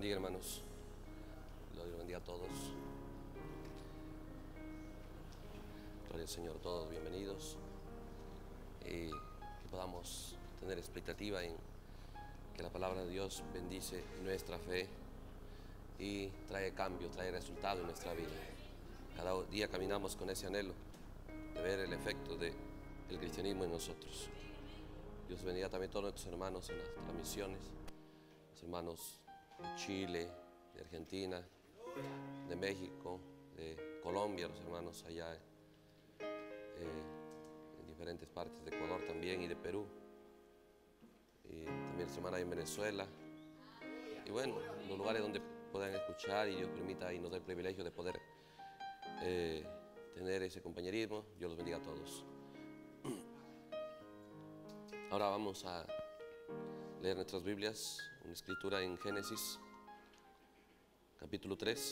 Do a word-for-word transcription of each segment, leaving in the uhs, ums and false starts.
bendiga, hermanos. Dios bendiga a todos. Gloria al Señor, todos bienvenidos. Y que podamos tener expectativa en que la palabra de Dios bendice nuestra fe y trae cambio, trae resultado en nuestra vida. Cada día caminamos con ese anhelo de ver el efecto del cristianismo en nosotros. Dios bendiga también a todos nuestros hermanos en las transmisiones, los hermanos de Chile, de Argentina, de México, de Colombia, los hermanos allá eh, en diferentes partes de Ecuador también y de Perú, y también los hermanos en Venezuela, y bueno, los lugares donde puedan escuchar y Dios permita y nos dé el privilegio de poder eh, tener ese compañerismo. Dios los bendiga a todos. Ahora vamos a leer nuestras Biblias, una escritura en Génesis, capítulo tres.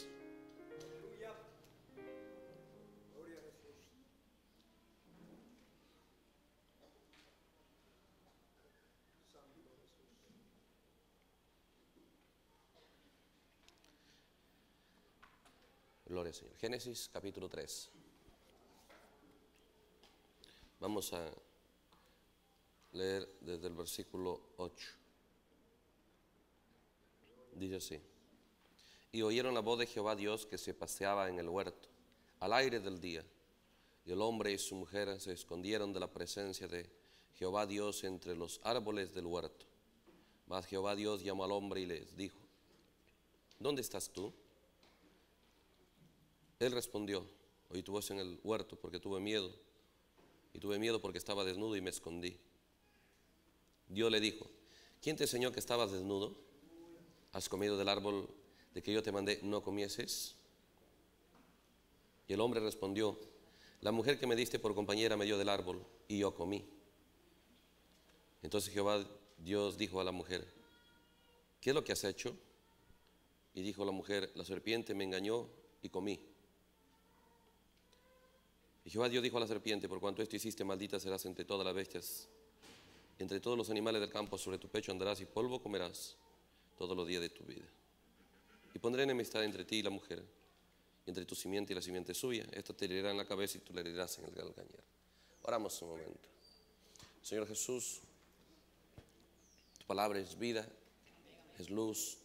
Gloria al Señor. Génesis, capítulo tres. Vamos a leer desde el versículo ocho. Dice así: Y oyeron la voz de Jehová Dios que se paseaba en el huerto al aire del día, y el hombre y su mujer se escondieron de la presencia de Jehová Dios entre los árboles del huerto. Mas Jehová Dios llamó al hombre y les dijo: ¿Dónde estás tú? Él respondió: oí tu voz en el huerto porque tuve miedo, y tuve miedo porque estaba desnudo y me escondí. Dios le dijo: ¿quién te enseñó que estabas desnudo? ¿Has comido del árbol de que yo te mandé no comieses? Y el hombre respondió: la mujer que me diste por compañera me dio del árbol y yo comí. Entonces Jehová Dios dijo a la mujer: ¿qué es lo que has hecho? Y dijo la mujer: la serpiente me engañó y comí. Y Jehová Dios dijo a la serpiente: por cuanto esto hiciste, maldita serás entre todas las bestias, entre todos los animales del campo, sobre tu pecho andarás y polvo comerás todos los días de tu vida. Y pondré enemistad entre ti y la mujer, y entre tu simiente y la simiente suya. Esta te herirá en la cabeza y tú le herirás en el calcañar. Oramos un momento. Señor Jesús, tu palabra es vida, es luz,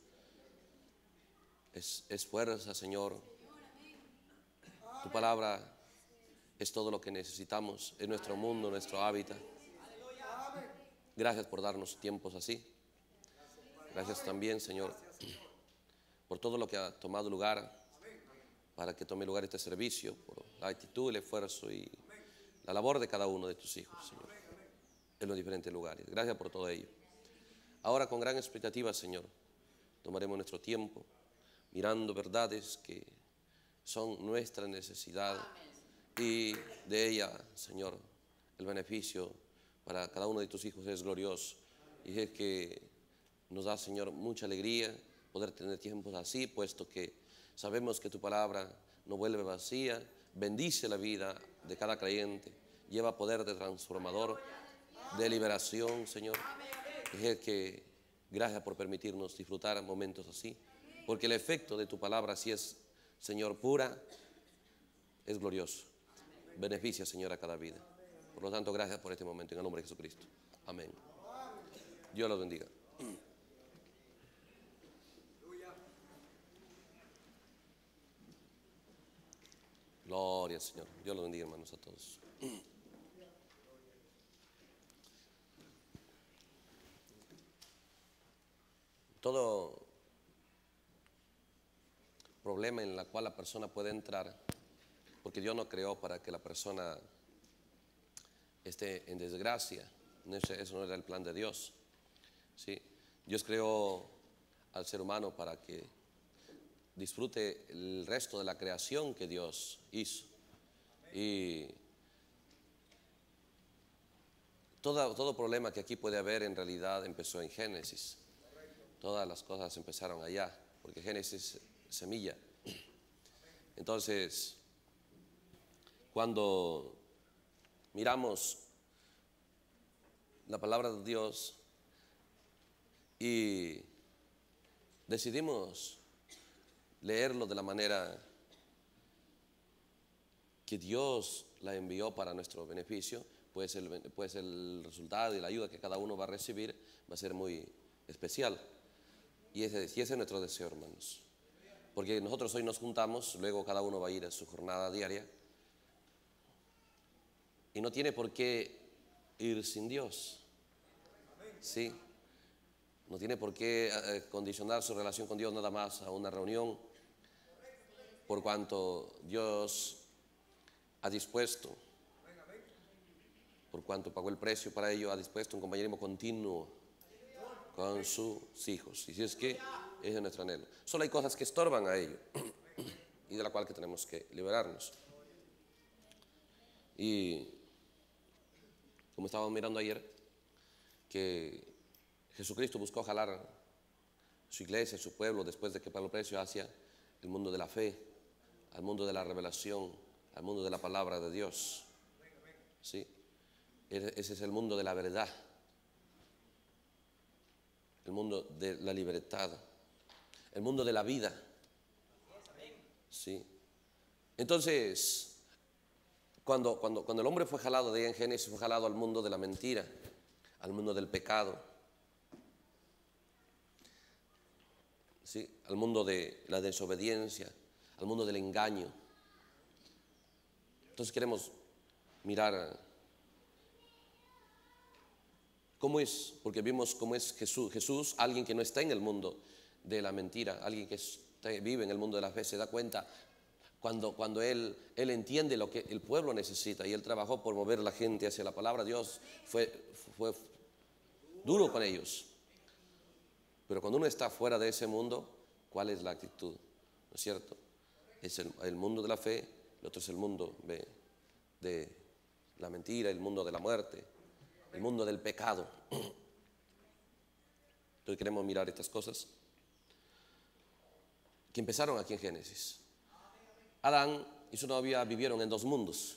es, es fuerza, Señor. Tu palabra es todo lo que necesitamos en nuestro mundo, nuestro hábitat. Gracias por darnos tiempos así. Gracias también, Señor, por todo lo que ha tomado lugar para que tome lugar este servicio, por la actitud, el esfuerzo y la labor de cada uno de tus hijos, Señor, en los diferentes lugares. Gracias por todo ello. Ahora, con gran expectativa, Señor, tomaremos nuestro tiempo mirando verdades que son nuestra necesidad, y de ella, Señor, el beneficio para cada uno de tus hijos es glorioso. Y es que nos da, Señor, mucha alegría poder tener tiempos así, puesto que sabemos que tu palabra no vuelve vacía, bendice la vida de cada creyente, lleva poder de transformador, de liberación, Señor. Y es que gracias por permitirnos disfrutar momentos así, porque el efecto de tu palabra, si es, Señor, pura, es glorioso. Beneficia, Señor, a cada vida. Por lo tanto, gracias por este momento en el nombre de Jesucristo. Amén. Dios los bendiga. Gloria al Señor. Dios los bendiga, hermanos, a todos. Todo problema en el cual la persona puede entrar, porque Dios no creó para que la persona esté en desgracia. Eso no era el plan de Dios, ¿sí? Dios creó al ser humano para que disfrute el resto de la creación que Dios hizo. Y todo, todo problema que aquí puede haber en realidad empezó en Génesis. Todas las cosas empezaron allá, porque Génesis es semilla. Entonces, cuando miramos la palabra de Dios y decidimos leerlo de la manera que Dios la envió para nuestro beneficio, pues el, pues el resultado y la ayuda que cada uno va a recibir va a ser muy especial. Y ese, y ese es nuestro deseo, hermanos. Porque nosotros hoy nos juntamos, luego cada uno va a ir a su jornada diaria. Y no tiene por qué ir sin Dios. ¿Sí? No tiene por qué eh, condicionar su relación con Dios nada más a una reunión, por cuanto Dios ha dispuesto, por cuanto pagó el precio para ello, ha dispuesto un compañerismo continuo con sus hijos. Y si es que ese es nuestro anhelo. Solo hay cosas que estorban a ello y de la cual que tenemos que liberarnos. Y como estábamos mirando ayer, que Jesucristo buscó jalar su iglesia, su pueblo, después de que pagó el precio, hacia el mundo de la fe, al mundo de la revelación, al mundo de la palabra de Dios. ¿Sí? Ese es el mundo de la verdad, el mundo de la libertad, el mundo de la vida. ¿Sí? Entonces, cuando, cuando, cuando el hombre fue jalado de ahí en Génesis, fue jalado al mundo de la mentira, al mundo del pecado, ¿sí? Al mundo de la desobediencia, al mundo del engaño. Entonces queremos mirar cómo es, porque vimos cómo es Jesús. Jesús, alguien que no está en el mundo de la mentira, alguien que está, vive en el mundo de la fe, se da cuenta cuando, cuando él, él entiende lo que el pueblo necesita, y él trabajó por mover a la gente hacia la palabra. Dios fue, fue duro con ellos. Pero cuando uno está fuera de ese mundo, ¿cuál es la actitud? ¿No es cierto? Es el, el mundo de la fe, el otro es el mundo de, de la mentira, el mundo de la muerte, el mundo del pecado. Entonces queremos mirar estas cosas que empezaron aquí en Génesis. Adán y su novia vivieron en dos mundos.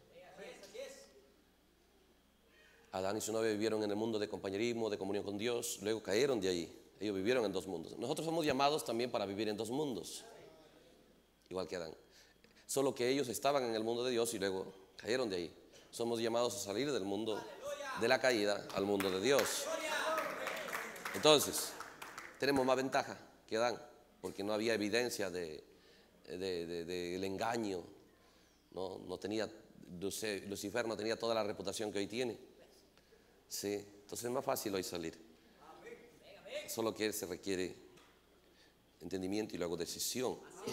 Adán y su novia vivieron en el mundo de compañerismo, de comunión con Dios, luego cayeron de ahí. Ellos vivieron en dos mundos. Nosotros somos llamados también para vivir en dos mundos, igual que Adán. Solo que ellos estaban en el mundo de Dios y luego cayeron de ahí. Somos llamados a salir del mundo de la caída al mundo de Dios. Entonces, tenemos más ventaja que Adán, porque no había evidencia de, de, de, de el engaño. No, no tenía, Lucifer no tenía toda la reputación que hoy tiene. Sí, entonces es más fácil hoy salir. Solo que se requiere entendimiento y luego decisión.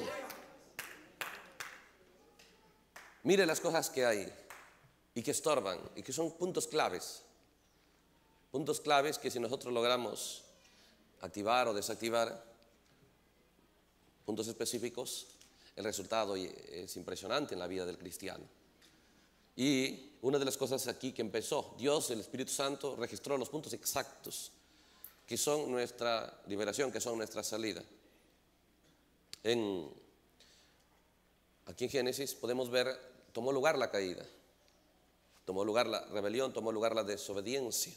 Mire las cosas que hay y que estorban y que son puntos claves. Puntos claves que si nosotros logramos activar o desactivar, puntos específicos, el resultado es impresionante en la vida del cristiano. Y una de las cosas aquí que empezó, Dios, el Espíritu Santo, registró los puntos exactos que son nuestra liberación, que son nuestra salida. En, aquí en Génesis podemos ver, tomó lugar la caída, tomó lugar la rebelión, tomó lugar la desobediencia.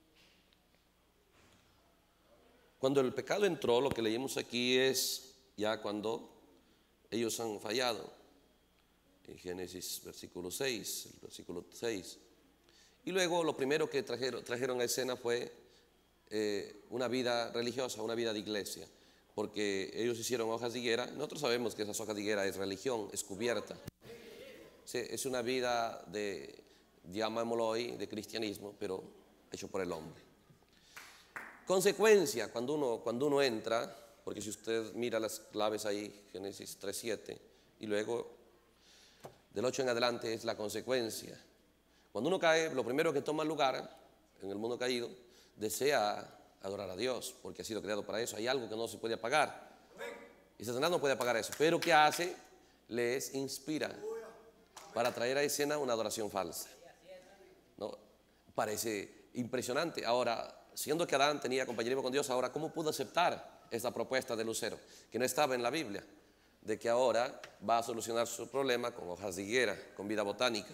Cuando el pecado entró, lo que leímos aquí es ya cuando ellos han fallado. En Génesis versículo seis, el versículo seis. Y luego lo primero que trajeron, trajeron a escena fue eh, una vida religiosa, una vida de iglesia, porque ellos hicieron hojas de higuera. Nosotros sabemos que esas hojas de higuera es religión, es cubierta. Sí, es una vida de, llamémoslo hoy, de cristianismo, pero hecho por el hombre. Consecuencia, cuando uno, cuando uno entra, porque si usted mira las claves ahí, Génesis tres siete, y luego del ocho en adelante es la consecuencia. Cuando uno cae, lo primero que toma lugar en el mundo caído, desea adorar a Dios, porque ha sido creado para eso. Hay algo que no se puede apagar, y Satanás no puede apagar eso. Pero ¿qué hace? Les inspira para traer a escena una adoración falsa, ¿no? Parece impresionante. Ahora, siendo que Adán tenía compañerismo con Dios, ahora ¿cómo pudo aceptar esta propuesta de Lucero, que no estaba en la Biblia, de que ahora va a solucionar su problema con hojas de higuera, con vida botánica?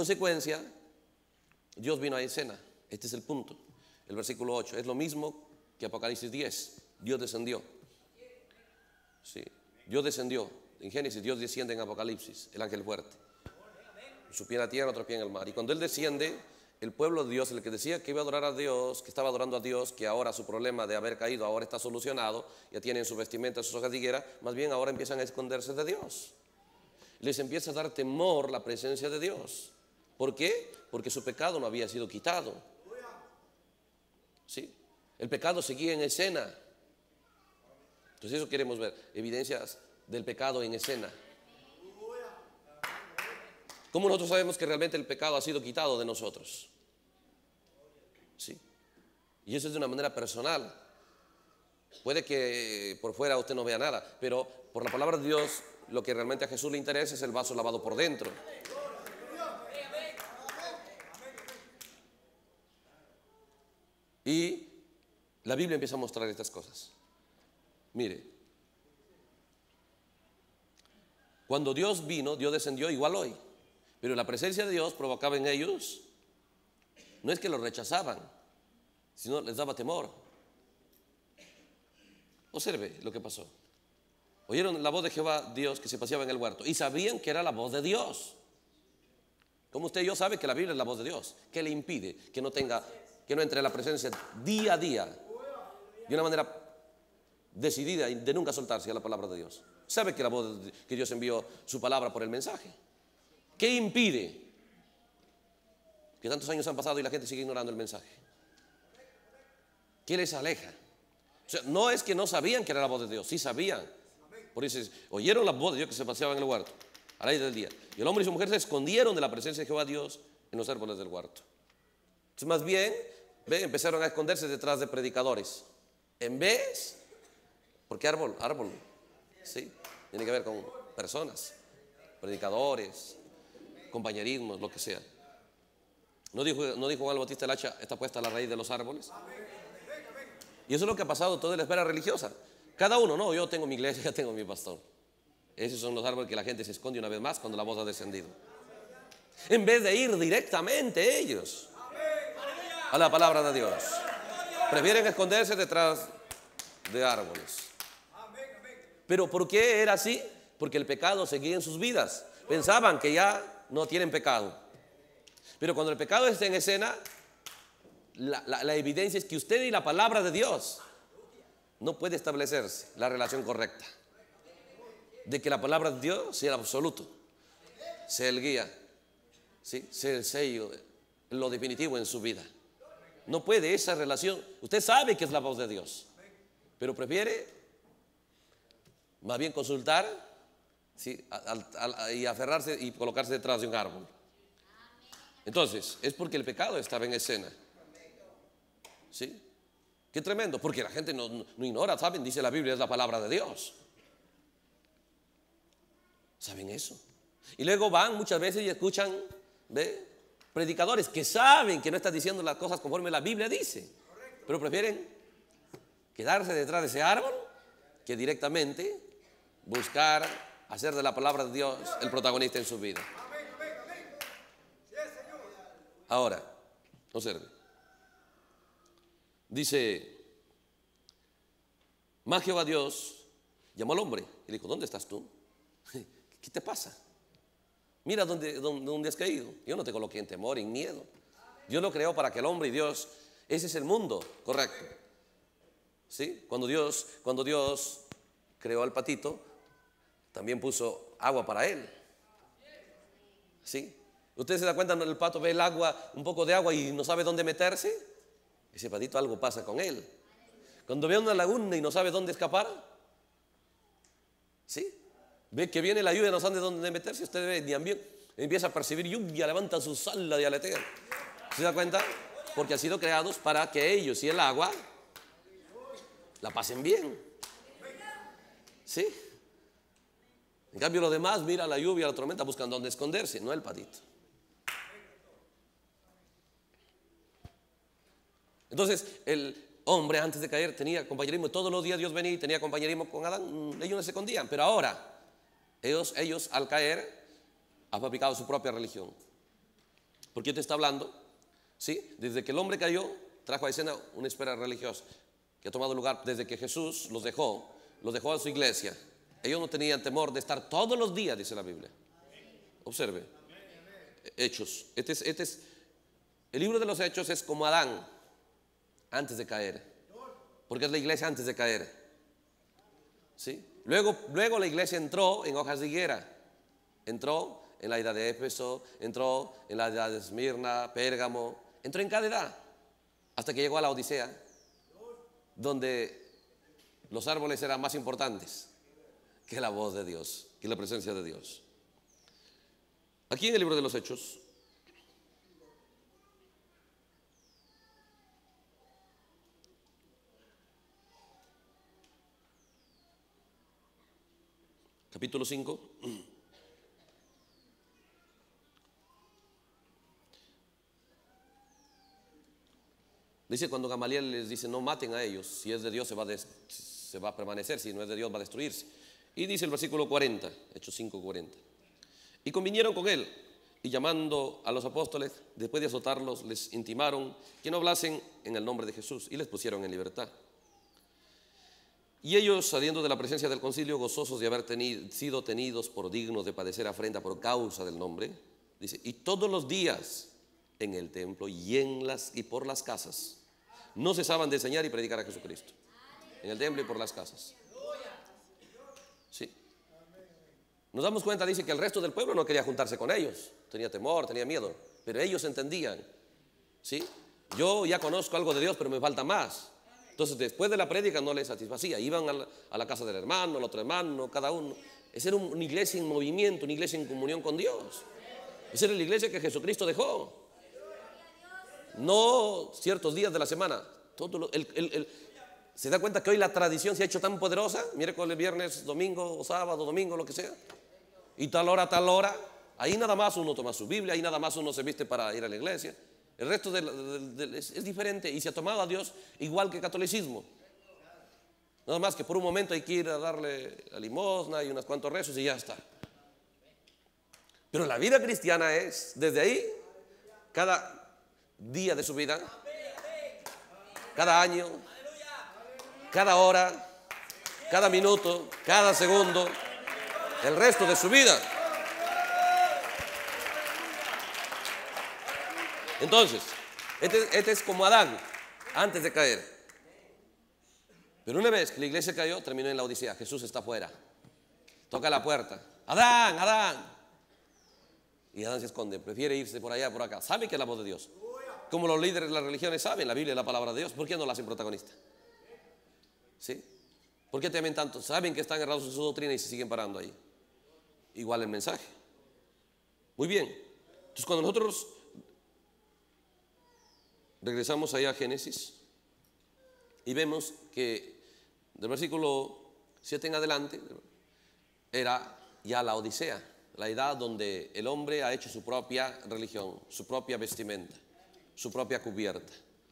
Consecuencia, Dios vino a escena. Este es el punto. El versículo ocho es lo mismo que Apocalipsis diez. Dios descendió. Sí, Dios descendió. En Génesis Dios desciende en Apocalipsis, el ángel fuerte. Su pie en la tierra, otro pie en el mar. Y cuando Él desciende, el pueblo de Dios, el que decía que iba a adorar a Dios, que estaba adorando a Dios, que ahora su problema de haber caído ahora está solucionado, ya tienen su vestimenta, sus hojas de higuera, más bien ahora empiezan a esconderse de Dios. Les empieza a dar temor la presencia de Dios. ¿Por qué? Porque su pecado no había sido quitado. ¿Sí? El pecado seguía en escena. Entonces eso queremos ver, evidencias del pecado en escena. ¿Cómo nosotros sabemos que realmente el pecado ha sido quitado de nosotros? ¿Sí? Y eso es de una manera personal. Puede que por fuera usted no vea nada, pero por la palabra de Dios, lo que realmente a Jesús le interesa es el vaso lavado por dentro. Y la Biblia empieza a mostrar estas cosas. Mire, cuando Dios vino, Dios descendió igual hoy. Pero la presencia de Dios provocaba en ellos, no es que lo rechazaban, sino les daba temor. Observe lo que pasó. Oyeron la voz de Jehová Dios que se paseaba en el huerto y sabían que era la voz de Dios. Como usted y yo sabe que la Biblia es la voz de Dios. ¿Qué le impide que no tenga, que no entre en la presencia día a día de una manera decidida y de nunca soltarse a la palabra de Dios? Sabe que la voz de, que Dios envió su palabra por el mensaje. ¿Qué impide que tantos años han pasado y la gente sigue ignorando el mensaje? ¿Qué les aleja? O sea, no es que no sabían que era la voz de Dios, sí sabían. Por eso oyeron la voz de Dios que se paseaba en el huerto al aire del día. Y el hombre y su mujer se escondieron de la presencia de Jehová Dios en los árboles del huerto. Entonces, más bien, ve, empezaron a esconderse detrás de predicadores. En vez, porque árbol, árbol, sí, tiene que ver con personas, predicadores, compañerismos, lo que sea. ¿No dijo, no dijo Juan el Bautista, el hacha está puesta a la raíz de los árboles? Y eso es lo que ha pasado toda la esfera religiosa. Cada uno, no, yo tengo mi iglesia, ya tengo mi pastor. Esos son los árboles que la gente se esconde una vez más cuando la voz ha descendido. En vez de ir directamente ellos a la palabra de Dios, prefieren esconderse detrás de árboles. ¿Pero por qué era así? Porque el pecado seguía en sus vidas. Pensaban que ya no tienen pecado. Pero cuando el pecado está en escena, la, la, la evidencia es que usted y la palabra de Dios no puede establecerse la relación correcta. De que la palabra de Dios sea el absoluto, sea el guía, ¿sí? Sea el sello, lo definitivo en su vida. No puede esa relación. Usted sabe que es la voz de Dios, pero prefiere más bien consultar, ¿sí? Al, al, y aferrarse y colocarse detrás de un árbol. Entonces, es porque el pecado estaba en escena. ¿Sí? Qué tremendo, porque la gente no, no, no ignora, ¿saben? Dice la Biblia, es la palabra de Dios. ¿Saben eso? Y luego van muchas veces y escuchan, ¿ve? Predicadores que saben que no están diciendo las cosas conforme la Biblia dice, pero prefieren quedarse detrás de ese árbol que directamente buscar hacer de la palabra de Dios el protagonista en su vida. Ahora, observe. Dice, más Jehová Dios llamó al hombre y le dijo, ¿dónde estás tú? ¿Qué te pasa? Mira dónde, dónde, dónde has caído. Yo no te coloqué en temor, en miedo. Dios lo creó para que el hombre y Dios, ese es el mundo, correcto. ¿Sí? Cuando Dios, cuando Dios creó al patito, también puso agua para él. ¿Sí? ¿Usted se da cuenta cuando el pato ve el agua, un poco de agua y no sabe dónde meterse? Ese patito algo pasa con él. Cuando ve una laguna y no sabe dónde escapar, ¿sí? Ve que viene la lluvia y no sabe dónde meterse. Usted ve, también empieza a percibir lluvia, levanta su sala y aletea. ¿Se da cuenta? Porque han sido creados para que ellos y el agua la pasen bien. ¿Sí? En cambio los demás miran la lluvia, la tormenta, buscan dónde esconderse, no el patito. Entonces el hombre antes de caer tenía compañerismo, todos los días Dios venía y tenía compañerismo con Adán, ellos no se escondían, pero ahora ellos, ellos al caer han fabricado su propia religión. ¿Por qué te está hablando? ¿Sí? Desde que el hombre cayó trajo a escena una esfera religiosa que ha tomado lugar desde que Jesús los dejó, los dejó a su iglesia. Ellos no tenían temor de estar todos los días, dice la Biblia. Observe, Hechos. Este es, este es, el libro de los Hechos es como Adán antes de caer, porque es la iglesia antes de caer. ¿Sí? Luego, luego la iglesia entró en hojas de higuera, entró en la edad de Éfeso, entró en la edad de Esmirna, Pérgamo, entró en cada edad, hasta que llegó a la Odisea, donde los árboles eran más importantes que la voz de Dios, que la presencia de Dios. Aquí en el libro de los Hechos, capítulo cinco, dice cuando Gamaliel les dice no maten a ellos, si es de Dios se va, a se va a permanecer, si no es de Dios va a destruirse. Y dice el versículo cuarenta, Hechos cinco, cuarenta. Y convinieron con él, y llamando a los apóstoles, después de azotarlos, les intimaron que no hablasen en el nombre de Jesús, y les pusieron en libertad. Y ellos, saliendo de la presencia del concilio, gozosos de haber tenido, sido tenidos por dignos de padecer afrenta por causa del nombre, dice, y todos los días en el templo y, en las, y por las casas, no cesaban de enseñar y predicar a Jesucristo. En el templo y por las casas. Sí. Nos damos cuenta, dice que el resto del pueblo no quería juntarse con ellos, tenía temor, tenía miedo, pero ellos entendían. ¿Sí? Yo ya conozco algo de Dios, pero me falta más. Entonces después de la prédica no les satisfacía, iban a la, a la casa del hermano, al otro hermano, cada uno. Esa era una iglesia en movimiento, una iglesia en comunión con Dios. Esa era la iglesia que Jesucristo dejó. No ciertos días de la semana. Todo lo, el, el, el, ¿Se da cuenta que hoy la tradición se ha hecho tan poderosa? Miércoles, viernes, domingo, sábado, domingo, lo que sea. Y tal hora, tal hora. Ahí nada más uno toma su Biblia, ahí nada más uno se viste para ir a la iglesia. El resto de, de, de, es, es diferente y se ha tomado a Dios igual que el catolicismo. Nada más que por un momento hay que ir a darle la limosna y unos cuantos rezos y ya está. Pero la vida cristiana es, desde ahí, cada día de su vida, cada año, cada hora, cada minuto, cada segundo, el resto de su vida. Entonces, este, este es como Adán antes de caer. Pero una vez que la iglesia cayó, terminó en la Odisea. Jesús está afuera, toca la puerta. Adán, Adán. Y Adán se esconde, prefiere irse por allá, por acá. Sabe que es la voz de Dios. Como los líderes de las religiones saben, la Biblia es la palabra de Dios. ¿Por qué no la hacen protagonista? ¿Sí? ¿Por qué temen tanto? Saben que están errados en su doctrina y se siguen parando ahí. Igual el mensaje. Muy bien. Entonces cuando nosotros regresamos allá a Génesis y vemos que del versículo siete en adelante era ya la Odisea, la edad donde el hombre ha hecho su propia religión, su propia vestimenta, su propia cubierta.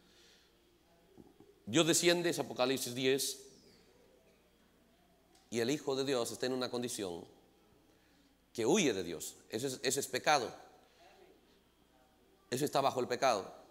Dios desciende, es Apocalipsis diez, y el Hijo de Dios está en una condición que huye de Dios. Eso es, eso es pecado. Eso está bajo el pecado.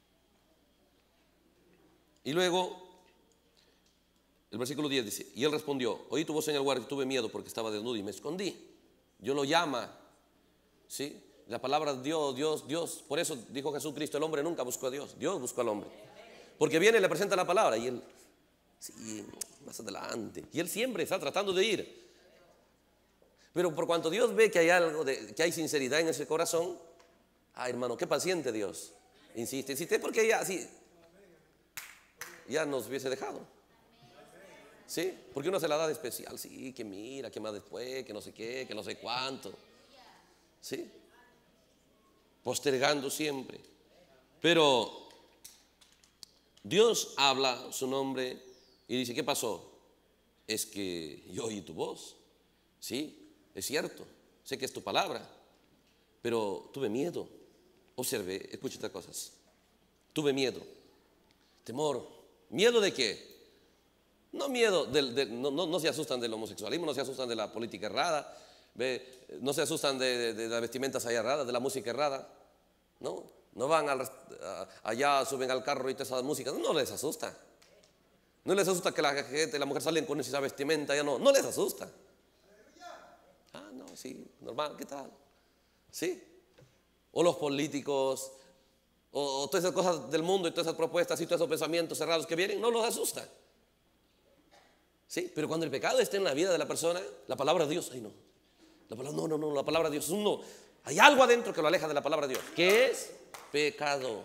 Y luego, el versículo diez dice, y él respondió, oí tu voz en el huerto y tuve miedo porque estaba desnudo y me escondí. Dios lo llama, ¿sí? La palabra Dios, Dios, Dios. Por eso dijo Jesucristo, el hombre nunca buscó a Dios, Dios buscó al hombre. Porque viene y le presenta la palabra y él, sí, más adelante. Y él siempre está tratando de ir. Pero por cuanto Dios ve que hay algo, de, que hay sinceridad en ese corazón, ah, hermano, qué paciente Dios. Insiste, insiste porque ya así, ya nos hubiese dejado. ¿Sí? Porque uno se la da de especial, sí, que mira, que más después, que no sé qué, que no sé cuánto. ¿Sí? Postergando siempre. Pero Dios habla su nombre y dice, ¿qué pasó? Es que yo oí tu voz. Sí, es cierto, sé que es tu palabra, pero tuve miedo. Observe, escuche estas cosas. Tuve miedo, temor. ¿Miedo de qué? No miedo, de, de, no, no, no se asustan del homosexualismo, no se asustan de la política errada, ve, no se asustan de, de, de las vestimentas allá erradas, de la música errada. No, no van al, a, allá, suben al carro y todas esas músicas, no les asusta. No les asusta que la gente, la mujer salen con esa vestimenta, ya no, no les asusta. Ah, no, sí, normal, ¿qué tal? Sí. O los políticos, o, o todas esas cosas del mundo y todas esas propuestas y todos esos pensamientos cerrados que vienen, no los asusta. Sí, pero cuando el pecado está en la vida de la persona, la palabra de Dios, ay no, la palabra, no, no, no, la palabra de Dios, uno, hay algo adentro que lo aleja de la palabra de Dios, que es pecado.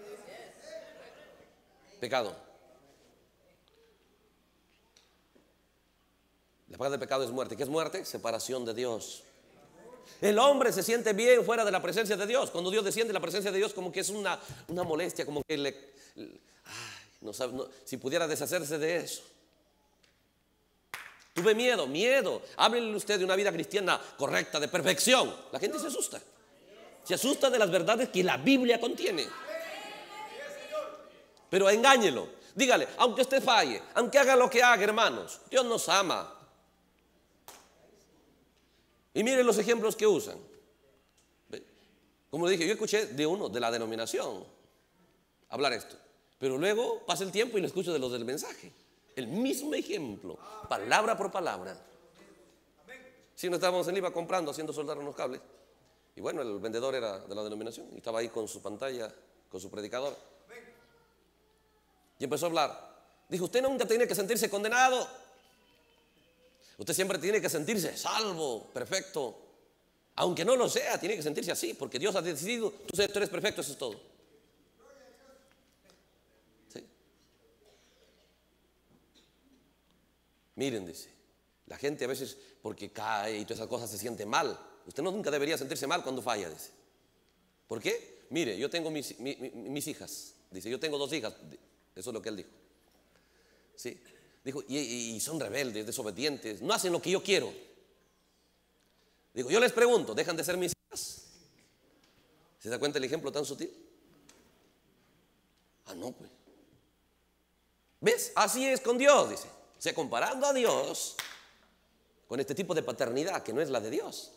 Pecado. La paga del pecado es muerte. ¿Qué es muerte? Separación de Dios. El hombre se siente bien fuera de la presencia de Dios. Cuando Dios desciende, la presencia de Dios como que es una, una molestia, como que le, le ay, no sabe, no, si pudiera deshacerse de eso. Tuve miedo, miedo. Háblenle usted de una vida cristiana correcta, de perfección. La gente se asusta. Se asusta de las verdades que la Biblia contiene. Pero engáñelo. Dígale, aunque usted falle, aunque haga lo que haga, hermanos, Dios nos ama. Y miren los ejemplos que usan. Como le dije, yo escuché de uno de la denominación hablar esto. Pero luego pasa el tiempo y lo escucho de los del mensaje. El mismo ejemplo, palabra por palabra. Si no estábamos en Liva comprando, haciendo soldar unos cables. Y bueno, el vendedor era de la denominación y estaba ahí con su pantalla, con su predicador. Y empezó a hablar. Dijo, usted nunca tiene que sentirse condenado. Usted siempre tiene que sentirse salvo, perfecto. Aunque no lo sea, tiene que sentirse así, porque Dios ha decidido, tú eres perfecto, eso es todo. ¿Sí? Miren, dice, la gente a veces porque cae y todas esas cosas se siente mal. Usted no, nunca debería sentirse mal cuando falla, dice. ¿Por qué? Mire, yo tengo mis, mi, mi, mis hijas, dice, yo tengo dos hijas, eso es lo que él dijo. Sí. Dijo, y, y son rebeldes, desobedientes, no hacen lo que yo quiero. Digo, yo les pregunto, ¿dejan de ser mis hijas? ¿Se da cuenta el ejemplo tan sutil? Ah, no, pues. ¿Ves? Así es con Dios, dice. O sea, comparando a Dios con este tipo de paternidad que no es la de Dios.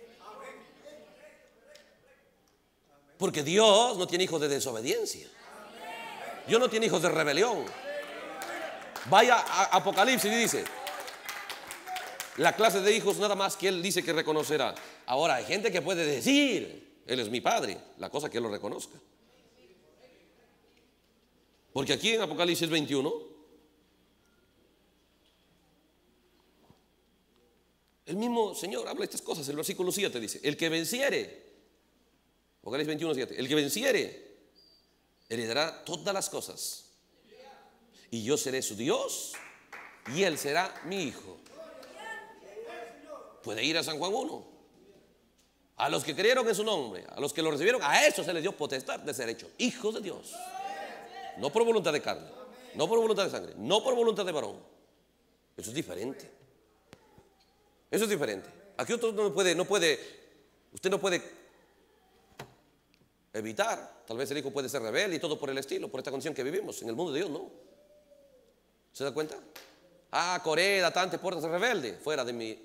Porque Dios no tiene hijos de desobediencia. Dios no tiene hijos de rebelión. Vaya a Apocalipsis y dice la clase de hijos nada más que él dice que reconocerá. Ahora hay gente que puede decir, él es mi padre, la cosa que él lo reconozca. Porque aquí en Apocalipsis veintiuno el mismo Señor habla estas cosas. El versículo siete dice, el que venciere, Apocalipsis veintiuno, siete, el que venciere heredará todas las cosas. Y yo seré su Dios y él será mi hijo. Puede ir a San Juan uno. A los que creyeron en su nombre, a los que lo recibieron, a esos se les dio potestad de ser hechos hijos de Dios. No por voluntad de carne, no por voluntad de sangre, no por voluntad de varón. Eso es diferente. Eso es diferente. Aquí usted no puede, no puede, usted no puede evitar. Tal vez el hijo puede ser rebelde y todo por el estilo, por esta condición que vivimos. En el mundo de Dios no. ¿Se da cuenta? Ah, Coré, Datán, te portas rebelde, fuera de mí.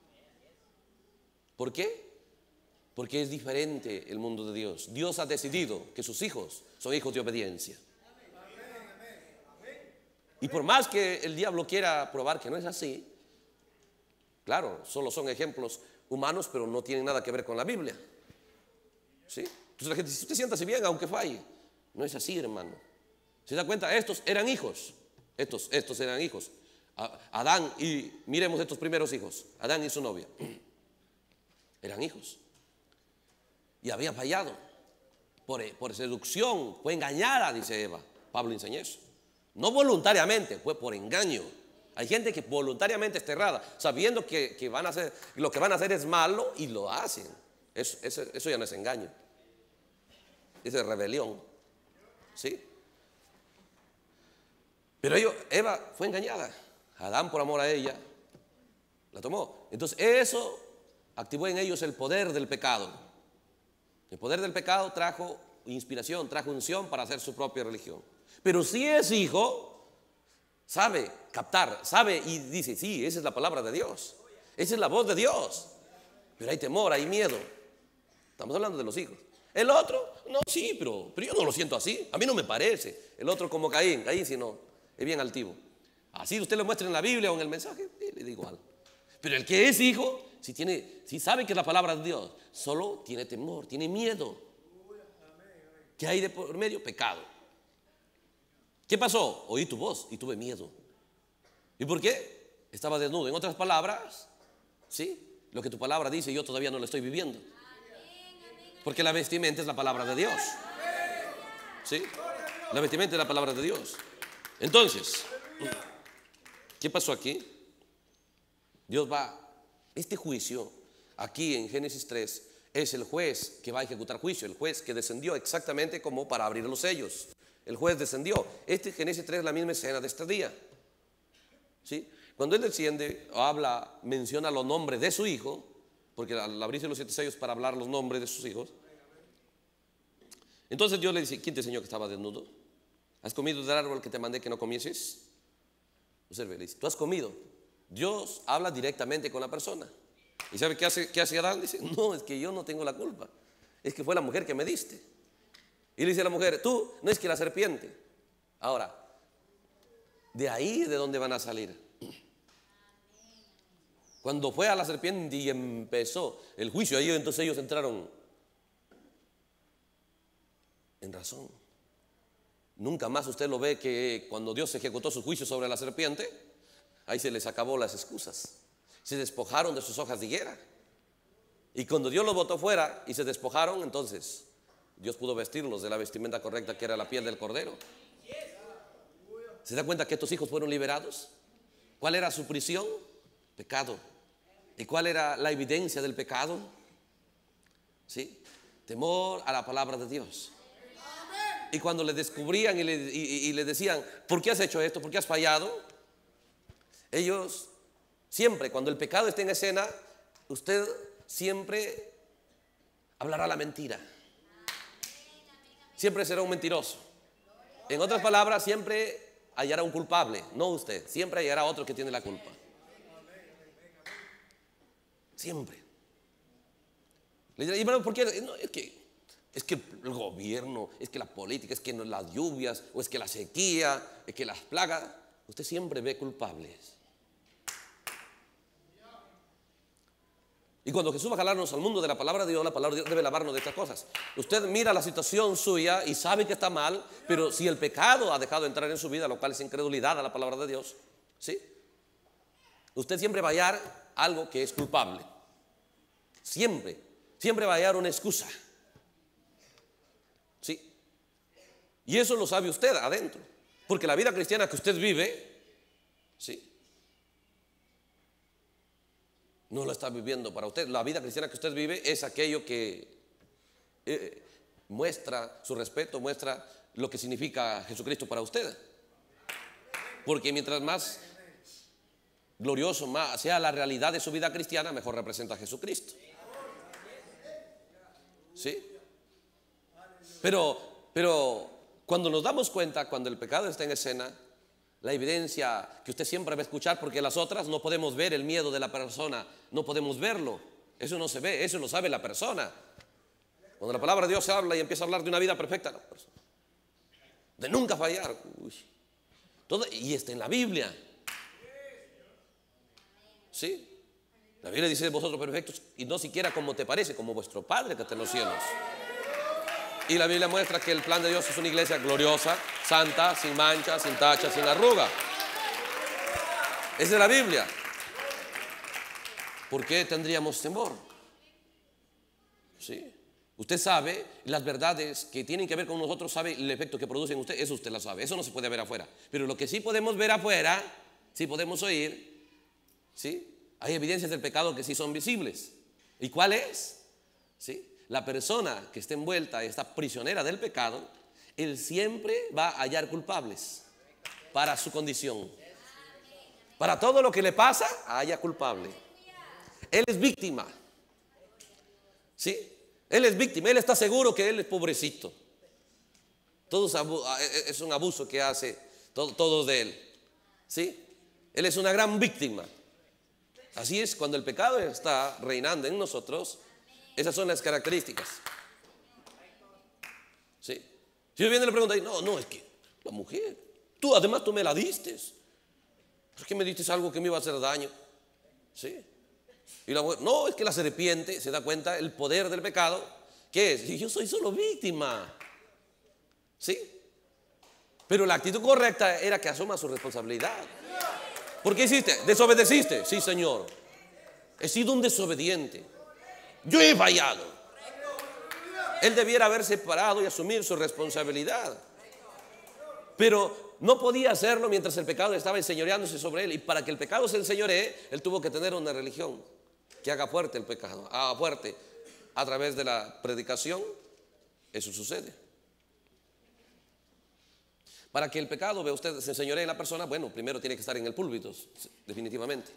¿Por qué? Porque es diferente el mundo de Dios. Dios ha decidido que sus hijos son hijos de obediencia. Y por más que el diablo quiera probar que no es así, claro, solo son ejemplos humanos, pero no tienen nada que ver con la Biblia. ¿Sí? Entonces la gente dice, usted siéntase bien aunque falle. No es así, hermano. ¿Se da cuenta? Estos eran hijos. Estos, estos eran hijos. Adán y, miremos estos primeros hijos. Adán y su novia. Eran hijos. Y había fallado. Por, por seducción, fue engañada, dice Eva. Pablo enseñó eso. No voluntariamente, fue por engaño. Hay gente que voluntariamente está errada, sabiendo que, que van a hacer, lo que van a hacer es malo y lo hacen. Eso, eso, eso ya no es engaño. Eso es rebelión. ¿Sí? Pero ellos, Eva fue engañada. Adán, por amor a ella, la tomó. Entonces eso activó en ellos el poder del pecado. El poder del pecado trajo inspiración, trajo unción para hacer su propia religión. Pero si es hijo, sabe captar, sabe y dice, sí, esa es la palabra de Dios. Esa es la voz de Dios. Pero hay temor, hay miedo. Estamos hablando de los hijos. El otro, no, sí, pero, pero yo no lo siento así. A mí no me parece. El otro como Caín, Caín sí no, es bien altivo. Así usted lo muestra en la Biblia o en el mensaje, le da igual. Pero el que es hijo, si, tiene, si sabe que es la palabra de Dios, solo tiene temor, tiene miedo. ¿Qué hay de por medio? Pecado. ¿Qué pasó? Oí tu voz y tuve miedo. ¿Y por qué? Estaba desnudo. En otras palabras, ¿sí? Lo que tu palabra dice yo todavía no lo estoy viviendo. Porque la vestimenta es la palabra de Dios. ¿Sí? La vestimenta es la palabra de Dios. Entonces, ¿qué pasó aquí? Dios va, este juicio aquí en Génesis tres es el juez que va a ejecutar juicio, el juez que descendió exactamente como para abrir los sellos. El juez descendió. Este Génesis tres es la misma escena de este día. ¿Sí? Cuando él desciende, habla, menciona los nombres de su hijo, porque al abrirse los siete sellos para hablar los nombres de sus hijos. Entonces Dios le dice: ¿quién te enseñó que estaba desnudo? ¿Has comido del árbol que te mandé que no comieses? Observe, le dice: tú has comido. Dios habla directamente con la persona. ¿Y sabe qué hace, qué hace Adán? Dice: no, es que yo no tengo la culpa, es que fue la mujer que me diste. Y le dice a la mujer: tú, no es que la serpiente. Ahora, de ahí de dónde van a salir. Cuando fue a la serpiente y empezó el juicio, ahí entonces ellos entraron en razón. Nunca más usted lo ve que cuando Dios ejecutó su juicio sobre la serpiente, ahí se les acabó las excusas. Se despojaron de sus hojas de higuera. Y cuando Dios los botó fuera y se despojaron, entonces Dios pudo vestirlos de la vestimenta correcta, que era la piel del cordero. ¿Se da cuenta que estos hijos fueron liberados? ¿Cuál era su prisión? Pecado. ¿Y cuál era la evidencia del pecado? ¿Sí? Temor a la palabra de Dios. Y cuando le descubrían y le, y, y le decían: ¿por qué has hecho esto? ¿Por qué has fallado? Ellos siempre, cuando el pecado esté en escena, usted siempre hablará la mentira. Siempre será un mentiroso. En otras palabras, siempre hallará un culpable, no usted. Siempre hallará otro que tiene la culpa. Siempre. Le dirá: ¿y bueno, por qué? No, es que Es que el gobierno, es que la política, es que no, las lluvias, o es que la sequía, es que las plagas. Usted siempre ve culpables. Y cuando Jesús va a jalarnos al mundo de la palabra de Dios, la palabra de Dios debe lavarnos de estas cosas. Usted mira la situación suya y sabe que está mal, pero si el pecado ha dejado de entrar en su vida, lo cual es incredulidad a la palabra de Dios, ¿sí? Usted siempre va a hallar algo que es culpable. Siempre, siempre va a hallar una excusa. ¿Sí? Y eso lo sabe usted adentro, porque la vida cristiana que usted vive, ¿sí?, no lo está viviendo para usted. La vida cristiana que usted vive es aquello que eh, muestra su respeto, muestra lo que significa Jesucristo para usted. Porque mientras más glorioso más sea la realidad de su vida cristiana, mejor representa a Jesucristo. ¿Sí? Pero, pero cuando nos damos cuenta, cuando el pecado está en escena, la evidencia que usted siempre va a escuchar, porque las otras no podemos ver el miedo de la persona, no podemos verlo, eso no se ve, eso lo sabe la persona. Cuando la palabra de Dios se habla y empieza a hablar de una vida perfecta, la persona, de nunca fallar, uy, todo, y está en la Biblia. ¿Sí? La Biblia dice: vosotros perfectos, y no siquiera como te parece, como vuestro Padre que está en los cielos. Y la Biblia muestra que el plan de Dios es una iglesia gloriosa, santa, sin mancha, sin tacha, sin arruga. Esa es la Biblia. ¿Por qué tendríamos temor? ¿Sí? Usted sabe las verdades que tienen que ver con nosotros, sabe el efecto que produce en usted, eso usted lo sabe, eso no se puede ver afuera. Pero lo que sí podemos ver afuera, sí podemos oír, ¿sí?, hay evidencias del pecado que sí son visibles. ¿Y cuál es? ¿Sí? La persona que está envuelta, está prisionera del pecado, él siempre va a hallar culpables para su condición. Para todo lo que le pasa, haya culpable. Él es víctima. ¿Sí? Él es víctima, él está seguro que él es pobrecito. Todo es un abuso que hace todo, todo de él. ¿Sí? Él es una gran víctima. Así es, cuando el pecado está reinando en nosotros, esas son las características. ¿Sí? Si yo viene y le pregunto: no, no, es que la mujer, tú además tú me la diste. ¿Por qué me diste algo que me iba a hacer daño? ¿Sí? Y la mujer, no, es que la serpiente se da cuenta el poder del pecado. ¿Qué es? Y yo soy solo víctima. ¿Sí? Pero la actitud correcta era que asuma su responsabilidad. ¿Por qué hiciste? ¿Desobedeciste? Sí, Señor. He sido un desobediente. Yo he fallado. Él debiera haber separado y asumir su responsabilidad. Pero no podía hacerlo mientras el pecado estaba enseñoreándose sobre él. Y para que el pecado se enseñoree, él tuvo que tener una religión que haga fuerte el pecado, haga fuerte a través de la predicación. Eso sucede. Para que el pecado, vea usted, se enseñoree en la persona, bueno, primero tiene que estar en el púlpito, definitivamente.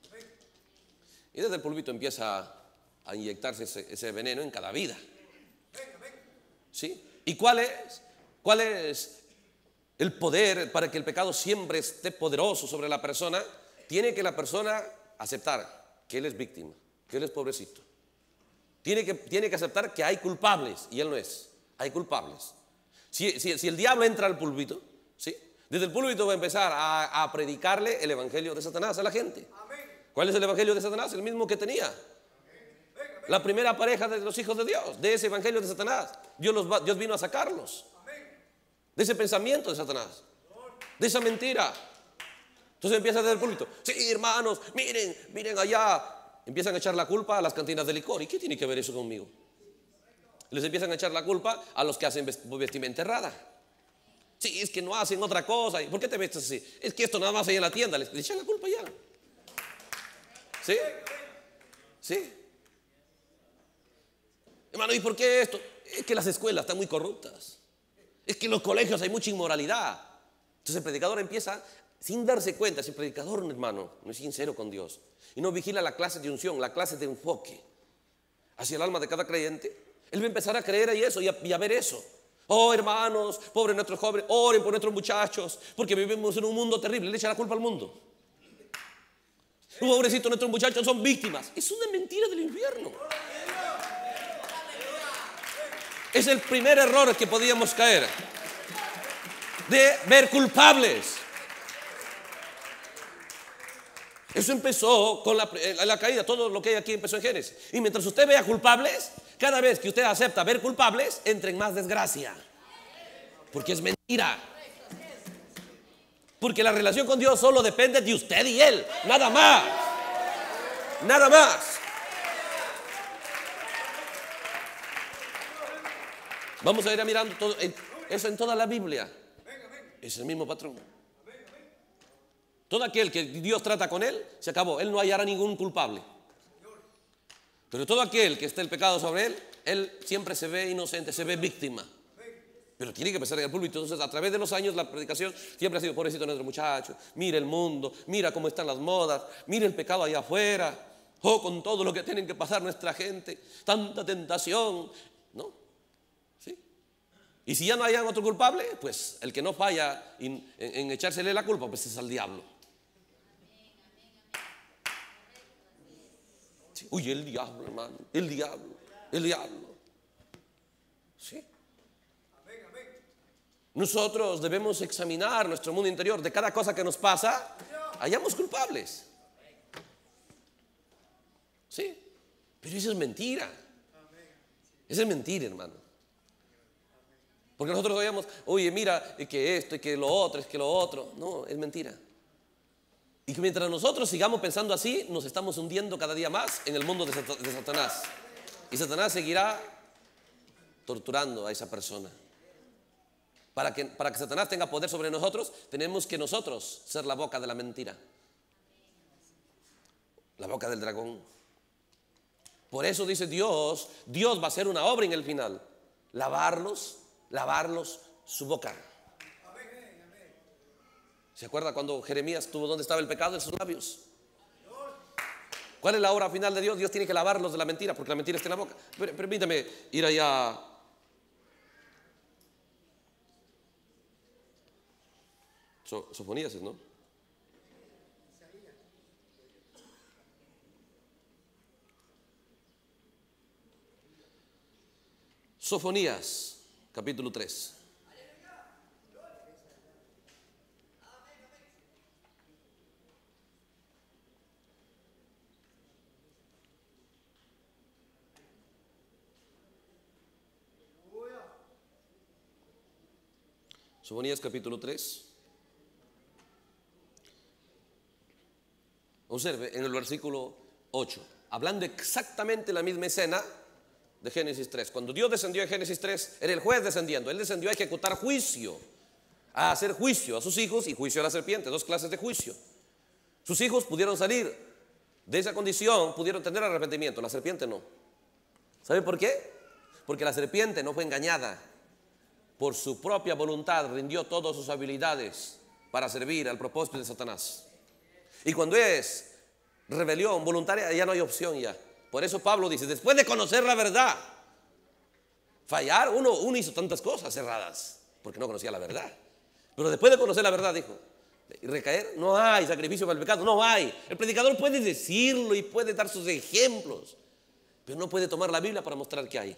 Y desde el púlpito empieza a inyectarse ese, ese veneno en cada vida. ¿Sí? ¿Y cuál es? ¿Cuál es el poder para que el pecado siempre esté poderoso sobre la persona? Tiene que la persona aceptar que él es víctima, que él es pobrecito. Tiene que, tiene que aceptar que hay culpables, y él no es. Hay culpables. Si, si, si el diablo entra al púlpito, ¿sí? Desde el púlpito va a empezar a, a predicarle el evangelio de Satanás a la gente. ¿Cuál es el evangelio de Satanás? El mismo que tenía la primera pareja de los hijos de Dios. De ese evangelio de Satanás Dios, los va, Dios vino a sacarlos. De ese pensamiento de Satanás, de esa mentira. Entonces empieza desde el púlpito. Sí, hermanos, miren, miren allá. Empiezan a echar la culpa a las cantinas de licor. ¿Y qué tiene que ver eso conmigo? Les empiezan a echar la culpa a los que hacen vestimenta errada. Sí, es que no hacen otra cosa. ¿Por qué te vestes así? Es que esto nada más hay en la tienda. Les echan la culpa ya. ¿Sí? ¿Sí? Hermano, ¿y por qué esto? Es que las escuelas están muy corruptas. Es que en los colegios hay mucha inmoralidad. Entonces el predicador empieza sin darse cuenta. Si el predicador, hermano, no es sincero con Dios y no vigila la clase de unción, la clase de enfoque hacia el alma de cada creyente, él va a empezar a creer ahí eso y a, y a ver eso. Oh, hermanos, pobres nuestros jóvenes, oren por nuestros muchachos, porque vivimos en un mundo terrible. Le echa la culpa al mundo. Pobrecitos, nuestros muchachos son víctimas. Es una mentira del infierno. Es el primer error que podíamos caer, de ver culpables. Eso empezó con la, la caída. Todo lo que hay aquí empezó en Génesis. Y mientras usted vea culpables, cada vez que usted acepta ver culpables, entra en más desgracia. Porque es mentira. Porque la relación con Dios solo depende de usted y Él. Nada más. Nada más. Vamos a ir mirando todo, eso en toda la Biblia. Es el mismo patrón. Todo aquel que Dios trata con él, se acabó. Él no hallará ningún culpable. Pero todo aquel que esté el pecado sobre él, él siempre se ve inocente, se ve víctima. Pero tiene que empezar en el púlpito. Entonces, a través de los años, la predicación siempre ha sido: pobrecito nuestro muchacho, mira el mundo, mira cómo están las modas, mira el pecado allá afuera. Oh, con todo lo que tienen que pasar nuestra gente, tanta tentación. ¿No? ¿Sí? Y si ya no hayan otro culpable, pues el que no falla en, en, en echársele la culpa, pues es al diablo. Sí. Uy, el diablo, hermano, el diablo, el diablo. Sí. Nosotros debemos examinar nuestro mundo interior. De cada cosa que nos pasa, hallamos culpables. Sí, pero eso es mentira. Eso es mentira, hermano. Porque nosotros oíamos: oye, mira, es que esto, es que lo otro, es que lo otro. No, es mentira. Y que mientras nosotros sigamos pensando así, nos estamos hundiendo cada día más en el mundo de Satanás. Y Satanás seguirá torturando a esa persona. Para que, para que Satanás tenga poder sobre nosotros, tenemos que nosotros ser la boca de la mentira. La boca del dragón. Por eso dice Dios, Dios va a hacer una obra en el final. Lavarlos, lavarlos su boca. ¿Se acuerda cuando Jeremías tuvo dónde estaba el pecado? En sus labios. ¿Cuál es la obra final de Dios? Dios tiene que lavarlos de la mentira, porque la mentira está en la boca. Permítame ir allá. So, Sofonías, ¿no? Sofonías, capítulo tres. Sofonías capítulo tres. Observe en el versículo ocho, hablando exactamente la misma escena de Génesis tres. Cuando Dios descendió en Génesis tres, era el juez descendiendo. Él descendió a ejecutar juicio, a hacer juicio a sus hijos y juicio a la serpiente. Dos clases de juicio. Sus hijos pudieron salir de esa condición, pudieron tener arrepentimiento. La serpiente no. ¿Sabe por qué? Porque la serpiente no fue engañada. Por su propia voluntad rindió todas sus habilidades para servir al propósito de Satanás. Y cuando es rebelión voluntaria, ya no hay opción ya. Por eso Pablo dice, después de conocer la verdad, fallar, uno, uno hizo tantas cosas erradas porque no conocía la verdad. Pero después de conocer la verdad dijo, recaer, no hay sacrificio para el pecado, no hay. El predicador puede decirlo y puede dar sus ejemplos, pero no puede tomar la Biblia para mostrar que hay.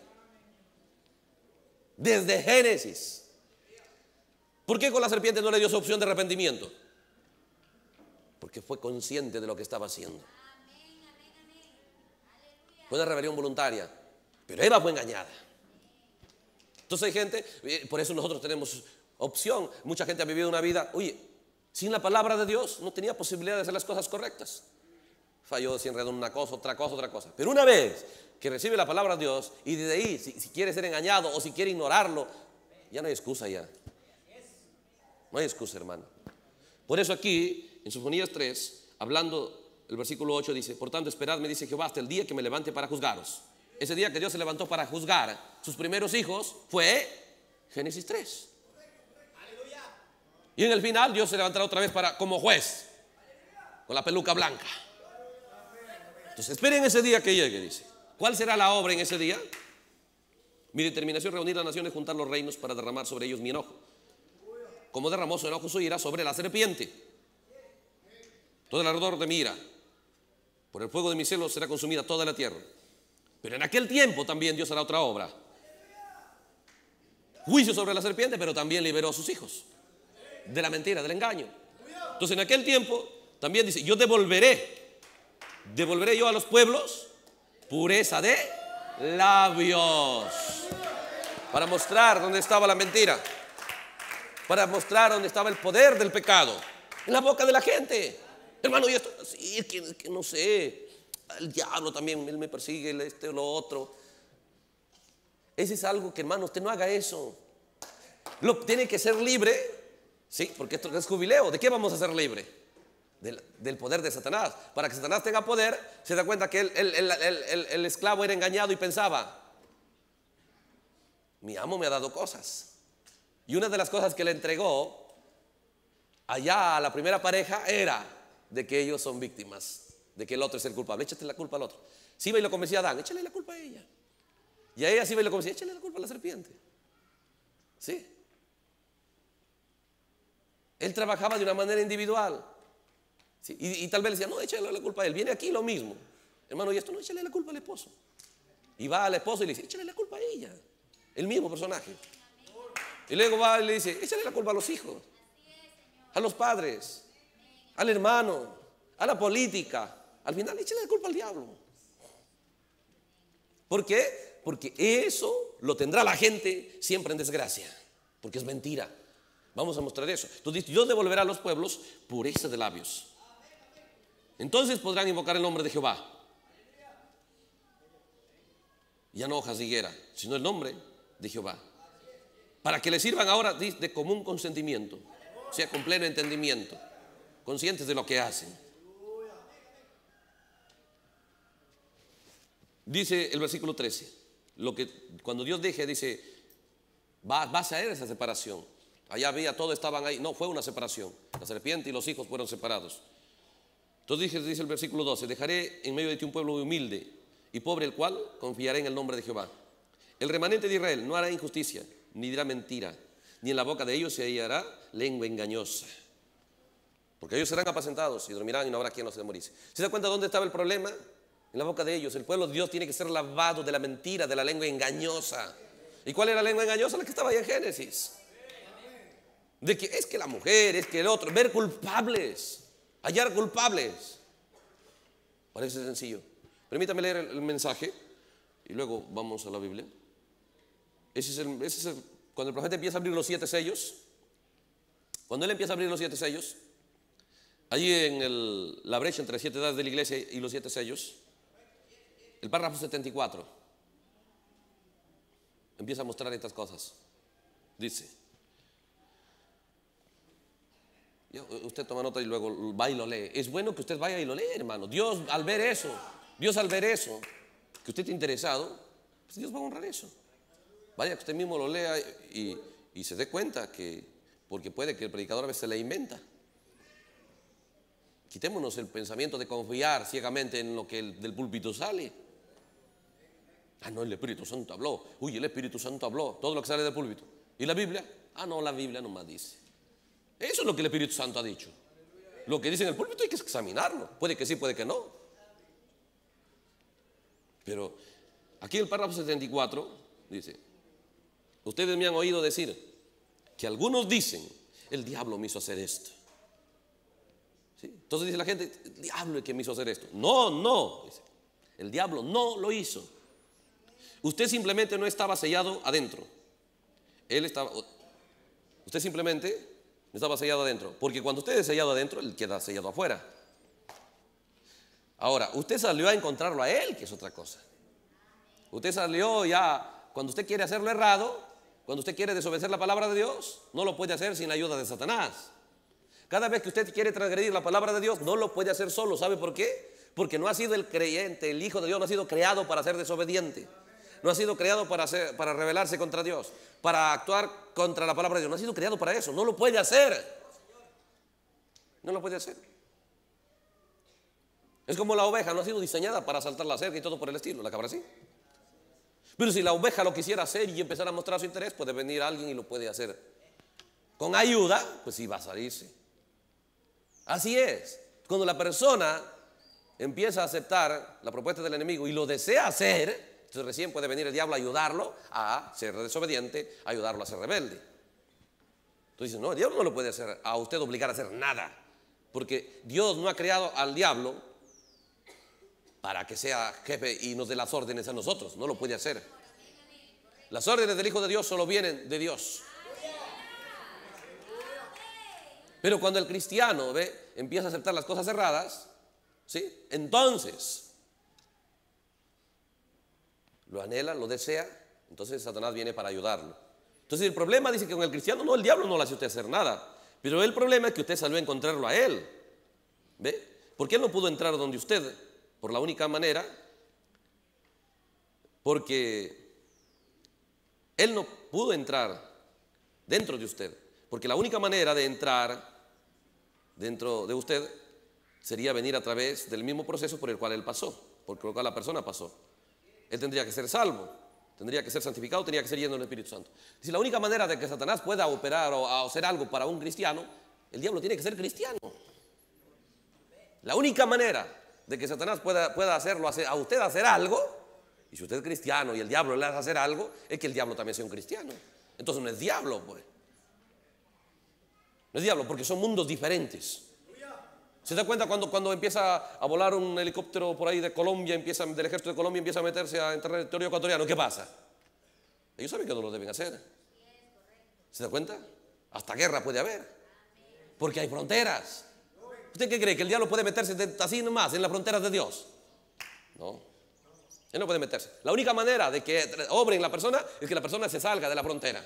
Desde Génesis. ¿Por qué con la serpiente no le dio su opción de arrepentimiento? Porque fue consciente de lo que estaba haciendo. Fue una rebelión voluntaria, pero Eva fue engañada. Entonces hay gente, por eso nosotros tenemos opción. Mucha gente ha vivido una vida, oye, sin la palabra de Dios no tenía posibilidad de hacer las cosas correctas. Falló, se enredó en una cosa, otra cosa, otra cosa. Pero una vez que recibe la palabra de Dios y desde ahí, si, si quiere ser engañado o si quiere ignorarlo, ya no hay excusa ya. No hay excusa, hermano. Por eso aquí, en Sofonías tres, hablando, el versículo ocho dice, por tanto esperadme, dice Jehová, hasta el día que me levante para juzgaros. Ese día que Dios se levantó para juzgar sus primeros hijos fue Génesis tres. Y en el final Dios se levantará otra vez para, como juez, con la peluca blanca. Entonces esperen ese día que llegue, dice. ¿Cuál será la obra en ese día? Mi determinación, reunir las naciones, juntar los reinos para derramar sobre ellos mi enojo. Como derramó su enojo, su ira sobre la serpiente. Todo el ardor de mi ira, por el fuego de mi celo será consumida toda la tierra. Pero en aquel tiempo también Dios hará otra obra. Juicio sobre la serpiente, pero también liberó a sus hijos de la mentira, del engaño. Entonces en aquel tiempo también dice, yo devolveré, devolveré yo a los pueblos pureza de labios, para mostrar dónde estaba la mentira, para mostrar dónde estaba el poder del pecado, en la boca de la gente. Hermano, y esto, sí, que, que no sé, el diablo también, él me persigue, este o lo otro. Ese es algo que, hermano, usted no haga eso. Lo, tiene que ser libre, sí, porque esto es jubileo. ¿De qué vamos a ser libre? Del, del poder de Satanás. Para que Satanás tenga poder, se da cuenta que el, el, el, el, el esclavo era engañado y pensaba, mi amo me ha dado cosas. Y una de las cosas que le entregó allá a la primera pareja era de que ellos son víctimas, de que el otro es el culpable. Échate la culpa al otro. Si iba y lo convencía a Adán, échale la culpa a ella. Y a ella si iba y lo convencía, échale la culpa a la serpiente. ¿Sí? Él trabajaba de una manera individual. ¿Sí? Y, y tal vez le decía, no, échale la culpa a él. Viene aquí lo mismo. Hermano, y esto no, échale la culpa al esposo. Y va al esposo y le dice, échale la culpa a ella. El mismo personaje. Y luego va y le dice, échale la culpa a los hijos, a los padres, al hermano, a la política. Al final, échale la culpa al diablo. ¿Por qué? Porque eso lo tendrá la gente siempre en desgracia, porque es mentira. Vamos a mostrar eso. Entonces Dios devolverá a los pueblos pureza de labios. Entonces podrán invocar el nombre de Jehová. Ya no hojas de higuera, sino el nombre de Jehová. Para que le sirvan ahora de común consentimiento, o sea, con pleno entendimiento, conscientes de lo que hacen. Dice el versículo trece, lo que cuando Dios deje, dice, va, va a ser esa separación. Allá había, todos estaban ahí. No, fue una separación. La serpiente y los hijos fueron separados. Entonces dice, dice el versículo doce, dejaré en medio de ti un pueblo humilde y pobre, el cual confiaré en el nombre de Jehová. El remanente de Israel no hará injusticia, ni dirá mentira, ni en la boca de ellos se hallará lengua engañosa. Porque ellos serán apacentados y dormirán y no habrá quien los demorice. ¿Se da cuenta dónde estaba el problema? En la boca de ellos. El pueblo de Dios tiene que ser lavado de la mentira, de la lengua engañosa. ¿Y cuál era la lengua engañosa? La que estaba ahí en Génesis. De que es que la mujer, es que el otro, ver culpables, hallar culpables. Parece sencillo. Permítame leer el, el mensaje y luego vamos a la Biblia. Ese es, el, ese es el, cuando el profeta empieza a abrir los siete sellos, Cuando él empieza a abrir los siete sellos, allí en el, la brecha entre siete edades de la iglesia y los siete sellos, el párrafo setenta y cuatro empieza a mostrar estas cosas. Dice, usted toma nota y luego va y lo lee. Es bueno que usted vaya y lo lee, hermano. Dios al ver eso, Dios al ver eso, que usted esté interesado, pues Dios va a honrar eso. Vaya que usted mismo lo lea y, y se dé cuenta que, porque puede que el predicador a veces se le inventa. Quitémonos el pensamiento de confiar ciegamente en lo que el, del púlpito sale. Ah, no, el Espíritu Santo habló. Uy, el Espíritu Santo habló. Todo lo que sale del púlpito. ¿Y la Biblia? Ah, no, la Biblia nomás dice. Eso es lo que el Espíritu Santo ha dicho. Lo que dice en el púlpito hay que examinarlo. Puede que sí, puede que no. Pero aquí el párrafo setenta y cuatro dice, ustedes me han oído decir que algunos dicen, el diablo me hizo hacer esto. ¿Sí? Entonces dice la gente, el diablo es el que me hizo hacer esto. No, no, dice, el diablo no lo hizo. Usted simplemente no estaba sellado adentro. Él estaba, usted simplemente no estaba sellado adentro. Porque cuando usted es sellado adentro, él queda sellado afuera. Ahora, usted salió a encontrarlo a él, que es otra cosa. Usted salió ya, cuando usted quiere hacer lo errado, cuando usted quiere desobedecer la palabra de Dios, no lo puede hacer sin la ayuda de Satanás. Cada vez que usted quiere transgredir la palabra de Dios, no lo puede hacer solo. ¿Sabe por qué? Porque no ha sido el creyente, el Hijo de Dios no ha sido creado para ser desobediente. No ha sido creado para, hacer, para rebelarse contra Dios, para actuar contra la palabra de Dios. No ha sido creado para eso. No lo puede hacer. No lo puede hacer. Es como la oveja, no ha sido diseñada para saltar la cerca y todo por el estilo. La cabra sí. Pero si la oveja lo quisiera hacer y empezar a mostrar su interés, puede venir alguien y lo puede hacer. Con ayuda, pues sí va a salirse. Así es. Cuando la persona empieza a aceptar la propuesta del enemigo y lo desea hacer, entonces recién puede venir el diablo a ayudarlo a ser desobediente, a ayudarlo a ser rebelde. Entonces dice, no, el diablo no lo puede hacer a usted obligar a hacer nada. Porque Dios no ha creado al diablo para que sea jefe y nos dé las órdenes a nosotros. No lo puede hacer. Las órdenes del Hijo de Dios solo vienen de Dios. Pero cuando el cristiano ve, empieza a aceptar las cosas erradas, ¿sí? Entonces lo anhela, lo desea, entonces Satanás viene para ayudarlo. Entonces el problema dice que con el cristiano, no, el diablo no le hace a usted hacer nada. Pero el problema es que usted salió a encontrarlo a él. ¿Ve? Porque él no pudo entrar donde usted, por la única manera, porque él no pudo entrar dentro de usted. Porque la única manera de entrar dentro de usted sería venir a través del mismo proceso por el cual él pasó, por el cual la persona pasó. Él tendría que ser salvo, tendría que ser santificado, tendría que ser lleno del Espíritu Santo. Si la única manera de que Satanás pueda operar o hacer algo para un cristiano, el diablo tiene que ser cristiano. La única manera de que Satanás pueda, pueda hacerlo a usted hacer algo, y si usted es cristiano y el diablo le hace hacer algo, es que el diablo también sea un cristiano. Entonces no es diablo, pues. No es diablo, porque son mundos diferentes. ¿Se da cuenta cuando, cuando empieza a volar un helicóptero por ahí de Colombia, empieza, del ejército de Colombia, empieza a meterse a, en territorio ecuatoriano? ¿Qué pasa? Ellos saben que no lo deben hacer. ¿Se da cuenta? Hasta guerra puede haber, porque hay fronteras. ¿Usted qué cree? ¿Que el diablo puede meterse de, así nomás en las fronteras de Dios? No, él no puede meterse. La única manera de que obre en la persona es que la persona se salga de la frontera.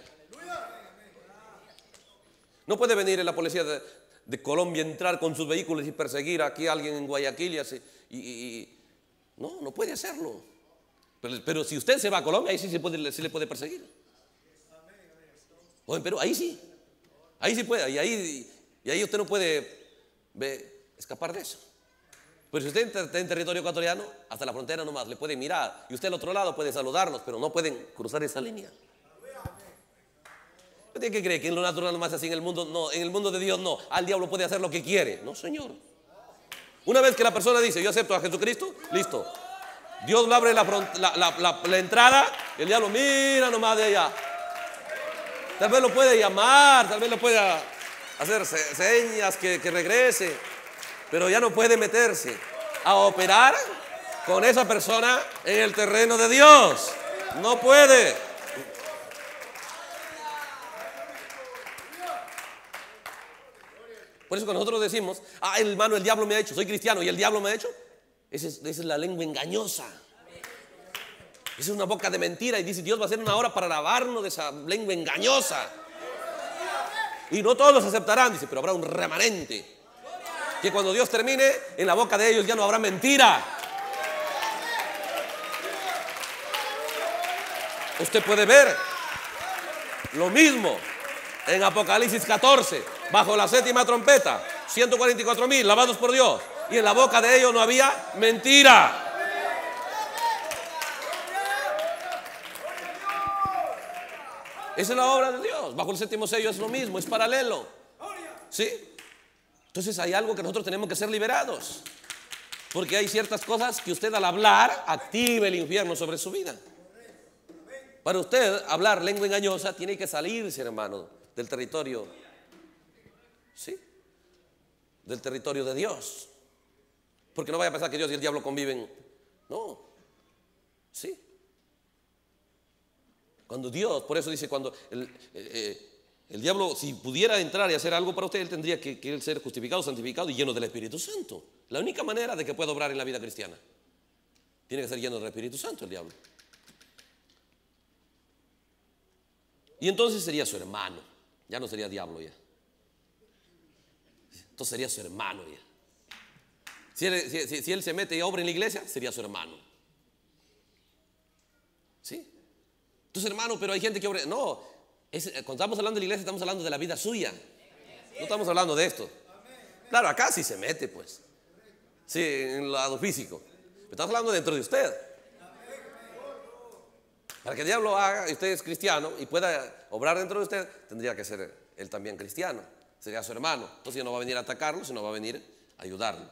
No puede venir en la policía de, de Colombia, entrar con sus vehículos y perseguir aquí a alguien en Guayaquil y así. Y, y, y, no, no puede hacerlo. Pero, pero si usted se va a Colombia, ahí sí, se puede, sí le puede perseguir. O en Perú, ahí sí. Ahí sí puede. Y ahí, y ahí usted no puede ve, escapar de eso. Pero si usted está en territorio ecuatoriano, hasta la frontera nomás, le pueden mirar. Y usted al otro lado puede saludarlos, pero no pueden cruzar esa línea. ¿Usted qué cree? ¿Que en lo natural nomás así en el mundo? No, en el mundo de Dios no. Al diablo puede hacer lo que quiere. No, señor. Una vez que la persona dice, yo acepto a Jesucristo, listo. Dios le abre la, la, la, la, la entrada, y el diablo mira nomás de allá. Tal vez lo puede llamar, tal vez lo pueda hacer señas que, que regrese, pero ya no puede meterse a operar con esa persona en el terreno de Dios. No puede. Por eso cuando nosotros decimos, ah, hermano, el diablo me ha hecho, soy cristiano y el diablo me ha hecho, esa es, esa es la lengua engañosa. Esa es una boca de mentira. Y dice, Dios va a hacer una hora para lavarnos de esa lengua engañosa. Y no todos los aceptarán, dice, pero habrá un remanente. Que cuando Dios termine, en la boca de ellos ya no habrá mentira. Usted puede ver lo mismo en Apocalipsis catorce, bajo la séptima trompeta, ciento cuarenta y cuatro mil lavados por Dios, y en la boca de ellos no había mentira. Esa es la obra de Dios. Bajo el séptimo sello es lo mismo, es paralelo. ¿Sí? Entonces hay algo que nosotros tenemos que ser liberados, porque hay ciertas cosas que usted al hablar activa el infierno sobre su vida. Para usted hablar lengua engañosa tiene que salirse, hermano, del territorio, ¿sí?, del territorio de Dios. Porque no vaya a pensar que Dios y el diablo conviven. No. ¿Sí? Cuando Dios, por eso dice, cuando el, eh, el diablo, si pudiera entrar y hacer algo para usted, él tendría que, que él ser justificado, santificado y lleno del Espíritu Santo. La única manera de que pueda obrar en la vida cristiana, tiene que ser lleno del Espíritu Santo el diablo. Y entonces sería su hermano. Ya no sería diablo ya. Entonces sería su hermano ya. Si él, si, si, si él se mete y obra en la iglesia, sería su hermano. ¿Sí? Entonces, hermano, pero hay gente que obra. No, es, cuando estamos hablando de la iglesia, estamos hablando de la vida suya. No estamos hablando de esto. Claro, acá sí se mete, pues. Sí, en el lado físico. Pero estamos hablando dentro de usted. Para que el diablo haga, y usted es cristiano y pueda obrar dentro de usted, tendría que ser él también cristiano. Sería su hermano. Entonces ya no va a venir a atacarlo, sino va a venir a ayudarlo.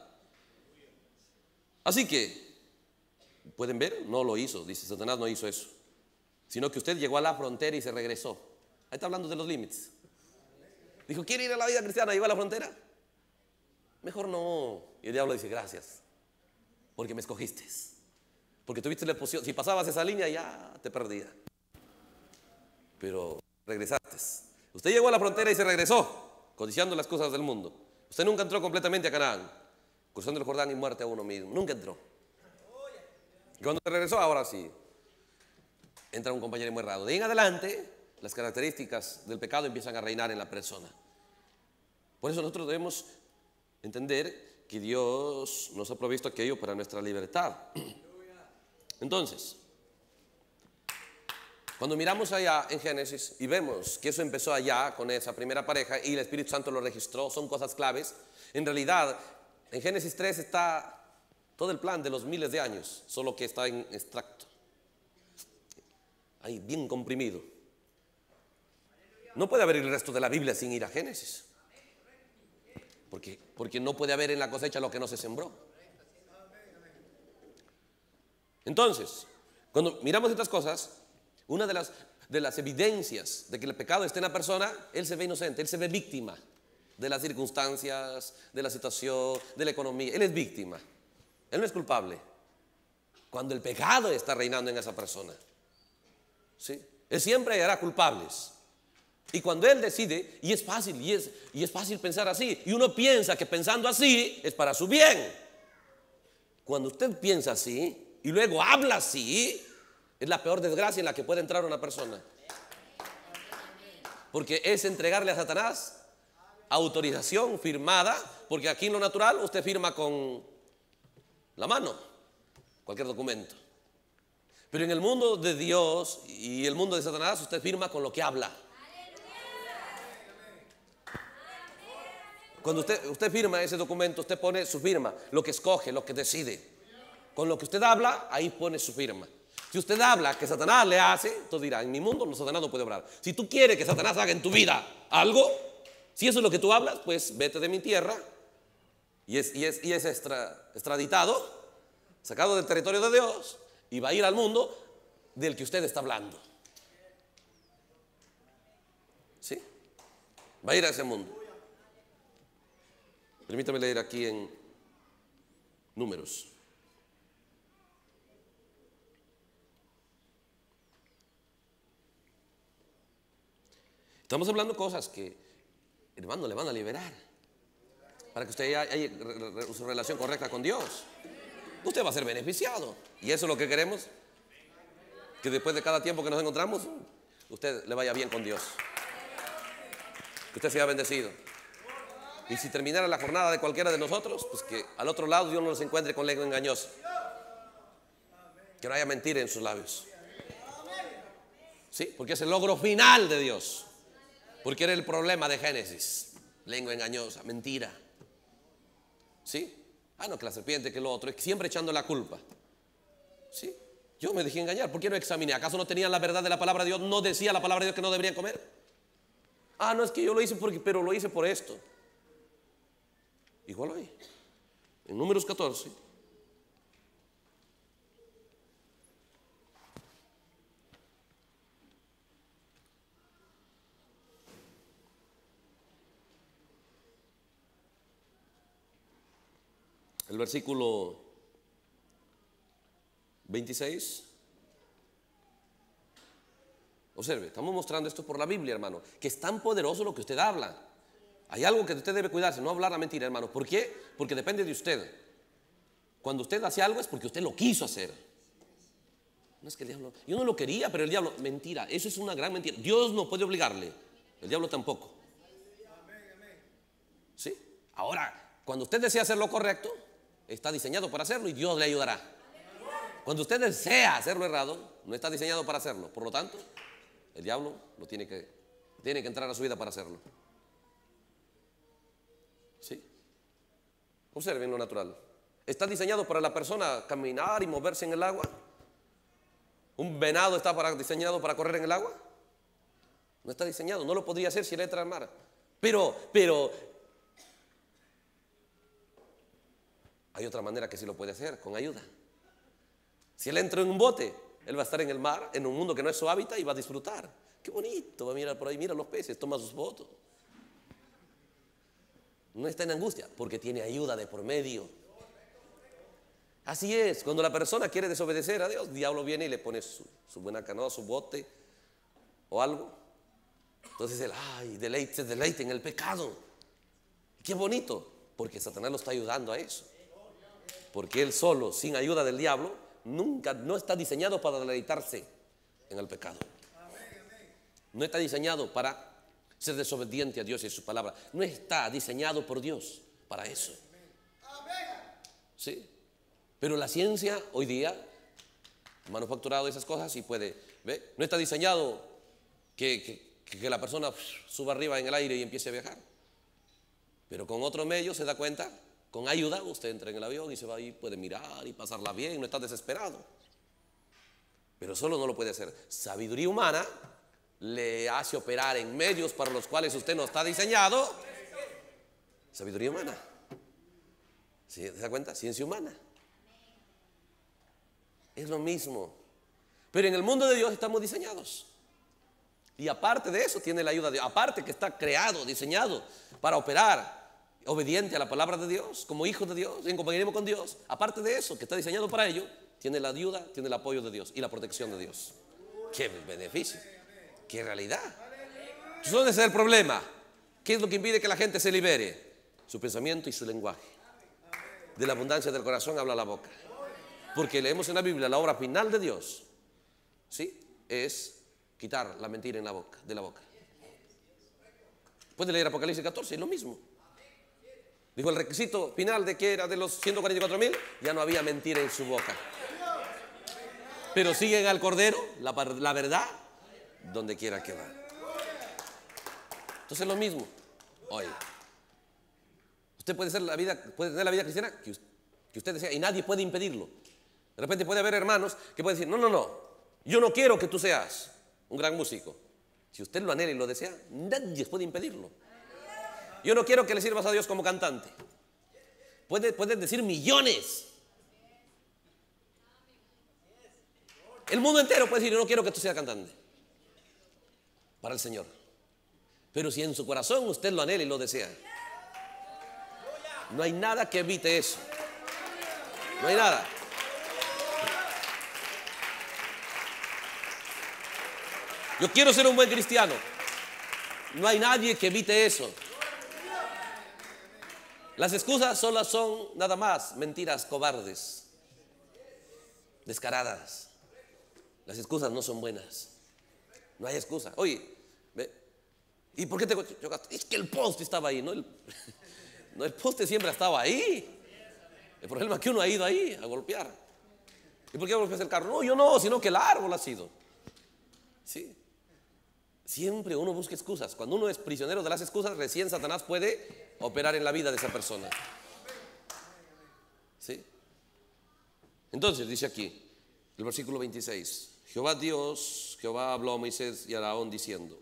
Así que, ¿pueden ver? No lo hizo, dice Satanás, no hizo eso. Sino que usted llegó a la frontera y se regresó. Ahí está hablando de los límites. Dijo, ¿quiere ir a la vida cristiana? ¿Llegó a la frontera? Mejor no. Y el diablo dice, gracias, porque me escogiste. Porque tuviste la exposición. Si pasabas esa línea ya te perdía. Pero regresaste. Usted llegó a la frontera y se regresó, codiciando las cosas del mundo. Usted nunca entró completamente a Canaán, cruzando el Jordán y muerte a uno mismo. Nunca entró. Y cuando se regresó, ahora sí, entra un compañero muy errado. De ahí en adelante, las características del pecado empiezan a reinar en la persona. Por eso nosotros debemos entender que Dios nos ha provisto aquello para nuestra libertad. Entonces, cuando miramos allá en Génesis y vemos que eso empezó allá con esa primera pareja y el Espíritu Santo lo registró, son cosas claves. En realidad, en Génesis tres está todo el plan de los miles de años, solo que está en extracto, ahí bien comprimido. No puede haber el resto de la Biblia sin ir a Génesis, porque, porque no puede haber en la cosecha lo que no se sembró. Entonces, cuando miramos estas cosas, una de las, de las evidencias de que el pecado está en la persona, él se ve inocente, él se ve víctima de las circunstancias, de la situación, de la economía. Él es víctima, él no es culpable. Cuando el pecado está reinando en esa persona, ¿sí?, él siempre hallará culpables. Y cuando él decide, y es fácil, y es, y es fácil pensar así, y uno piensa que pensando así es para su bien. Cuando usted piensa así y luego habla así, es la peor desgracia en la que puede entrar una persona. Porque es entregarle a Satanás autorización firmada, porque aquí en lo natural usted firma con la mano cualquier documento. Pero en el mundo de Dios y el mundo de Satanás usted firma con lo que habla. Cuando usted, usted firma ese documento, usted pone su firma, lo que escoge, lo que decide. Con lo que usted habla, ahí pone su firma. Si usted habla que Satanás le hace, entonces dirá, en mi mundo no, Satanás no puede obrar. Si tú quieres que Satanás haga en tu vida algo, si eso es lo que tú hablas, pues vete de mi tierra. Y es, y es, y es extra, extraditado, sacado del territorio de Dios, y va a ir al mundo del que usted está hablando. ¿Sí? Va a ir a ese mundo. Permítame leer aquí en Números. Estamos hablando cosas que, hermano, le van a liberar. para que usted haya su relación correcta con Dios. Usted va a ser beneficiado. Y eso es lo que queremos. Que después de cada tiempo que nos encontramos, usted le vaya bien con Dios. Que usted sea bendecido. Y si terminara la jornada de cualquiera de nosotros, pues que al otro lado Dios no nos encuentre con lengua engañosa. Que no haya mentira en sus labios. Sí, porque es el logro final de Dios. Porque era el problema de Génesis. Lengua engañosa, mentira. ¿Sí? Ah, no, que la serpiente, que lo otro. Es siempre echando la culpa. ¿Sí? Yo me dejé engañar. ¿Por qué no examiné? ¿Acaso no tenían la verdad de la palabra de Dios? ¿No decía la palabra de Dios que no deberían comer? Ah, no, es que yo lo hice porque, pero lo hice por esto. Igual hoy. En Números catorce. El versículo veintiséis. Observe, estamos mostrando esto por la Biblia, hermano, que es tan poderoso lo que usted habla. Hay algo que usted debe cuidarse, no hablar la mentira, hermano. ¿Por qué? Porque depende de usted. Cuando usted hace algo es porque usted lo quiso hacer. No es que el diablo, yo no lo quería, pero el diablo, mentira, eso es una gran mentira. Dios no puede obligarle, el diablo tampoco. ¿Sí? Ahora, cuando usted desea hacer lo correcto, está diseñado para hacerlo y Dios le ayudará. Cuando usted desea hacer lo errado, no está diseñado para hacerlo. Por lo tanto, el diablo lo tiene que, tiene que entrar a su vida para hacerlo. ¿Sí? Observen lo natural. ¿Está diseñado para la persona caminar y moverse en el agua? ¿Un venado está para, diseñado para correr en el agua? No está diseñado, no lo podría hacer si él entra al mar. Pero, pero hay otra manera que sí lo puede hacer, con ayuda. Si él entra en un bote, él va a estar en el mar, en un mundo que no es su hábitat y va a disfrutar. Qué bonito, va a mirar por ahí, mira los peces, toma sus fotos. No está en angustia porque tiene ayuda de por medio. Así es, cuando la persona quiere desobedecer a Dios, el diablo viene y le pone su, su buena canoa, su bote o algo. Entonces él, ay, deleite, se deleite en el pecado. Qué bonito, porque Satanás lo está ayudando a eso. Porque él solo, sin ayuda del diablo, nunca, no está diseñado para deleitarse en el pecado. No está diseñado para ser desobediente a Dios y a su palabra. No está diseñado por Dios para eso. ¿Sí? Pero la ciencia hoy día ha manufacturado esas cosas y puede, ¿ve? No está diseñado que, que, que la persona suba arriba en el aire y empiece a viajar. Pero con otro medio se da cuenta, con ayuda, usted entra en el avión y se va ahí, puede mirar y pasarla bien, no está desesperado. Pero solo no lo puede hacer. Sabiduría humana le hace operar en medios para los cuales usted no está diseñado. Sabiduría humana. ¿Se da cuenta? Ciencia humana. Es lo mismo. Pero en el mundo de Dios estamos diseñados. Y aparte de eso tiene la ayuda de Dios. Aparte que está creado, diseñado para operar obediente a la palabra de Dios, como hijo de Dios, en compañerismo con Dios. Aparte de eso, que está diseñado para ello, tiene la ayuda, tiene el apoyo de Dios y la protección de Dios. ¡Qué beneficio! ¡Qué realidad! Entonces, ¿dónde está el problema? ¿Qué es lo que impide que la gente se libere? Su pensamiento y su lenguaje. De la abundancia del corazón habla la boca. Porque leemos en la Biblia la obra final de Dios, ¿sí? Es quitar la mentira en la boca, de la boca. Puede leer Apocalipsis catorce, es lo mismo. Dijo el requisito final de que era de los ciento cuarenta y cuatro mil, ya no había mentira en su boca. Pero siguen al Cordero, la, la verdad, donde quiera que va. Entonces es lo mismo. Oye, usted puede ser la vida, puede tener la vida cristiana que usted, que usted desea y nadie puede impedirlo. De repente puede haber hermanos que pueden decir, no, no, no, yo no quiero que tú seas un gran músico. Si usted lo anhela y lo desea, nadie puede impedirlo. Yo no quiero que le sirvas a Dios como cantante. Puede, pueden decir millones. El mundo entero puede decir, yo no quiero que tú seas cantante para el Señor. Pero si en su corazón usted lo anhela y lo desea, no hay nada que evite eso. No hay nada. Yo quiero ser un buen cristiano. No hay nadie que evite eso. Las excusas solo son nada más mentiras cobardes, descaradas. Las excusas no son buenas. No hay excusa. Oye, ¿ve? ¿Y por qué te chocaste? Es que el poste estaba ahí, ¿no? El, no, el poste siempre estaba ahí. El problema es que uno ha ido ahí a golpear. ¿Y por qué golpeas el carro? No, yo no, sino que el árbol ha sido. ¿Sí? Siempre uno busca excusas. Cuando uno es prisionero de las excusas, recién Satanás puede operar en la vida de esa persona. ¿Sí? Entonces dice aquí, el versículo veintiséis: Jehová Dios, Jehová habló a Moisés y a Aarón diciendo: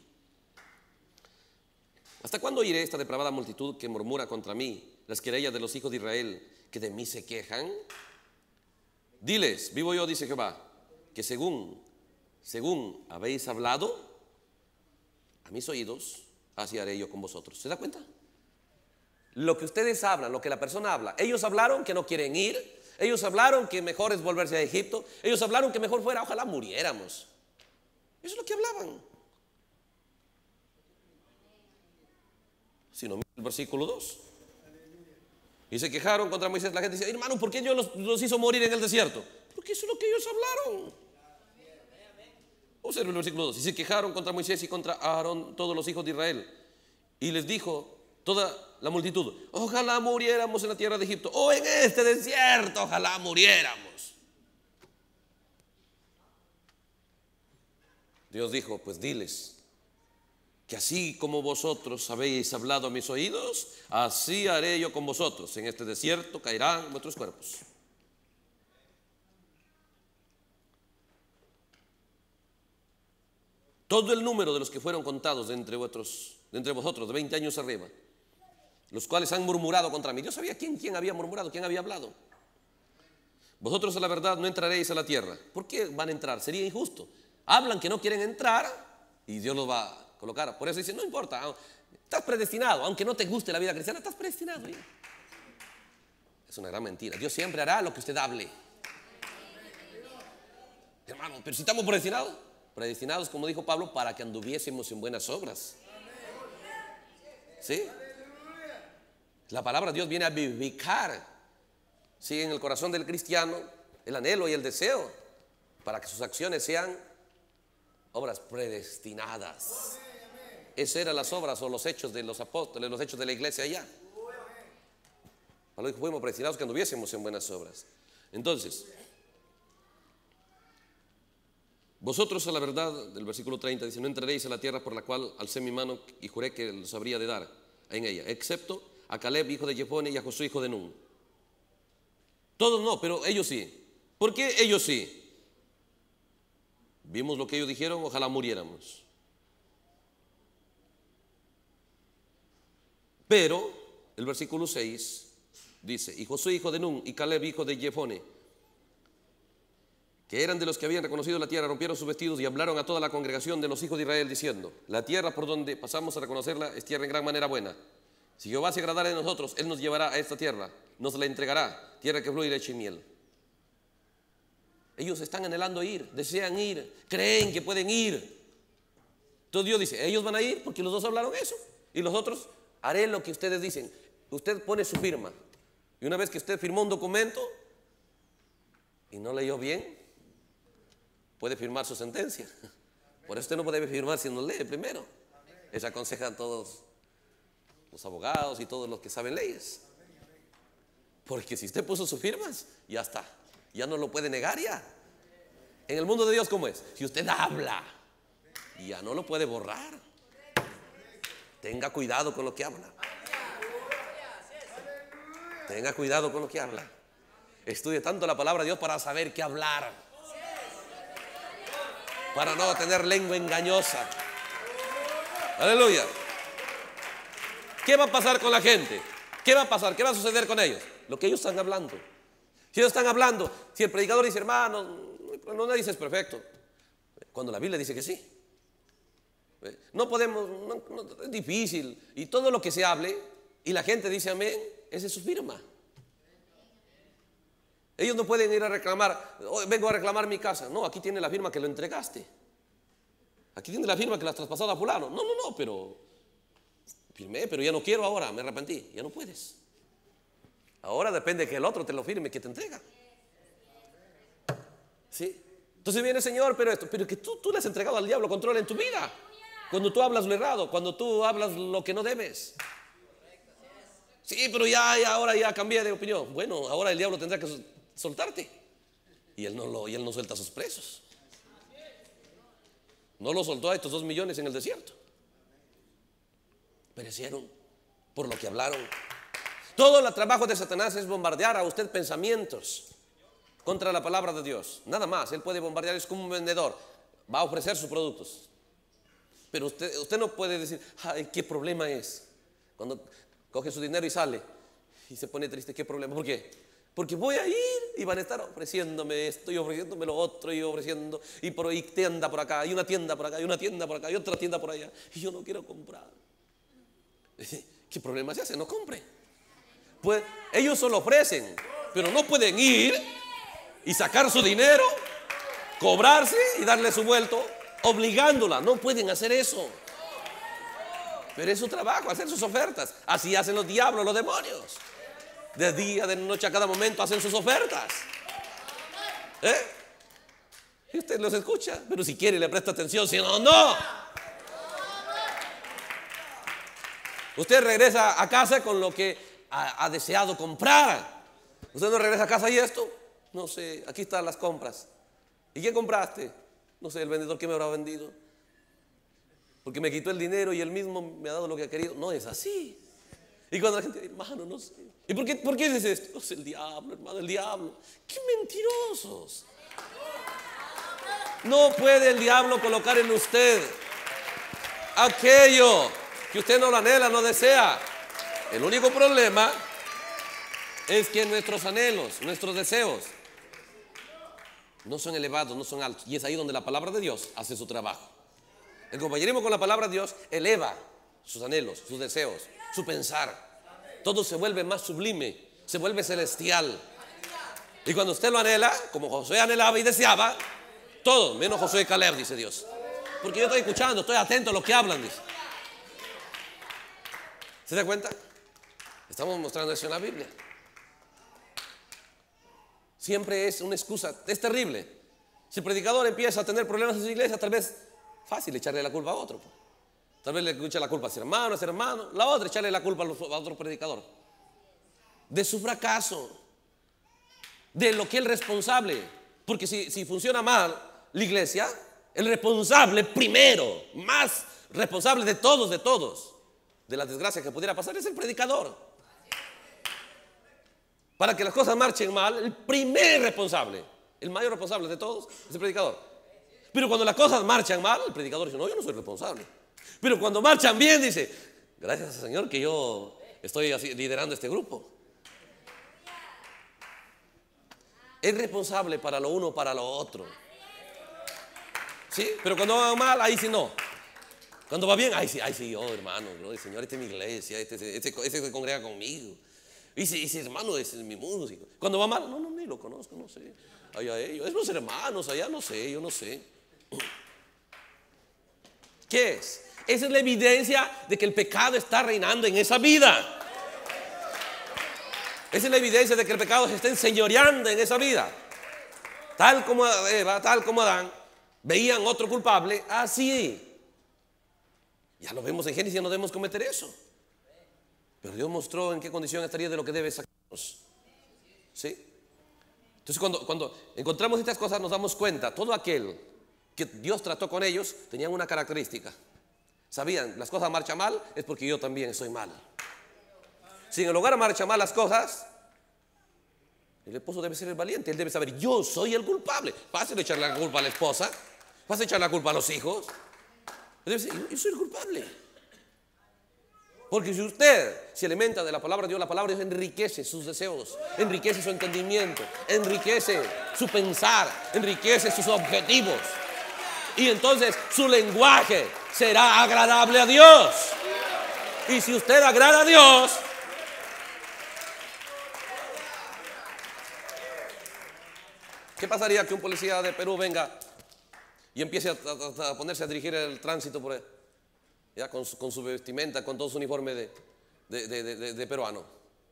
¿hasta cuándo oiré esta depravada multitud que murmura contra mí, las querellas de los hijos de Israel que de mí se quejan? Diles, vivo yo, dice Jehová, que según, según habéis hablado a mis oídos, así haré yo con vosotros. ¿Se da cuenta? Lo que ustedes hablan, lo que la persona habla. Ellos hablaron que no quieren ir. Ellos hablaron que mejor es volverse a Egipto. Ellos hablaron que mejor fuera, ojalá muriéramos. Eso es lo que hablaban. Si no, el versículo dos. Y se quejaron contra Moisés. La gente dice: hermano, ¿por qué Dios los, los hizo morir en el desierto? Porque eso es lo que ellos hablaron. Observen el versículo dos. Y se quejaron contra Moisés y contra Aarón todos los hijos de Israel. Y les dijo toda la multitud: ojalá muriéramos en la tierra de Egipto, o en este desierto, ojalá muriéramos. Dios dijo: pues diles que así como vosotros habéis hablado a mis oídos, así haré yo con vosotros. En este desierto caerán vuestros cuerpos. Todo el número de los que fueron contados de entre, vosotros, de entre vosotros, de veinte años arriba, los cuales han murmurado contra mí. Yo sabía quién, quién había murmurado, quién había hablado. Vosotros a la verdad no entraréis a la tierra. ¿Por qué van a entrar? Sería injusto. Hablan que no quieren entrar y Dios los va a colocar. Por eso dicen: no importa, estás predestinado. Aunque no te guste la vida cristiana, estás predestinado. ¿eh? Es una gran mentira. Dios siempre hará lo que usted hable. Hermano, pero si estamos predestinados, predestinados, como dijo Pablo, para que anduviésemos en buenas obras. ¿Sí? La palabra de Dios viene a vivificar, ¿sí?, en el corazón del cristiano el anhelo y el deseo para que sus acciones sean obras predestinadas. Esas eran las obras o los hechos de los apóstoles, los hechos de la iglesia allá. Para lo que fuimos predestinados, que anduviésemos en buenas obras. Entonces, vosotros a la verdad, del versículo treinta dice: no entraréis a la tierra por la cual alcé mi mano y juré que los habría de dar en ella, excepto a Caleb, hijo de Jefone, y a Josué, hijo de Nun. Todos no, pero ellos sí. ¿Por qué ellos sí? Vimos lo que ellos dijeron: ojalá muriéramos. Pero el versículo seis dice: y Josué, hijo de Nun, y Caleb, hijo de Jefone, que eran de los que habían reconocido la tierra, rompieron sus vestidos y hablaron a toda la congregación de los hijos de Israel, diciendo: la tierra por donde pasamos a reconocerla es tierra en gran manera buena. Si Jehová se agradara de nosotros, Él nos llevará a esta tierra, nos la entregará, tierra que fluye leche y miel. Ellos están anhelando ir, desean ir, creen que pueden ir. Entonces Dios dice: ellos van a ir porque los dos hablaron eso. Y los otros: haré lo que ustedes dicen. Usted pone su firma. Y una vez que usted firmó un documento y no leyó bien, puede firmar su sentencia. Por eso usted no puede firmar si no lee primero. Eso aconsejan todos los abogados y todos los que saben leyes. Porque si usted puso sus firmas, ya está. Ya no lo puede negar ya. En el mundo de Dios, ¿cómo es? Si usted habla, ya no lo puede borrar. Tenga cuidado con lo que habla. Tenga cuidado con lo que habla. Estudie tanto la palabra de Dios para saber qué hablar, para no tener lengua engañosa. Aleluya. ¿Qué va a pasar con la gente? ¿Qué va a pasar? ¿Qué va a suceder con ellos? Lo que ellos están hablando. Si ellos están hablando, si el predicador dice: hermano, no nadie dice es perfecto, cuando la Biblia dice que sí. No podemos, no, no, es difícil. Y todo lo que se hable y la gente dice amén, esa es su firma. Ellos no pueden ir a reclamar: oh, vengo a reclamar mi casa. No, aquí tiene la firma que lo entregaste. Aquí tiene la firma que la has traspasado a fulano. No, no, no, pero Firmé, pero ya no quiero ahora, me arrepentí. Ya no puedes. Ahora depende que el otro te lo firme, que te entrega. ¿Sí? Entonces viene el Señor, pero esto, pero que tú, tú le has entregado al diablo control en tu vida. Cuando tú hablas lo errado, cuando tú hablas lo que no debes. Sí, pero ya, ya ahora ya cambié de opinión. Bueno, ahora el diablo tendrá que soltarte. Y él no, lo, y él no suelta a sus presos. No lo soltó a estos dos millones en el desierto. Perecieron por lo que hablaron. Todo el trabajo de Satanás es bombardear a usted pensamientos contra la palabra de Dios. Nada más. Él puede bombardear, es como un vendedor. Va a ofrecer sus productos. Pero usted, usted no puede decir, ay, ¿qué problema es? Cuando coge su dinero y sale y se pone triste, ¿qué problema? ¿Por qué? Porque voy a ir y van a estar ofreciéndome esto y ofreciéndome lo otro y ofreciendo y por ahí tienda por acá y una tienda por acá y una tienda por acá y otra tienda por allá y yo no quiero comprar. ¿Qué problema se hace? No compre. Pues ellos solo ofrecen, pero no pueden ir y sacar su dinero, cobrarse y darle su vuelto, obligándola. No pueden hacer eso. Pero es su trabajo, hacer sus ofertas. Así hacen los diablos, los demonios. De día, de noche, a cada momento hacen sus ofertas. ¿Eh? Y usted los escucha, pero si quiere le presta atención, si no, no. Usted regresa a casa con lo que ha, ha deseado comprar. Usted no regresa a casa y esto, no sé, aquí están las compras. ¿Y qué compraste? No sé, el vendedor que me habrá vendido. Porque me quitó el dinero y él mismo me ha dado lo que ha querido. No es así. Y cuando la gente dice, hermano, no sé. ¿Y por qué, por qué dices esto? No es el diablo, hermano, el diablo. ¡Qué mentirosos! No puede el diablo colocar en usted aquello que usted no lo anhela, no desea. El único problema es que nuestros anhelos, nuestros deseos no son elevados, no son altos. Y es ahí donde la palabra de Dios hace su trabajo. El compañerismo con la palabra de Dios eleva sus anhelos, sus deseos, su pensar. Todo se vuelve más sublime, se vuelve celestial. Y cuando usted lo anhela, como Josué anhelaba y deseaba, todo, menos Josué y Caleb, dice Dios. Porque yo estoy escuchando, estoy atento a lo que hablan, dice. ¿Se da cuenta? Estamos mostrando eso en la Biblia. Siempre es una excusa, es terrible. Si el predicador empieza a tener problemas en su iglesia, tal vez fácil echarle la culpa a otro. Tal vez le eche la culpa a ese hermano, a ese hermano. La otra, echarle la culpa a otro predicador. De su fracaso. De lo que él es responsable. Porque si, si funciona mal la iglesia, el responsable primero, más responsable de todos, de todos, de la desgracia que pudiera pasar, es el predicador. Para que las cosas marchen mal, el primer responsable, el mayor responsable de todos, es el predicador. Pero cuando las cosas marchan mal, el predicador dice, no, yo no soy responsable. Pero cuando marchan bien, dice, gracias al Señor que yo estoy así, liderando este grupo. Es responsable para lo uno, para lo otro. ¿Sí? Pero cuando va mal, ahí sí no. Cuando va bien, ahí sí, ahí sí, oh hermano, no, el Señor, esta es mi iglesia, este, este, este, este se congrega conmigo. Y ese, ese hermano es mi músico. Cuando va mal, no, no, ni lo conozco, no sé. Allá ellos, es los hermanos, allá no sé, yo no sé. ¿Qué es? Esa es la evidencia de que el pecado está reinando en esa vida. Esa es la evidencia de que el pecado se está enseñoreando en esa vida. Tal como Eva, tal como Adán, veían otro culpable, así. Ya lo vemos en Génesis, no debemos cometer eso. Pero Dios mostró en qué condición estaría de lo que debe sacarnos. ¿Sí? Entonces cuando, cuando encontramos estas cosas nos damos cuenta, todo aquel que Dios trató con ellos tenían una característica. Sabían, las cosas marchan mal, es porque yo también soy mal. Si en el hogar marchan mal las cosas, el esposo debe ser el valiente. Él debe saber, yo soy el culpable. Vas a echarle la culpa a la esposa, vas a echar la culpa a los hijos. Él debe decir, yo, yo soy el culpable. Porque si usted se alimenta de la palabra de Dios, la palabra de Dios enriquece sus deseos, enriquece su entendimiento, enriquece su pensar, enriquece sus objetivos. Y entonces su lenguaje será agradable a Dios. Y si usted agrada a Dios, ¿qué pasaría que un policía de Perú venga y empiece a, a, a ponerse a dirigir el tránsito por ahí? ya con su, con su vestimenta, con todo su uniforme de, de, de, de, de peruano.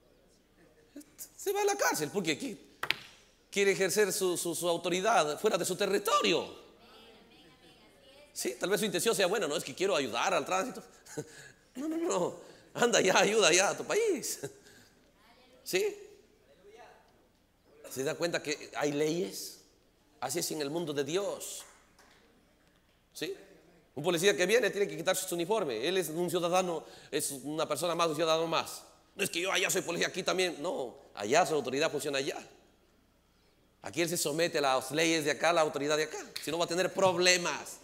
Se va a la cárcel porque quiere ejercer su, su, su autoridad fuera de su territorio. Sí, tal vez su intención sea buena, no es que quiero ayudar al tránsito. No, no, no, anda ya, ayuda ya a tu país. ¿Sí? ¿Se da cuenta que hay leyes? Así es en el mundo de Dios. ¿Sí? Un policía que viene tiene que quitarse su uniforme. Él es un ciudadano, es una persona más, un ciudadano más. No es que yo allá soy policía, aquí también. No, allá su autoridad funciona allá. Aquí él se somete a las leyes de acá, a la autoridad de acá. Si no va a tener problemas.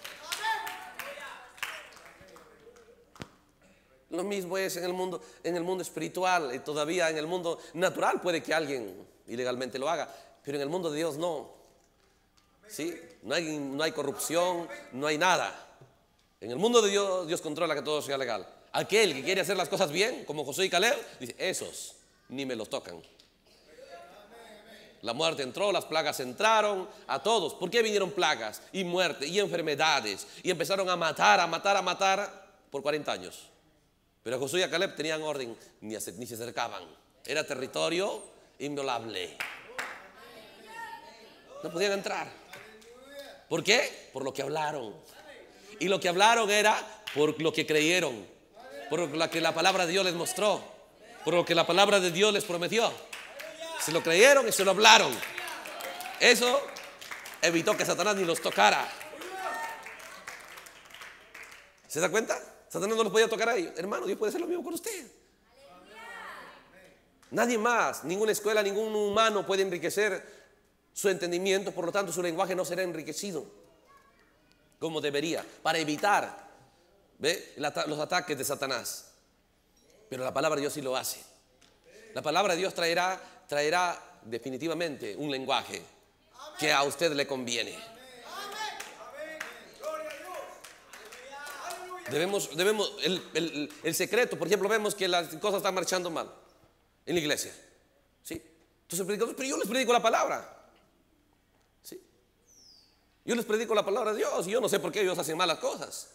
Lo mismo es en el mundo, en el mundo espiritual. Y todavía en el mundo natural puede que alguien ilegalmente lo haga, pero en el mundo de Dios no. ¿Sí? No hay, no hay corrupción, no hay nada. En el mundo de Dios, Dios controla que todo sea legal. Aquel que quiere hacer las cosas bien, como Josué y Caleb, dice, esos ni me los tocan. La muerte entró, las plagas entraron a todos. ¿Por qué vinieron plagas y muerte y enfermedades? Y empezaron a matar, a matar, a matar por cuarenta años. Pero Josué y a Caleb tenían orden, ni se, ni se acercaban. Era territorio inviolable. No podían entrar. ¿Por qué? Por lo que hablaron. Y lo que hablaron era por lo que creyeron, por lo que la palabra de Dios les mostró, por lo que la palabra de Dios les prometió. Se lo creyeron y se lo hablaron. Eso evitó que Satanás ni los tocara. ¿Se da cuenta? Satanás no los podía tocar a ellos. Hermano, Dios puede hacer lo mismo con usted. Nadie más, ninguna escuela, ningún humano puede enriquecer su entendimiento. Por lo tanto, su lenguaje no será enriquecido como debería, para evitar, ¿ve?, los ataques de Satanás. Pero la palabra de Dios sí lo hace. La palabra de Dios traerá, traerá definitivamente un lenguaje que a usted le conviene. Debemos, debemos el, el, el secreto, por ejemplo, vemos que las cosas están marchando mal en la iglesia. ¿Sí? Entonces, pero yo les predico la palabra. ¿Sí? Yo les predico la palabra de Dios y yo no sé por qué ellos hacen malas cosas.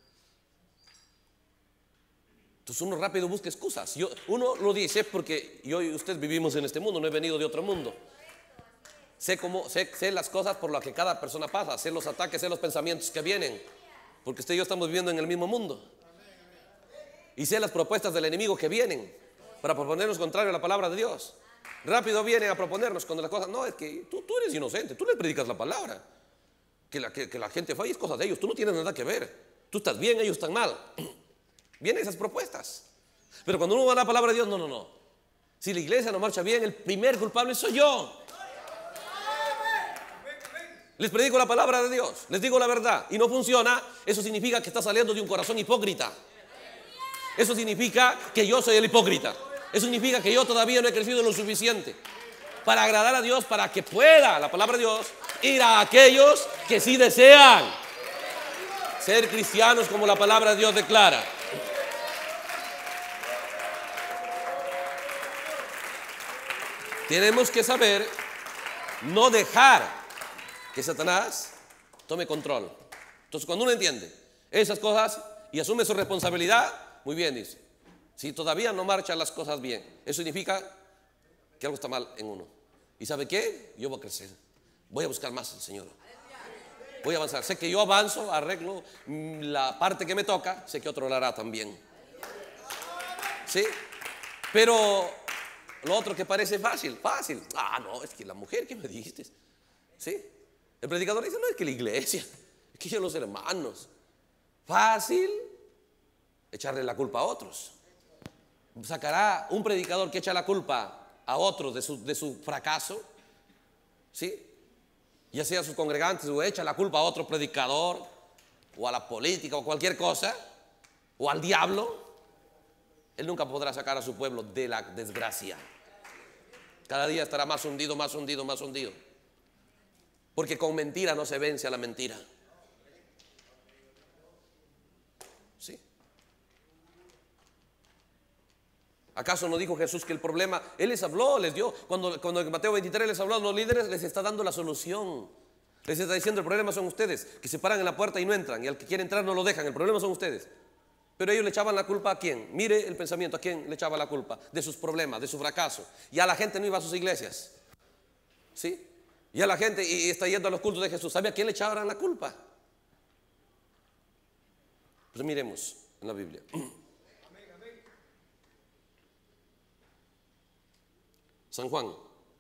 Entonces uno rápido busca excusas. Yo, uno lo dice porque yo y usted vivimos en este mundo, no he venido de otro mundo. Sé, cómo, sé, sé las cosas por las que cada persona pasa, sé los ataques, sé los pensamientos que vienen, porque usted y yo estamos viviendo en el mismo mundo. Y sé las propuestas del enemigo que vienen para proponernos contrario a la palabra de Dios. Rápido vienen a proponernos cuando las cosas, no, es que tú, tú eres inocente, tú les predicas la palabra. Que la, que, que la gente falla es cosa de ellos, tú no tienes nada que ver. Tú estás bien, ellos están mal. Vienen esas propuestas. Pero cuando uno va a la palabra de Dios, no, no, no. Si la iglesia no marcha bien, el primer culpable soy yo. Les predico la palabra de Dios, les digo la verdad y no funciona. Eso significa que está saliendo de un corazón hipócrita. Eso significa que yo soy el hipócrita. Eso significa que yo todavía no he crecido lo suficiente para agradar a Dios, para que pueda la palabra de Dios ir a aquellos que sí desean ser cristianos como la palabra de Dios declara. Tenemos que saber no dejar que Satanás tome control. Entonces, cuando uno entiende esas cosas y asume su responsabilidad, muy bien, dice. Si todavía no marchan las cosas bien, eso significa que algo está mal en uno. ¿Y sabe qué? Yo voy a crecer. Voy a buscar más al Señor. Voy a avanzar. Sé que yo avanzo, arreglo la parte que me toca, sé que otro lo hará también. ¿Sí? Pero lo otro que parece fácil, fácil. Ah, no, es que la mujer que me dijiste. ¿Sí? El predicador dice, no, es que la iglesia, es que yo los hermanos. Fácil echarle la culpa a otros. Sacará un predicador que echa la culpa a otros de su, de su fracaso, ¿sí? Ya sea a sus congregantes, o echa la culpa a otro predicador, o a la política, o cualquier cosa, o al diablo. Él nunca podrá sacar a su pueblo de la desgracia. Cada día estará más hundido, más hundido, más hundido. Porque con mentira no se vence a la mentira. ¿Sí? ¿Acaso no dijo Jesús que el problema, Él les habló, les dio, cuando, cuando en Mateo veintitrés les habló a los líderes, les está dando la solución. Les está diciendo, el problema son ustedes, que se paran en la puerta y no entran, y al que quiere entrar no lo dejan, el problema son ustedes. Pero ellos le echaban la culpa ¿a quién? Mire el pensamiento, ¿a quién le echaba la culpa? De sus problemas, de su fracaso. Ya la gente no iba a sus iglesias, ¿sí? Ya la gente y está yendo a los cultos de Jesús. ¿Sabe a quién le echaban la culpa? Pues miremos en la Biblia. San Juan.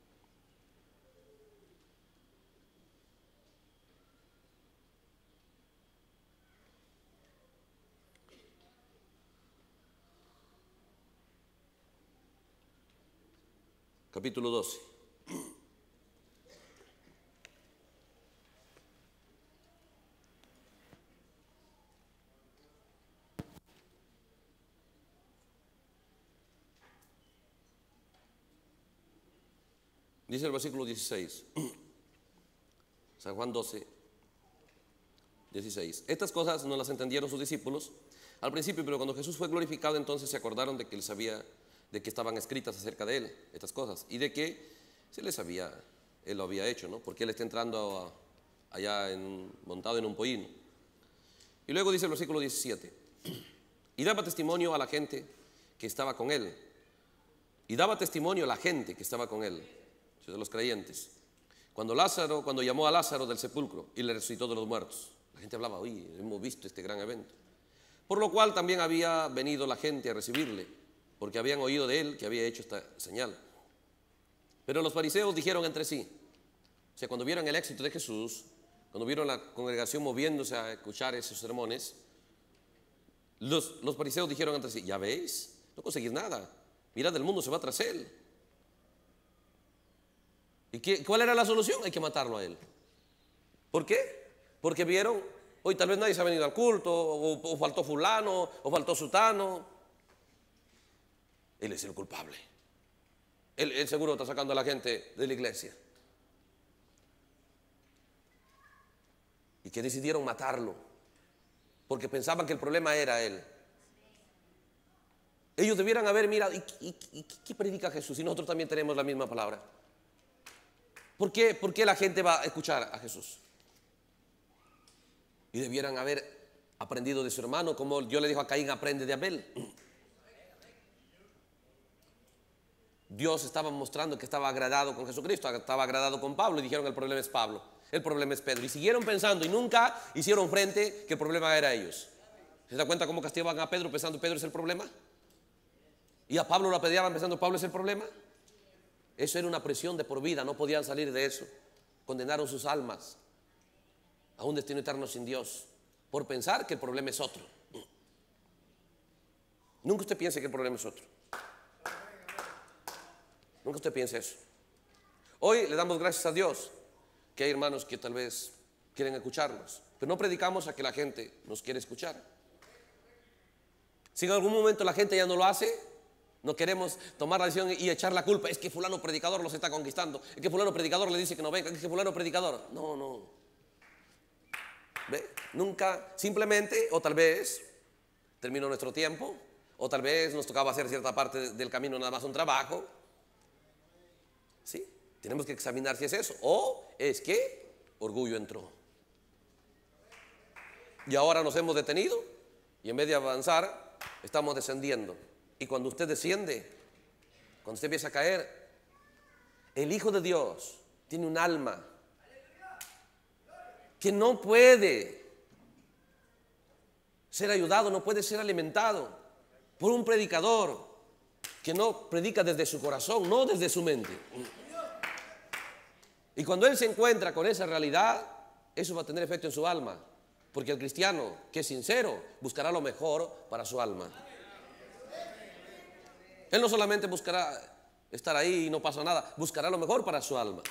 Capítulo doce. Dice el versículo dieciséis. San Juan doce, dieciséis. Estas cosas no las entendieron sus discípulos al principio, pero cuando Jesús fue glorificado, entonces se acordaron de que les había, de que estaban escritas acerca de él estas cosas y de que se les había, él lo había hecho, ¿no? Porque él está entrando a, allá en, montado en un pollino. Y luego dice el versículo diecisiete. Y daba testimonio a la gente que estaba con él. Y daba testimonio a la gente que estaba con él, de los creyentes. Cuando Lázaro, cuando llamó a Lázaro del sepulcro y le resucitó de los muertos, la gente hablaba, oye, hemos visto este gran evento. Por lo cual también había venido la gente a recibirle, porque habían oído de él que había hecho esta señal. Pero los fariseos dijeron entre sí, o sea, cuando vieron el éxito de Jesús, cuando vieron la congregación moviéndose a escuchar esos sermones, los, los fariseos dijeron entre sí, ya veis, no conseguís nada, mirad, el mundo se va tras él. ¿Y qué, cuál era la solución? Hay que matarlo a él. ¿Por qué? Porque vieron, hoy tal vez nadie se ha venido al culto, o, o faltó fulano, o faltó sutano. Él es el culpable. Él, él seguro está sacando a la gente de la iglesia. Y que decidieron matarlo, porque pensaban que el problema era él. Ellos debieran haber mirado, ¿y, y, y qué predica Jesús? Y nosotros también tenemos la misma palabra. ¿Por qué, ¿Por qué la gente va a escuchar a Jesús? Y debieran haber aprendido de su hermano, como yo le dijo a Caín, aprende de Abel. Dios estaba mostrando que estaba agradado con Jesucristo, estaba agradado con Pablo, y dijeron el problema es Pablo, el problema es Pedro. Y siguieron pensando y nunca hicieron frente que el problema era ellos. ¿Se da cuenta cómo castigaban a Pedro pensando Pedro es el problema? Y a Pablo lo apedreaban pensando Pablo es el problema. Eso era una presión de por vida, no podían salir de eso. Condenaron sus almas a un destino eterno sin Dios por pensar que el problema es otro. Nunca usted piense que el problema es otro. Nunca usted piense eso. Hoy le damos gracias a Dios que hay hermanos que tal vez quieren escucharnos, pero no predicamos a que la gente nos quiere escuchar. Si en algún momento la gente ya no lo hace, no queremos tomar la decisión y echar la culpa. Es que fulano predicador los está conquistando. Es que fulano predicador le dice que no venga. Es que fulano predicador. No, no. ¿Ve? Nunca, simplemente, o tal vez terminó nuestro tiempo, o tal vez nos tocaba hacer cierta parte del camino, nada más un trabajo. ¿Sí? Tenemos que examinar si es eso. O es que orgullo entró. Y ahora nos hemos detenido y en vez de avanzar, estamos descendiendo. Y cuando usted desciende, cuando usted empieza a caer, el Hijo de Dios tiene un alma que no puede ser ayudado, no puede ser alimentado por un predicador que no predica desde su corazón, no desde su mente. Y cuando él se encuentra con esa realidad, eso va a tener efecto en su alma, porque el cristiano que es sincero buscará lo mejor para su alma. Él no solamente buscará estar ahí y no pasa nada, buscará lo mejor para su alma.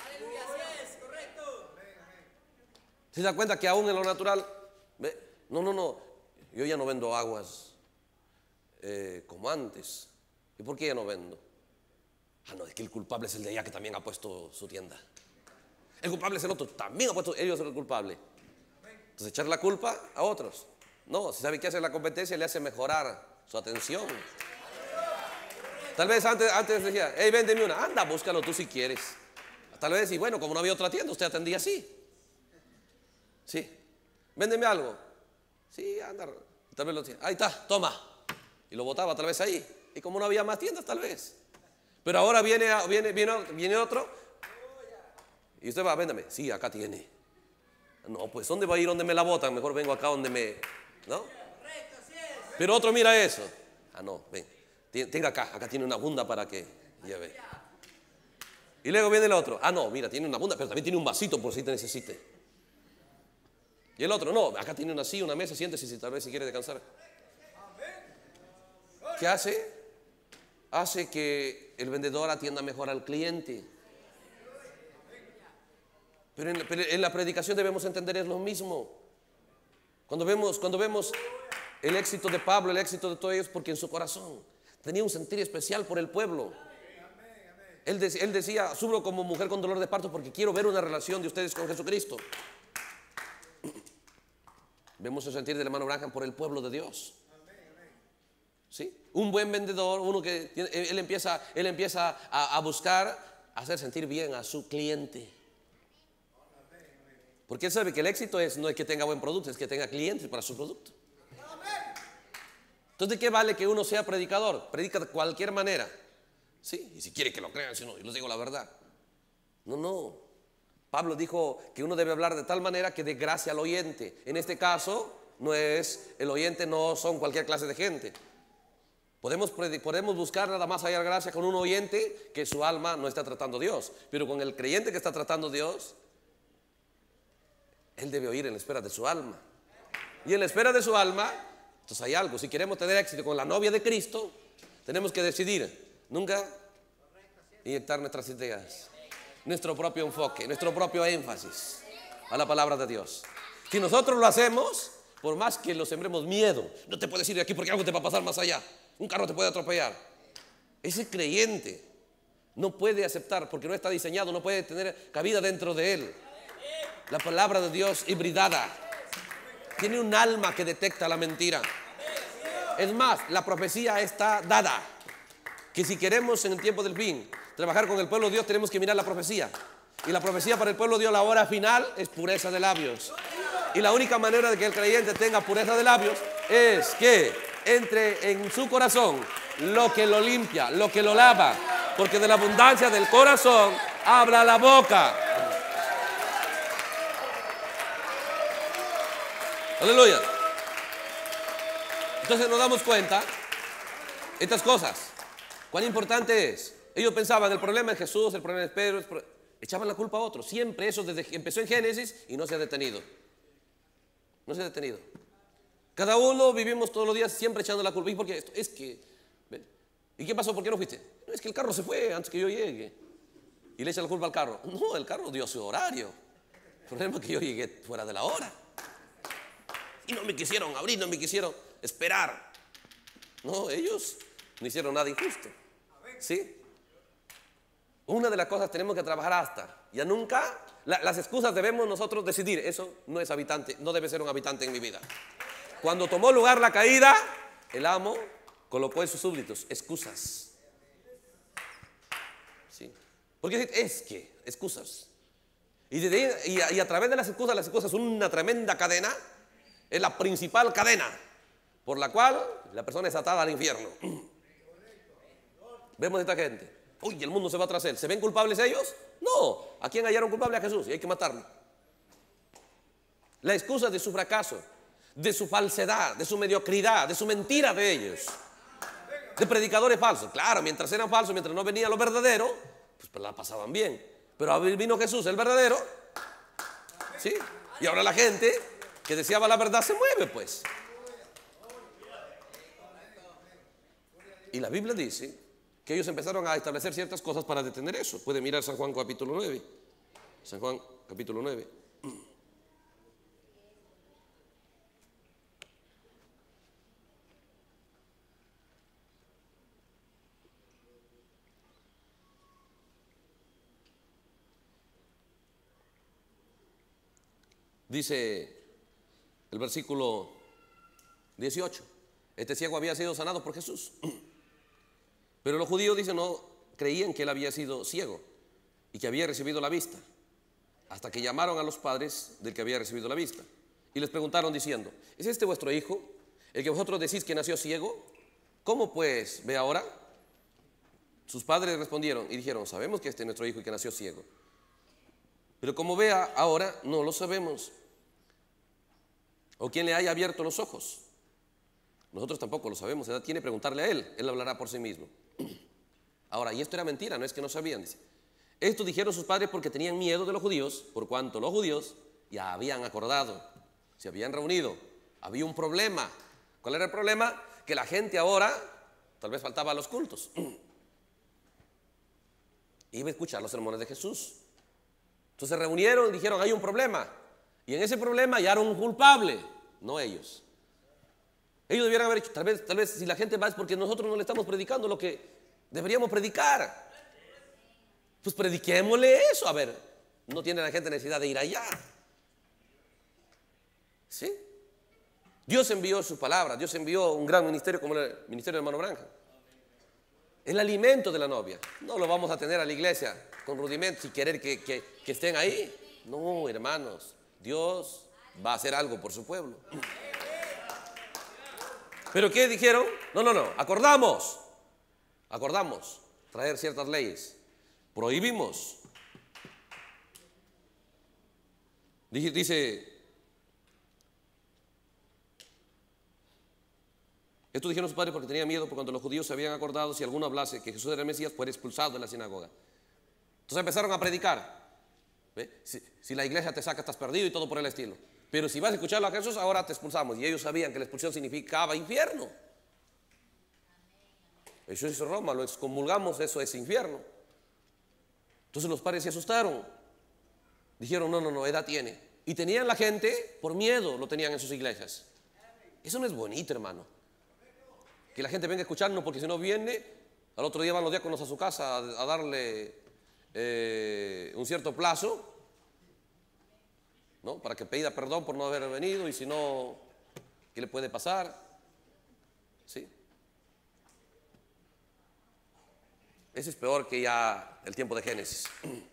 ¿Se da cuenta que aún en lo natural, ¿ve? no, no, no, yo ya no vendo aguas eh, como antes? ¿Y por qué ya no vendo? Ah, no, es que el culpable es el de allá que también ha puesto su tienda. El culpable es el otro, también ha puesto, ellos son el culpable. Entonces echar la culpa a otros. No, si sabe qué hace la competencia, le hace mejorar su atención. Tal vez antes, antes decía, hey, véndeme una, anda, búscalo tú si quieres. Tal vez, y bueno, como no había otra tienda, usted atendía así. Sí, véndeme algo. Sí, anda, Tal vez lo decía, ahí está, toma. Y lo botaba tal vez ahí. Y como no había más tiendas, tal vez. Pero ahora viene, viene, viene, viene otro. Y usted va, véndame. Sí, acá tiene. No, pues ¿dónde va a ir donde me la botan? Mejor vengo acá donde me... ¿No? Pero otro mira eso. Ah, no, ven. Tenga acá, acá tiene una funda para que lleve. Y luego viene el otro. Ah, no, mira, tiene una funda, pero también tiene un vasito por si te necesite. Y el otro, no, acá tiene una silla, una mesa, siéntese si tal vez si quiere descansar. ¿Qué hace? Hace que el vendedor atienda mejor al cliente. Pero en, pero en la predicación debemos entender es lo mismo. Cuando vemos, cuando vemos el éxito de Pablo, el éxito de todos ellos, porque en su corazón tenía un sentir especial por el pueblo. Él, de, él decía, sufro como mujer con dolor de parto porque quiero ver una relación de ustedes con Jesucristo. Vemos el sentir del hermano Branham por el pueblo de Dios. ¿Sí? Un buen vendedor, uno que él empieza, él empieza a, a buscar hacer sentir bien a su cliente. Porque él sabe que el éxito es, no es que tenga buen producto, es que tenga clientes para su producto. Entonces, ¿de qué vale que uno sea predicador? Predica de cualquier manera. Sí, y si quiere que lo crean, si no, yo les digo la verdad. No, no. Pablo dijo que uno debe hablar de tal manera que dé gracia al oyente. En este caso, no es, el oyente no son cualquier clase de gente. Podemos, podemos buscar nada más hallar gracia con un oyente que su alma no está tratando a Dios. Pero con el creyente que está tratando a Dios, él debe oír en la espera de su alma. Y en la espera de su alma, entonces hay algo. Si queremos tener éxito con la novia de Cristo, tenemos que decidir nunca inyectar nuestras ideas, nuestro propio enfoque, nuestro propio énfasis a la palabra de Dios. Si nosotros lo hacemos, por más que lo sembremos miedo, no te puedes ir de aquí porque algo te va a pasar más allá, un carro te puede atropellar. Ese creyente no puede aceptar porque no está diseñado, no puede tener cabida dentro de él la palabra de Dios hibridada. Tiene un alma que detecta la mentira. Es más, la profecía está dada, que si queremos en el tiempo del fin trabajar con el pueblo de Dios, tenemos que mirar la profecía. Y la profecía para el pueblo de Dios, la hora final, es pureza de labios. Y la única manera de que el creyente tenga pureza de labios es que entre en su corazón lo que lo limpia, lo que lo lava, porque de la abundancia del corazón habla la boca. Aleluya. Entonces nos damos cuenta estas cosas, cuán importante es. Ellos pensaban el problema es Jesús, el problema es Pedro, el pro... echaban la culpa a otros. Siempre eso desde que empezó en Génesis y no se ha detenido. No se ha detenido. Cada uno vivimos todos los días siempre echando la culpa. ¿Y por qué esto? Es que, ¿ven? ¿Y qué pasó? ¿Por qué no fuiste? No, es que el carro se fue antes que yo llegue. Y le echa la culpa al carro. No, el carro dio su horario. El problema es que yo llegué fuera de la hora. Y no me quisieron abrir, no me quisieron esperar. No, ellos no hicieron nada injusto. ¿Sí? Una de las cosas tenemos que trabajar hasta. Ya nunca, la, las excusas debemos nosotros decidir. Eso no es habitante, no debe ser un habitante en mi vida. Cuando tomó lugar la caída, el amo colocó en sus súbditos excusas. ¿Sí? Porque es que, excusas. Y, de, y, a, y a través de las excusas, las excusas son una tremenda cadena. Es la principal cadena por la cual la persona es atada al infierno. Vemos a esta gente. Uy, el mundo se va tras él. ¿Se ven culpables ellos? No. ¿A quién hallaron culpable? A Jesús. Y hay que matarlo. La excusa de su fracaso, de su falsedad, de su mediocridad, de su mentira de ellos, de predicadores falsos. Claro, mientras eran falsos, mientras no venía lo verdadero, pues la pasaban bien. Pero vino Jesús, el verdadero. ¿Sí? Y ahora la gente que deseaba la verdad se mueve, pues. Y la Biblia dice que ellos empezaron a establecer ciertas cosas para detener eso. Puede mirar San Juan capítulo nueve. San Juan capítulo nueve. Dice el versículo dieciocho. Este ciego había sido sanado por Jesús. Pero los judíos, dicen, no creían que él había sido ciego y que había recibido la vista, hasta que llamaron a los padres del que había recibido la vista y les preguntaron diciendo: ¿es este vuestro hijo, el que vosotros decís que nació ciego, ¿cómo pues ve ahora? Sus padres respondieron y dijeron, sabemos que este es nuestro hijo y que nació ciego, pero como vea ahora, no lo sabemos. O quien le haya abierto los ojos. Nosotros tampoco lo sabemos, edad tiene, preguntarle a él, él hablará por sí mismo. Ahora, y esto era mentira, no es que no sabían, dice. Esto dijeron sus padres porque tenían miedo de los judíos, por cuanto los judíos ya habían acordado, se habían reunido, había un problema. ¿Cuál era el problema? Que la gente ahora, tal vez faltaba a los cultos, iba a escuchar los sermones de Jesús. Entonces se reunieron y dijeron, hay un problema. Y en ese problema hallaron un culpable, no ellos. Ellos debieran haber hecho, tal vez, tal vez si la gente va es porque nosotros no le estamos predicando lo que deberíamos predicar. Pues prediquémosle eso. A ver, no tiene la gente necesidad de ir allá. ¿Sí? Dios envió su palabra, Dios envió un gran ministerio como el ministerio del hermano Branham. El alimento de la novia. No lo vamos a tener a la iglesia con rudimentos y querer que, que, que estén ahí. No, hermanos, Dios va a hacer algo por su pueblo. ¿Pero qué dijeron? No, no, no, acordamos, acordamos traer ciertas leyes, prohibimos. Dice, esto dijeron sus padres porque tenían miedo, por cuando los judíos se habían acordado, si alguno hablase que Jesús era el Mesías, fuera expulsado de la sinagoga. Entonces empezaron a predicar. ¿Ve? Si, si la iglesia te saca, estás perdido y todo por el estilo. Pero si vas a escucharlo a Jesús, ahora te expulsamos. Y ellos sabían que la expulsión significaba infierno. Eso hizo Roma, lo excomulgamos, eso es infierno. Entonces los padres se asustaron. Dijeron, no, no, no, edad tiene. Y tenían la gente, por miedo, lo tenían en sus iglesias. Eso no es bonito, hermano. Que la gente venga a escucharnos, porque si no viene, al otro día van los diáconos a su casa a, a darle eh, un cierto plazo, ¿no? Para que pida perdón por no haber venido, y si no, ¿qué le puede pasar? ¿Sí? Ese es peor que ya el tiempo de Génesis.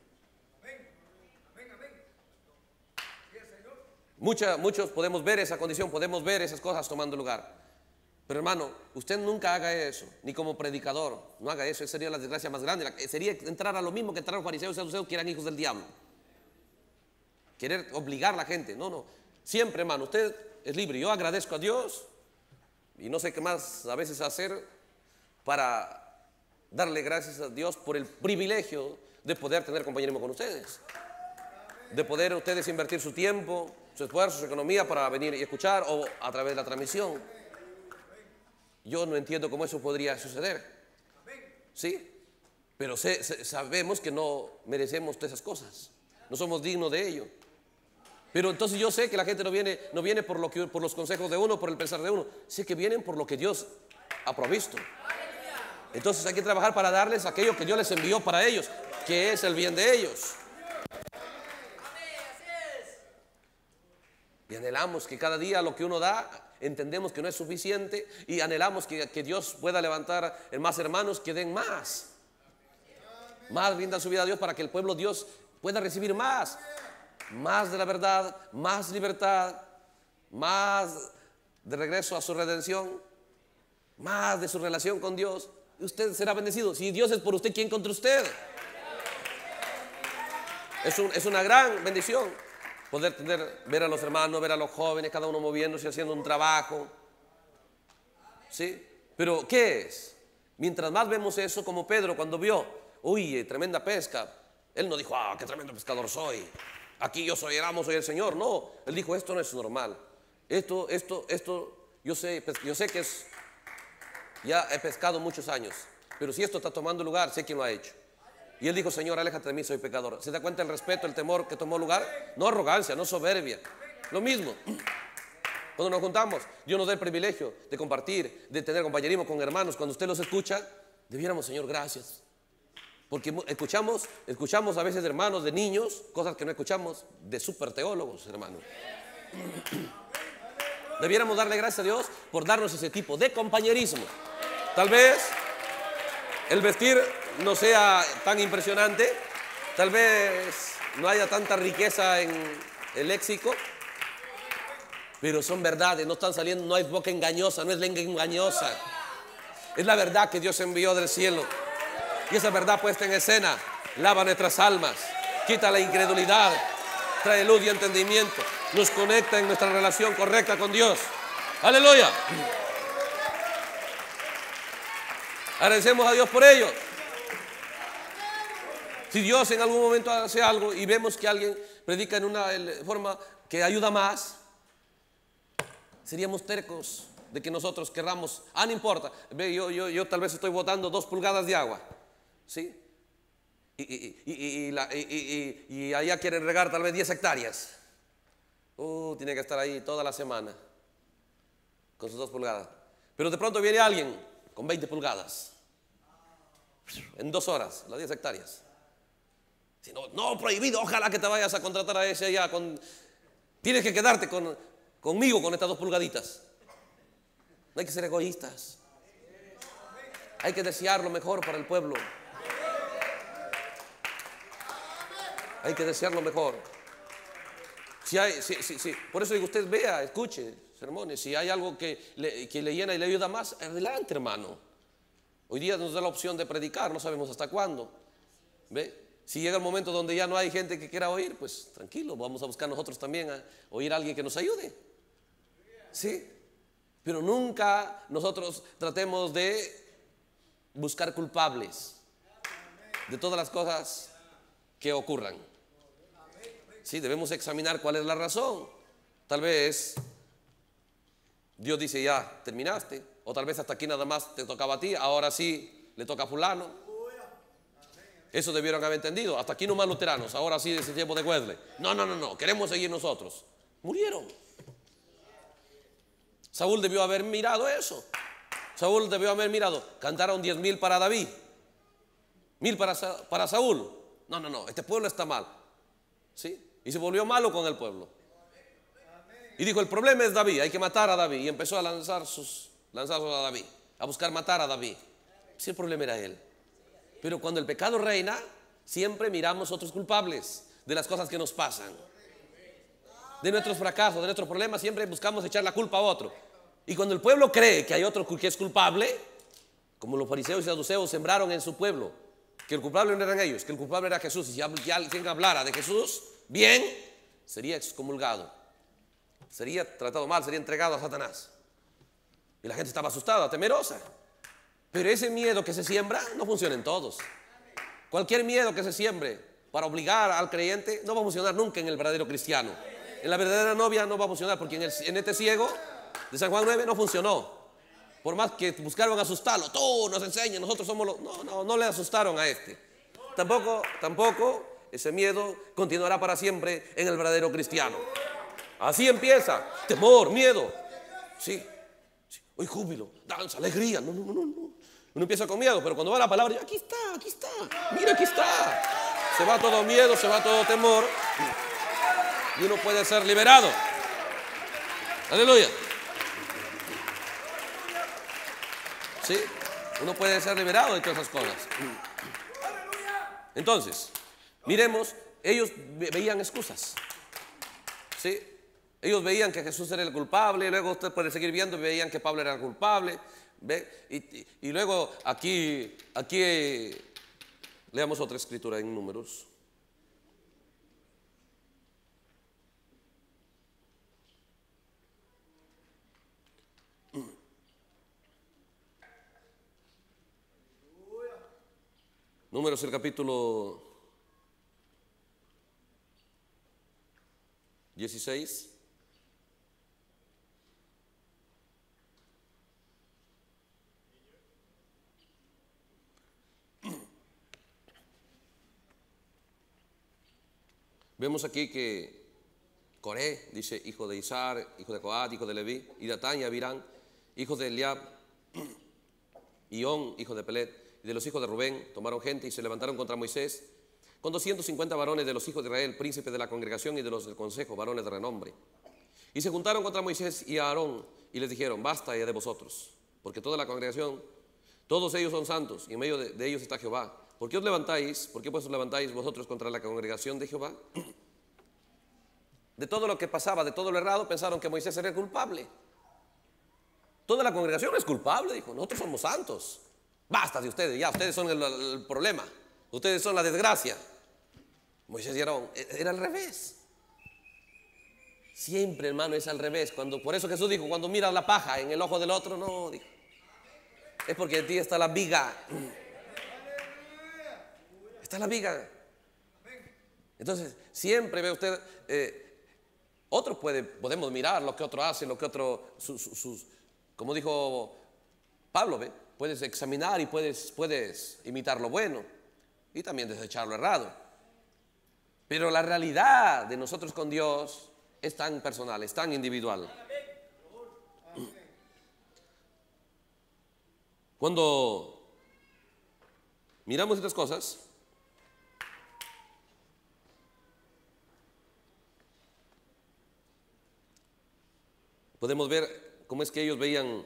Mucha, muchos podemos ver esa condición, podemos ver esas cosas tomando lugar. Pero hermano, usted nunca haga eso, ni como predicador, no haga eso, esa sería la desgracia más grande. Sería entrar a lo mismo que entraron fariseos y saduceos, que eran hijos del diablo. Querer obligar a la gente, no, no. Siempre, hermano, usted es libre. Yo agradezco a Dios y no sé qué más a veces hacer para darle gracias a Dios por el privilegio de poder tener compañerismo con ustedes, de poder ustedes invertir su tiempo, su esfuerzo, su economía para venir y escuchar, o a través de la transmisión. Yo no entiendo cómo eso podría suceder, ¿sí? Pero sé, sé, sabemos que no merecemos todas esas cosas, no somos dignos de ello. Pero entonces yo sé que la gente no viene, no viene por, lo que, por los consejos de uno, por el pensar de uno. Sé que vienen por lo que Dios ha provisto. Entonces hay que trabajar para darles aquello que Dios les envió para ellos, que es el bien de ellos. Y anhelamos que cada día lo que uno da, entendemos que no es suficiente, y anhelamos que, que Dios pueda levantar en más hermanos que den más. Más rindan su vida a Dios para que el pueblo de Dios pueda recibir más. Más de la verdad, más libertad, más de regreso a su redención, más de su relación con Dios. Usted será bendecido. Si Dios es por usted, ¿quién contra usted? Es, un, es una gran bendición poder tener, ver a los hermanos, ver a los jóvenes, cada uno moviéndose, haciendo un trabajo. ¿Sí? Pero ¿qué es? Mientras más vemos eso, como Pedro cuando vio, uy, tremenda pesca, él no dijo, ah, qué tremendo pescador soy. Aquí yo soy el amo, soy el Señor. No, él dijo, esto no es normal. Esto, esto, esto, yo sé, yo sé que es, ya he pescado muchos años, pero si esto está tomando lugar, sé quién lo ha hecho. Y él dijo, Señor, aléjate de mí, soy pecador. ¿Se da cuenta el respeto, el temor que tomó lugar? No arrogancia, no soberbia. Lo mismo. Cuando nos juntamos, Dios nos da el privilegio de compartir, de tener compañerismo con hermanos. Cuando usted los escucha, debiéramos, Señor, gracias. Porque escuchamos, escuchamos a veces de hermanos, de niños, cosas que no escuchamos de super teólogos, hermanos. Debiéramos darle gracias a Dios por darnos ese tipo de compañerismo. Tal vez el vestir no sea tan impresionante, tal vez no haya tanta riqueza en el léxico, Pero son verdades, no están saliendo, no es boca engañosa, no es lengua engañosa. Es la verdad que Dios envió del cielo. Y esa verdad puesta en escena lava nuestras almas, quita la incredulidad, trae luz y entendimiento, nos conecta en nuestra relación correcta con Dios. Aleluya. Agradecemos a Dios por ello. Si Dios en algún momento hace algo y vemos que alguien predica en una forma que ayuda más, seríamos tercos de que nosotros querramos, ah, no importa, yo, yo, yo tal vez estoy botando dos pulgadas de agua, ¿sí? Y, y, y, y, la, y, y, y allá quieren regar tal vez diez hectáreas. Uh, tiene que estar ahí toda la semana con sus dos pulgadas. Pero de pronto viene alguien con veinte pulgadas en dos horas, las diez hectáreas. Si no, no, prohibido, ojalá que te vayas a contratar a ese allá. Con, tienes que quedarte con, conmigo con estas dos pulgaditas. No hay que ser egoístas. Hay que desear lo mejor para el pueblo. Hay que desear lo mejor. Si hay, si, si, si, por eso digo, usted vea, escuche sermones. Si hay algo que le, que le llena y le ayuda más, adelante, hermano. Hoy día nos da la opción de predicar, no sabemos hasta cuándo. ¿Ve? Si llega el momento donde ya no hay gente que quiera oír, pues tranquilo, vamos a buscar nosotros también a oír a alguien que nos ayude. ¿Sí? Pero nunca nosotros tratemos de buscar culpables de todas las cosas que ocurran. Sí, debemos examinar cuál es la razón. Tal vez Dios dice, ya terminaste, o tal vez hasta aquí nada más te tocaba a ti, ahora sí le toca a fulano. Eso debieron haber entendido. Hasta aquí nomás luteranos, ahora sí ese tiempo de Wesley. No, no, no, no, queremos seguir nosotros. Murieron. Saúl debió haber mirado eso. Saúl debió haber mirado. Cantaron diez mil para David, mil para, para Saúl. No, no, no, este pueblo está mal. ¿Sí? Y se volvió malo con el pueblo. Y dijo, el problema es David, hay que matar a David. Y empezó a lanzar sus lanzazos a David, a buscar matar a David. Sí, el problema era él. Pero cuando el pecado reina, siempre miramos otros culpables de las cosas que nos pasan, de nuestros fracasos, de nuestros problemas. Siempre buscamos echar la culpa a otro. Y cuando el pueblo cree que hay otro que es culpable, como los fariseos y saduceos sembraron en su pueblo, que el culpable no eran ellos, que el culpable era Jesús, y si alguien hablara de Jesús bien, sería excomulgado, sería tratado mal, sería entregado a Satanás. Y la gente estaba asustada, temerosa. Pero ese miedo que se siembra no funciona en todos. Cualquier miedo que se siembre para obligar al creyente no va a funcionar nunca en el verdadero cristiano. En la verdadera novia no va a funcionar, porque en, el, en este ciego de San Juan nueve no funcionó. Por más que buscaron asustarlo, tú nos enseñas, nosotros somos los... No, no, no le asustaron a este. Tampoco, tampoco ese miedo continuará para siempre en el verdadero cristiano. Así empieza, temor, miedo. Sí, sí. Hoy júbilo, danza, alegría. No, no, no, no. Uno empieza con miedo, pero cuando va la palabra, aquí está, aquí está, mira, aquí está. Se va todo miedo, se va todo temor, y uno puede ser liberado. Aleluya. Sí, uno puede ser liberado de todas esas cosas. Entonces, miremos, ellos veían excusas. Sí, ellos veían que Jesús era el culpable, luego usted puede seguir viendo, veían que Pablo era el culpable. ¿Ve? Y, y, y luego aquí, aquí eh, leamos otra escritura en Números. Números, el capítulo dieciséis. Vemos aquí que Coré, dice, hijo de Izar, hijo de Coat, hijo de Leví, y Datán y Abirán, hijos de Eliab, y On, hijo de Pelet, y de los hijos de Rubén, tomaron gente y se levantaron contra Moisés, con doscientos cincuenta varones de los hijos de Israel, príncipes de la congregación y de los del consejo, varones de renombre. Y se juntaron contra Moisés y a Aarón, y les dijeron, basta ya de vosotros, porque toda la congregación, todos ellos son santos, y en medio de, de ellos está Jehová. ¿Por qué os levantáis? ¿Por qué pues os levantáis vosotros contra la congregación de Jehová? de todo lo que pasaba, de todo lo errado, pensaron que Moisés era el culpable. Toda la congregación es culpable, dijo, nosotros somos santos. Basta de ustedes, ya, ustedes son el, el problema. Ustedes son la desgracia. Moisés era, era al revés. Siempre, hermano, es al revés. Cuando, por eso Jesús dijo, cuando miras la paja en el ojo del otro, no, dijo, es porque en ti está la viga. Está la viga. Entonces, siempre ve usted, eh, otro puede, podemos mirar lo que otro hace, lo que otro, sus, sus, como dijo Pablo, ¿ve? Puedes examinar y puedes, puedes imitar lo bueno y también desechar lo errado. Pero la realidad de nosotros con Dios es tan personal, es tan individual. Cuando miramos estas cosas, podemos ver cómo es que ellos veían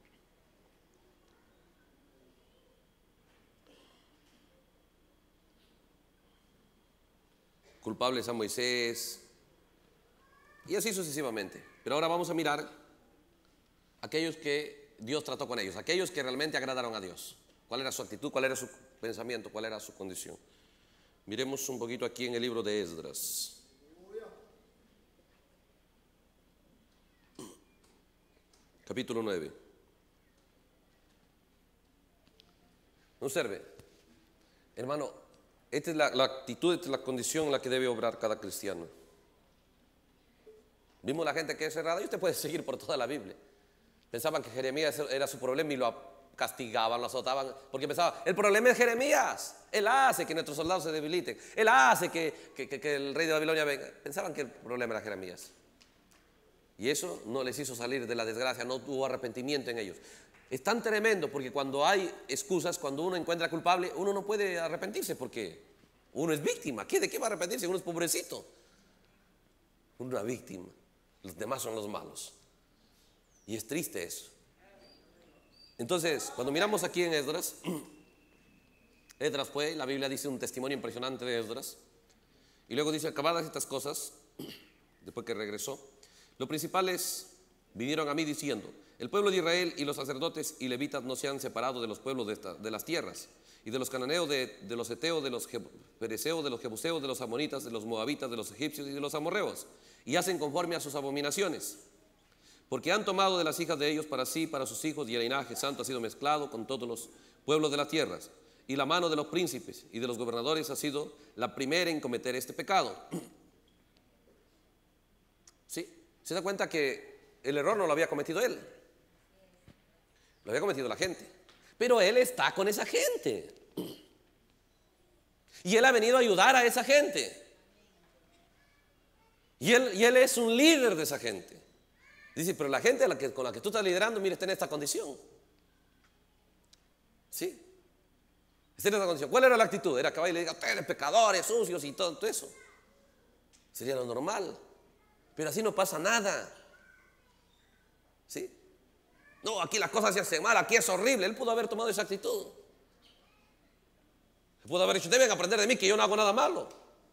culpables a Moisés y así sucesivamente. Pero ahora vamos a mirar aquellos que Dios trató con ellos, aquellos que realmente agradaron a Dios. ¿Cuál era su actitud? ¿Cuál era su pensamiento? ¿Cuál era su condición? Miremos un poquito aquí en el libro de Esdras. Capítulo nueve. Observe, hermano, esta es la, la actitud, esta es la condición en la que debe obrar cada cristiano. Vimos la gente que es cerrada y usted puede seguir por toda la Biblia. Pensaban que Jeremías era su problema y lo castigaban, lo azotaban, porque pensaban, el problema es Jeremías, él hace que nuestros soldados se debiliten, él hace que, que, que, que el rey de Babilonia venga. Pensaban que el problema era Jeremías. Y eso no les hizo salir de la desgracia, no tuvo arrepentimiento en ellos. Es tan tremendo porque cuando hay excusas, cuando uno encuentra culpable, uno no puede arrepentirse porque uno es víctima. ¿Qué, ¿De qué va a arrepentirse? Uno es pobrecito. Uno es una víctima. Los demás son los malos. Y es triste eso. Entonces, cuando miramos aquí en Esdras, Esdras fue, la Biblia dice un testimonio impresionante de Esdras. Y luego dice, acabadas estas cosas, después que regresó, los principales vinieron a mí diciendo, el pueblo de Israel y los sacerdotes y levitas no se han separado de los pueblos de, esta, de las tierras, y de los cananeos, de, de los heteos, de los pereceos, de los jebuseos, de los amonitas, de los moabitas, de los egipcios y de los amorreos, y hacen conforme a sus abominaciones, porque han tomado de las hijas de ellos para sí, para sus hijos, y el linaje santo ha sido mezclado con todos los pueblos de las tierras, y la mano de los príncipes y de los gobernadores ha sido la primera en cometer este pecado. ¿Sí? ¿Se da cuenta que el error no lo había cometido él? Lo había cometido la gente. Pero él está con esa gente. Y él ha venido a ayudar a esa gente. Y él, y él es un líder de esa gente. Dice, pero la gente la que, con la que tú estás liderando, mire, está en esta condición. ¿Sí? Está en esta condición. ¿Cuál era la actitud? Era que vaya y le diga, ustedes pecadores, sucios y todo, todo eso. Sería lo normal. Pero así no pasa nada. ¿Sí? No, aquí las cosas se hacen mal, aquí es horrible. Él pudo haber tomado esa actitud. Él pudo haber dicho, deben aprender de mí que yo no hago nada malo.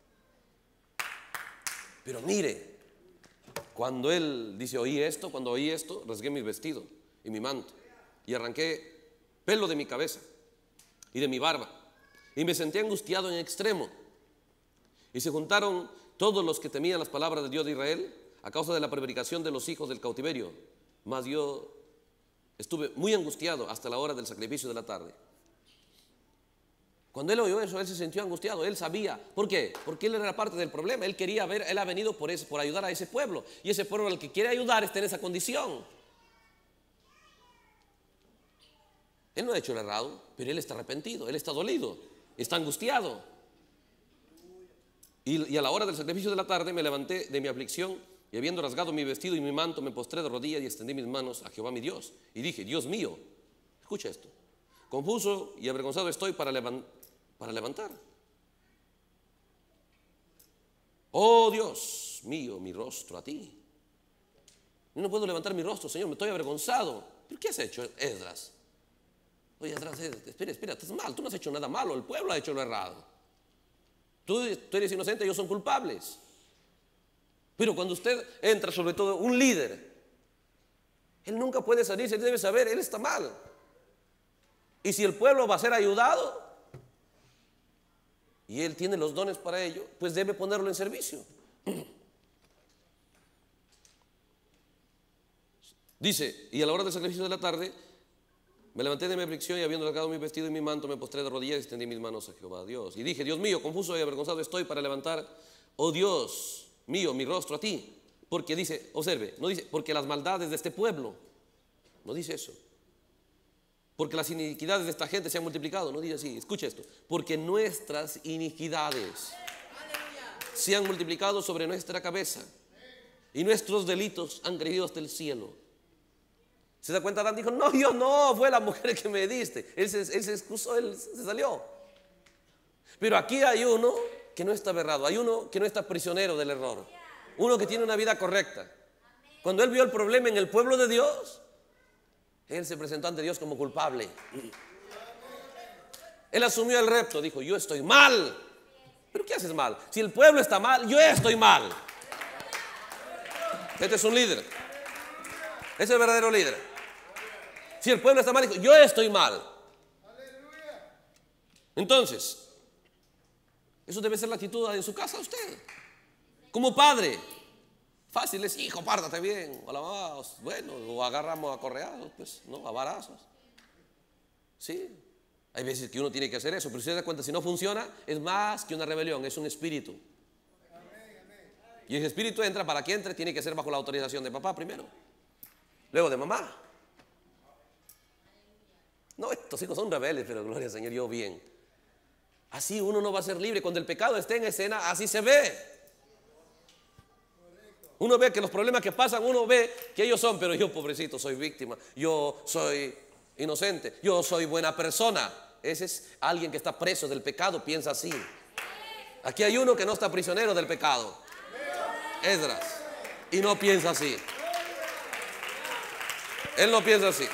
Pero mire, cuando él dice, oí esto, cuando oí esto, rasgué mi vestido y mi manto y arranqué pelo de mi cabeza y de mi barba y me sentí angustiado en extremo. Y se juntaron todos los que temían las palabras del Dios de Israel a causa de la prevaricación de los hijos del cautiverio. Mas yo estuve muy angustiado hasta la hora del sacrificio de la tarde. Cuando él oyó eso, él se sintió angustiado. Él sabía. ¿Por qué? Porque él era parte del problema. Él quería ver, él ha venido por, eso, por ayudar a ese pueblo. Y ese pueblo al que quiere ayudar está en esa condición. Él no ha hecho el errado, pero él está arrepentido, él está dolido, está angustiado. Y, y a la hora del sacrificio de la tarde me levanté de mi aflicción y habiendo rasgado mi vestido y mi manto, me postré de rodillas y extendí mis manos a Jehová mi Dios. Y dije, Dios mío, escucha esto, confuso y avergonzado estoy para, levan, para levantar. Oh Dios mío, mi rostro a ti. Yo no puedo levantar mi rostro, Señor, me estoy avergonzado. ¿Pero qué has hecho, Esdras? Oye, Esdras, espera, espera, estás mal, tú no has hecho nada malo, el pueblo ha hecho lo errado. Tú, tú eres inocente, ellos son culpables. Pero cuando usted entra, sobre todo un líder, él nunca puede salirse, él debe saber, él está mal. Y si el pueblo va a ser ayudado y él tiene los dones para ello, pues debe ponerlo en servicio. Dice, y a la hora del sacrificio de la tarde, me levanté de mi aflicción y habiendo sacado mi vestido y mi manto, me postré de rodillas y extendí mis manos a Jehová Dios. Y dije, Dios mío, confuso y avergonzado estoy para levantar, oh Dios mío, mi rostro a ti. Porque dice, observe, no dice, porque las maldades de este pueblo, no dice eso. Porque las iniquidades de esta gente se han multiplicado, no dice así, escucha esto. Porque nuestras iniquidades se han multiplicado sobre nuestra cabeza y nuestros delitos han crecido hasta el cielo. ¿Se da cuenta? Adán dijo, no, yo no, fue la mujer que me diste. Él se, él se excusó, él se salió. Pero aquí hay uno que no está aberrado, hay uno que no está prisionero del error, uno que tiene una vida correcta. Cuando él vio el problema en el pueblo de Dios, él se presentó ante Dios como culpable. Él asumió el reto, dijo, yo estoy mal. ¿Pero qué haces mal? Si el pueblo está mal, yo estoy mal. Este es un líder. Ese es el verdadero líder. Si el pueblo está mal, dijo, yo estoy mal. Entonces, eso debe ser la actitud en su casa usted. Como padre, fácil es, hijo, pártate bien. O la mamá, bueno, o agarramos a correazos, pues, no, a varazos. Sí, hay veces que uno tiene que hacer eso, pero si se da cuenta, si no funciona, es más que una rebelión, es un espíritu. Y ese espíritu entra, para que entre, tiene que ser bajo la autorización de papá primero, luego de mamá. No, estos hijos son rebeldes, pero gloria al Señor, yo bien. Así uno no va a ser libre. Cuando el pecado esté en escena, así se ve. Uno ve que los problemas que pasan, uno ve que ellos son, pero yo pobrecito soy víctima, yo soy inocente, yo soy buena persona. Ese es alguien que está preso del pecado, piensa así. Aquí hay uno que no está prisionero del pecado, Esdras, y no piensa así. Él no piensa así.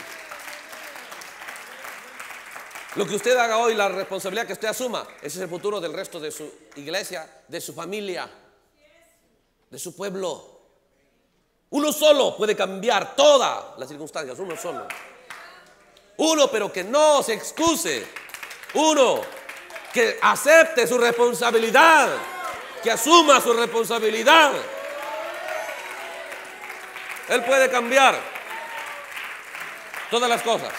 Lo que usted haga hoy, la responsabilidad que usted asuma, ese es el futuro del resto de su iglesia, de su familia, de su pueblo. Uno solo puede cambiar todas las circunstancias, uno solo. Uno, pero que no se excuse. Uno, que acepte su responsabilidad, que asuma su responsabilidad. Él puede cambiar todas las cosas.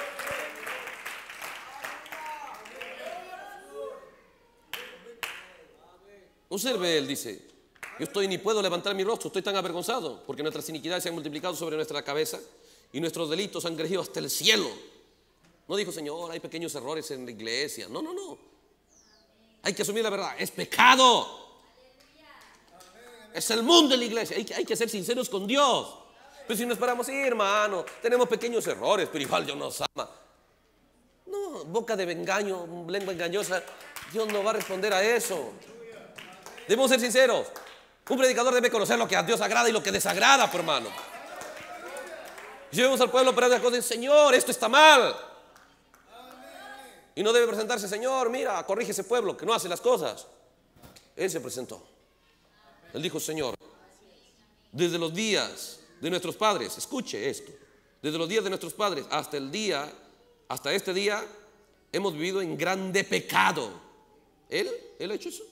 Observe, él dice, yo estoy ni puedo levantar mi rostro, estoy tan avergonzado, porque nuestras iniquidades se han multiplicado sobre nuestra cabeza y nuestros delitos han crecido hasta el cielo. No dijo, Señor, hay pequeños errores en la iglesia. No, no, no. Hay que asumir la verdad, es pecado. Es el mundo de la iglesia, hay que, hay que ser sinceros con Dios. Pero si no esperamos, sí, hermano, tenemos pequeños errores, pero igual Dios nos ama. No, boca de engaño, lengua engañosa, Dios no va a responder a eso. Debemos ser sinceros. Un predicador debe conocer lo que a Dios agrada y lo que desagrada, por hermano. Si vemos al pueblo operar las cosas, Señor, esto está mal. Y no debe presentarse, Señor, mira, corrige ese pueblo que no hace las cosas. Él se presentó. Él dijo, Señor, desde los días de nuestros padres, escuche esto, desde los días de nuestros padres hasta el día, hasta este día, hemos vivido en grande pecado. ¿Él? ¿Él ha hecho eso?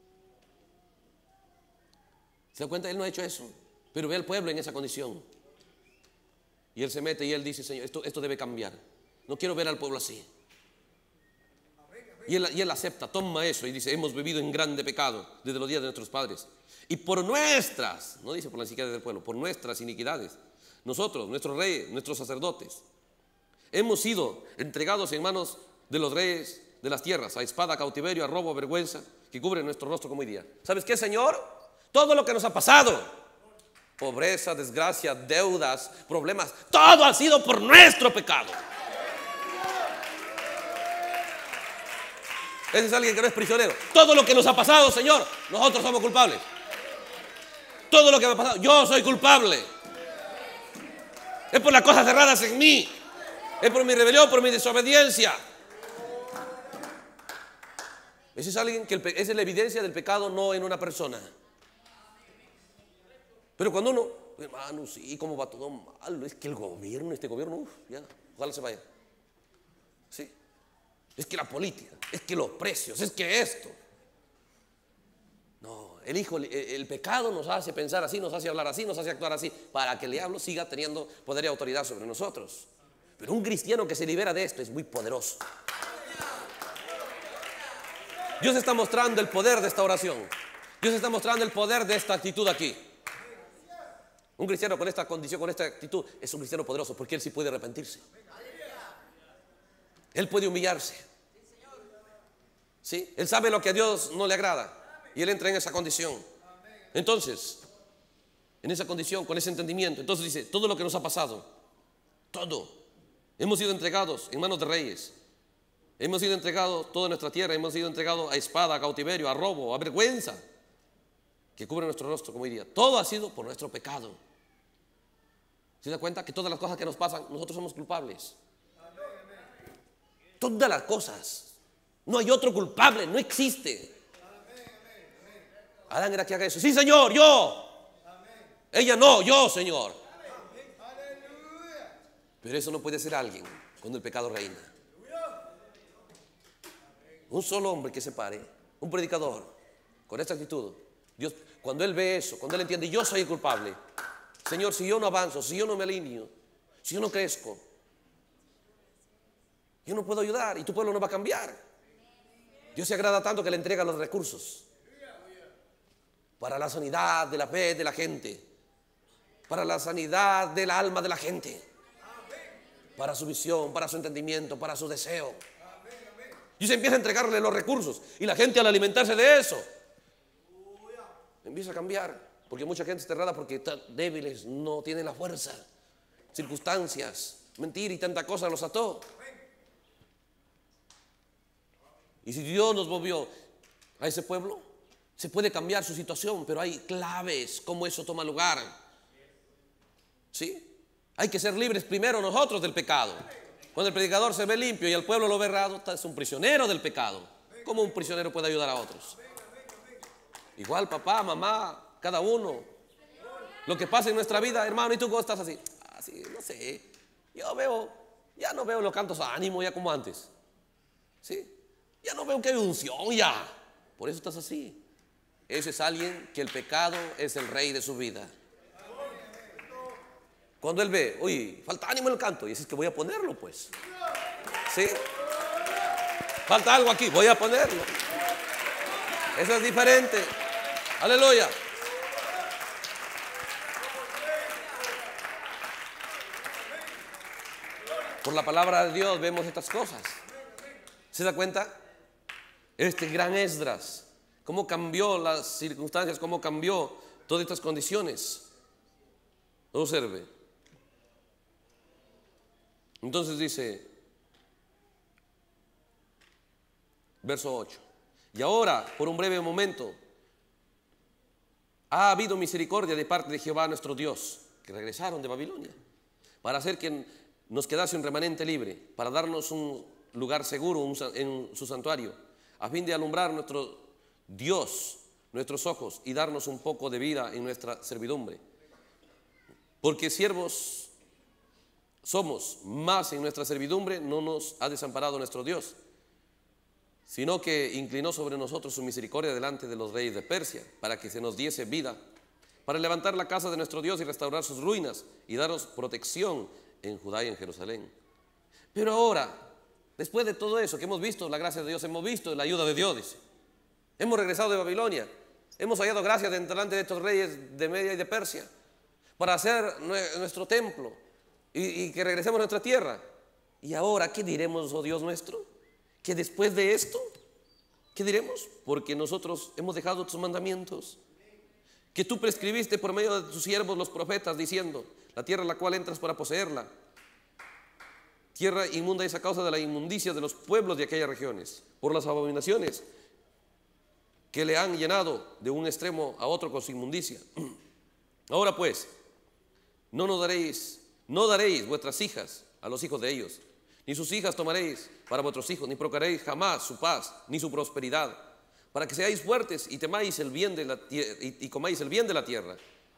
¿Se da cuenta? Él no ha hecho eso, pero ve al pueblo en esa condición. Y él se mete y él dice, Señor, esto, esto debe cambiar. No quiero ver al pueblo así. Y él, y él acepta, toma eso y dice, hemos vivido en grande pecado desde los días de nuestros padres. Y por nuestras, no dice por las iniquidades del pueblo, por nuestras iniquidades, nosotros, nuestros reyes, nuestros sacerdotes, hemos sido entregados en manos de los reyes de las tierras, a espada, a cautiverio, a robo, a vergüenza, que cubre nuestro rostro como hoy día. ¿Sabes qué, Señor? Todo lo que nos ha pasado, pobreza, desgracia, deudas, problemas, todo ha sido por nuestro pecado. Ese es alguien que no es prisionero. Todo lo que nos ha pasado, Señor, nosotros somos culpables. Todo lo que me ha pasado, yo soy culpable. Es por las cosas cerradas en mí. Es por mi rebelión, por mi desobediencia. Ese es alguien que el, esa es la evidencia del pecado, no en una persona. Pero cuando uno, hermano, sí, cómo va todo mal, es que el gobierno, este gobierno, uf, ya, ojalá se vaya. Sí, es que la política, es que los precios, es que esto. No, el hijo, el, el pecado nos hace pensar así, nos hace hablar así, nos hace actuar así, para que el diablo siga teniendo poder y autoridad sobre nosotros. Pero un cristiano que se libera de esto es muy poderoso. Dios está mostrando el poder de esta oración. Dios está mostrando el poder de esta actitud aquí. Un cristiano con esta condición, con esta actitud, es un cristiano poderoso porque él sí puede arrepentirse. Él puede humillarse. ¿Sí? Él sabe lo que a Dios no le agrada y él entra en esa condición. Entonces, en esa condición, con ese entendimiento, entonces dice, todo lo que nos ha pasado, todo, hemos sido entregados en manos de reyes. Hemos sido entregados toda nuestra tierra, hemos sido entregados a espada, a cautiverio, a robo, a vergüenza que cubre nuestro rostro, como diría. Todo ha sido por nuestro pecado. ¿Se da cuenta que todas las cosas que nos pasan, nosotros somos culpables? Todas las cosas. No hay otro culpable, no existe. Adán era que haga eso. Sí, Señor, yo. Ella no, yo, Señor. Pero eso no puede ser alguien cuando el pecado reina. Un solo hombre que se pare, un predicador, con esta actitud, Dios, cuando él ve eso, cuando él entiende, yo soy el culpable, Señor, si yo no avanzo, si yo no me alineo, si yo no crezco, yo no puedo ayudar y tu pueblo no va a cambiar. Dios se agrada tanto que le entrega los recursos para la sanidad de la fe de la gente, para la sanidad del alma de la gente, para su visión, para su entendimiento, para su deseo. Y se empieza a entregarle los recursos y la gente, al alimentarse de eso, empieza a cambiar. Porque mucha gente está errada porque están débiles, no tienen la fuerza, circunstancias, mentira y tanta cosa los ató. Y si Dios nos volvió a ese pueblo, se puede cambiar su situación, pero hay claves cómo eso toma lugar. ¿Sí? Hay que ser libres primero nosotros del pecado. Cuando el predicador se ve limpio y el pueblo lo ve errado, es un prisionero del pecado. ¿Cómo un prisionero puede ayudar a otros? Igual papá, mamá, cada uno. Lo que pasa en nuestra vida, hermano, ¿y tú cómo estás así? Así, no sé. Yo veo, ya no veo los cantos a ánimo ya como antes. ¿Sí? Ya no veo que hay unción ya. Por eso estás así. Ese es alguien que el pecado es el rey de su vida. Cuando él ve, oye, falta ánimo en el canto, y dices que voy a ponerlo, pues. ¿Sí? Falta algo aquí, voy a ponerlo. Eso es diferente. Aleluya. Por la palabra de Dios vemos estas cosas. ¿Se da cuenta? Este gran Esdras, cómo cambió las circunstancias, cómo cambió todas estas condiciones. Observe. Entonces dice, verso ocho, y ahora, por un breve momento, ha habido misericordia de parte de Jehová nuestro Dios, que regresaron de Babilonia, para hacer que nos quedase un remanente libre, para darnos un lugar seguro en su santuario, a fin de alumbrar nuestro Dios, nuestros ojos, y darnos un poco de vida en nuestra servidumbre. Porque siervos somos, más en nuestra servidumbre no nos ha desamparado nuestro Dios, sino que inclinó sobre nosotros su misericordia delante de los reyes de Persia, para que se nos diese vida, para levantar la casa de nuestro Dios y restaurar sus ruinas, y daros protección en Judá y en Jerusalén. Pero ahora, después de todo eso que hemos visto, la gracia de Dios, hemos visto la ayuda de Dios, dice, hemos regresado de Babilonia, hemos hallado gracia delante de estos reyes de Media y de Persia, para hacer nuestro templo, y, y que regresemos a nuestra tierra. Y ahora, ¿qué diremos, oh Dios nuestro? Que después de esto, ¿qué diremos? Porque nosotros hemos dejado tus mandamientos, que tú prescribiste por medio de tus siervos los profetas, diciendo, la tierra a la cual entras para poseerla, tierra inmunda es a causa de la inmundicia de los pueblos de aquellas regiones, por las abominaciones que le han llenado de un extremo a otro con su inmundicia. Ahora pues, no nos daréis, no daréis vuestras hijas a los hijos de ellos, ni sus hijas tomaréis para vuestros hijos, ni procuraréis jamás su paz, ni su prosperidad, para que seáis fuertes y temáis el bien de la y, y comáis el bien de la tierra.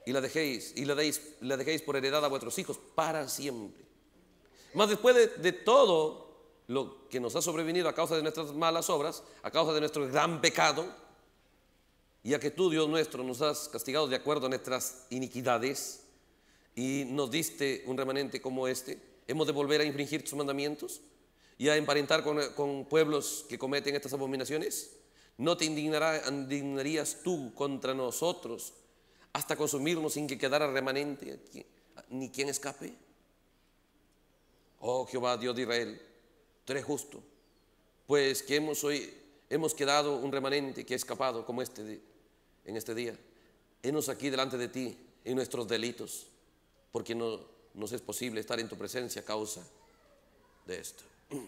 y la dejéis, y la deis, la dejéis por heredad a vuestros hijos para siempre. Mas después de, de todo lo que nos ha sobrevenido a causa de nuestras malas obras, a causa de nuestro gran pecado, ya que tú, Dios nuestro, nos has castigado de acuerdo a nuestras iniquidades y nos diste un remanente como este, ¿hemos de volver a infringir tus mandamientos y a emparentar con, con pueblos que cometen estas abominaciones? ¿No te indignará, indignarías tú contra nosotros hasta consumirnos sin que quedara remanente ni quien escape? Oh Jehová, Dios de Israel, tú eres justo, pues que hemos hoy hemos quedado un remanente que ha escapado como este de, en este día. Henos aquí delante de ti en nuestros delitos, porque no nos es posible estar en tu presencia a causa de esto.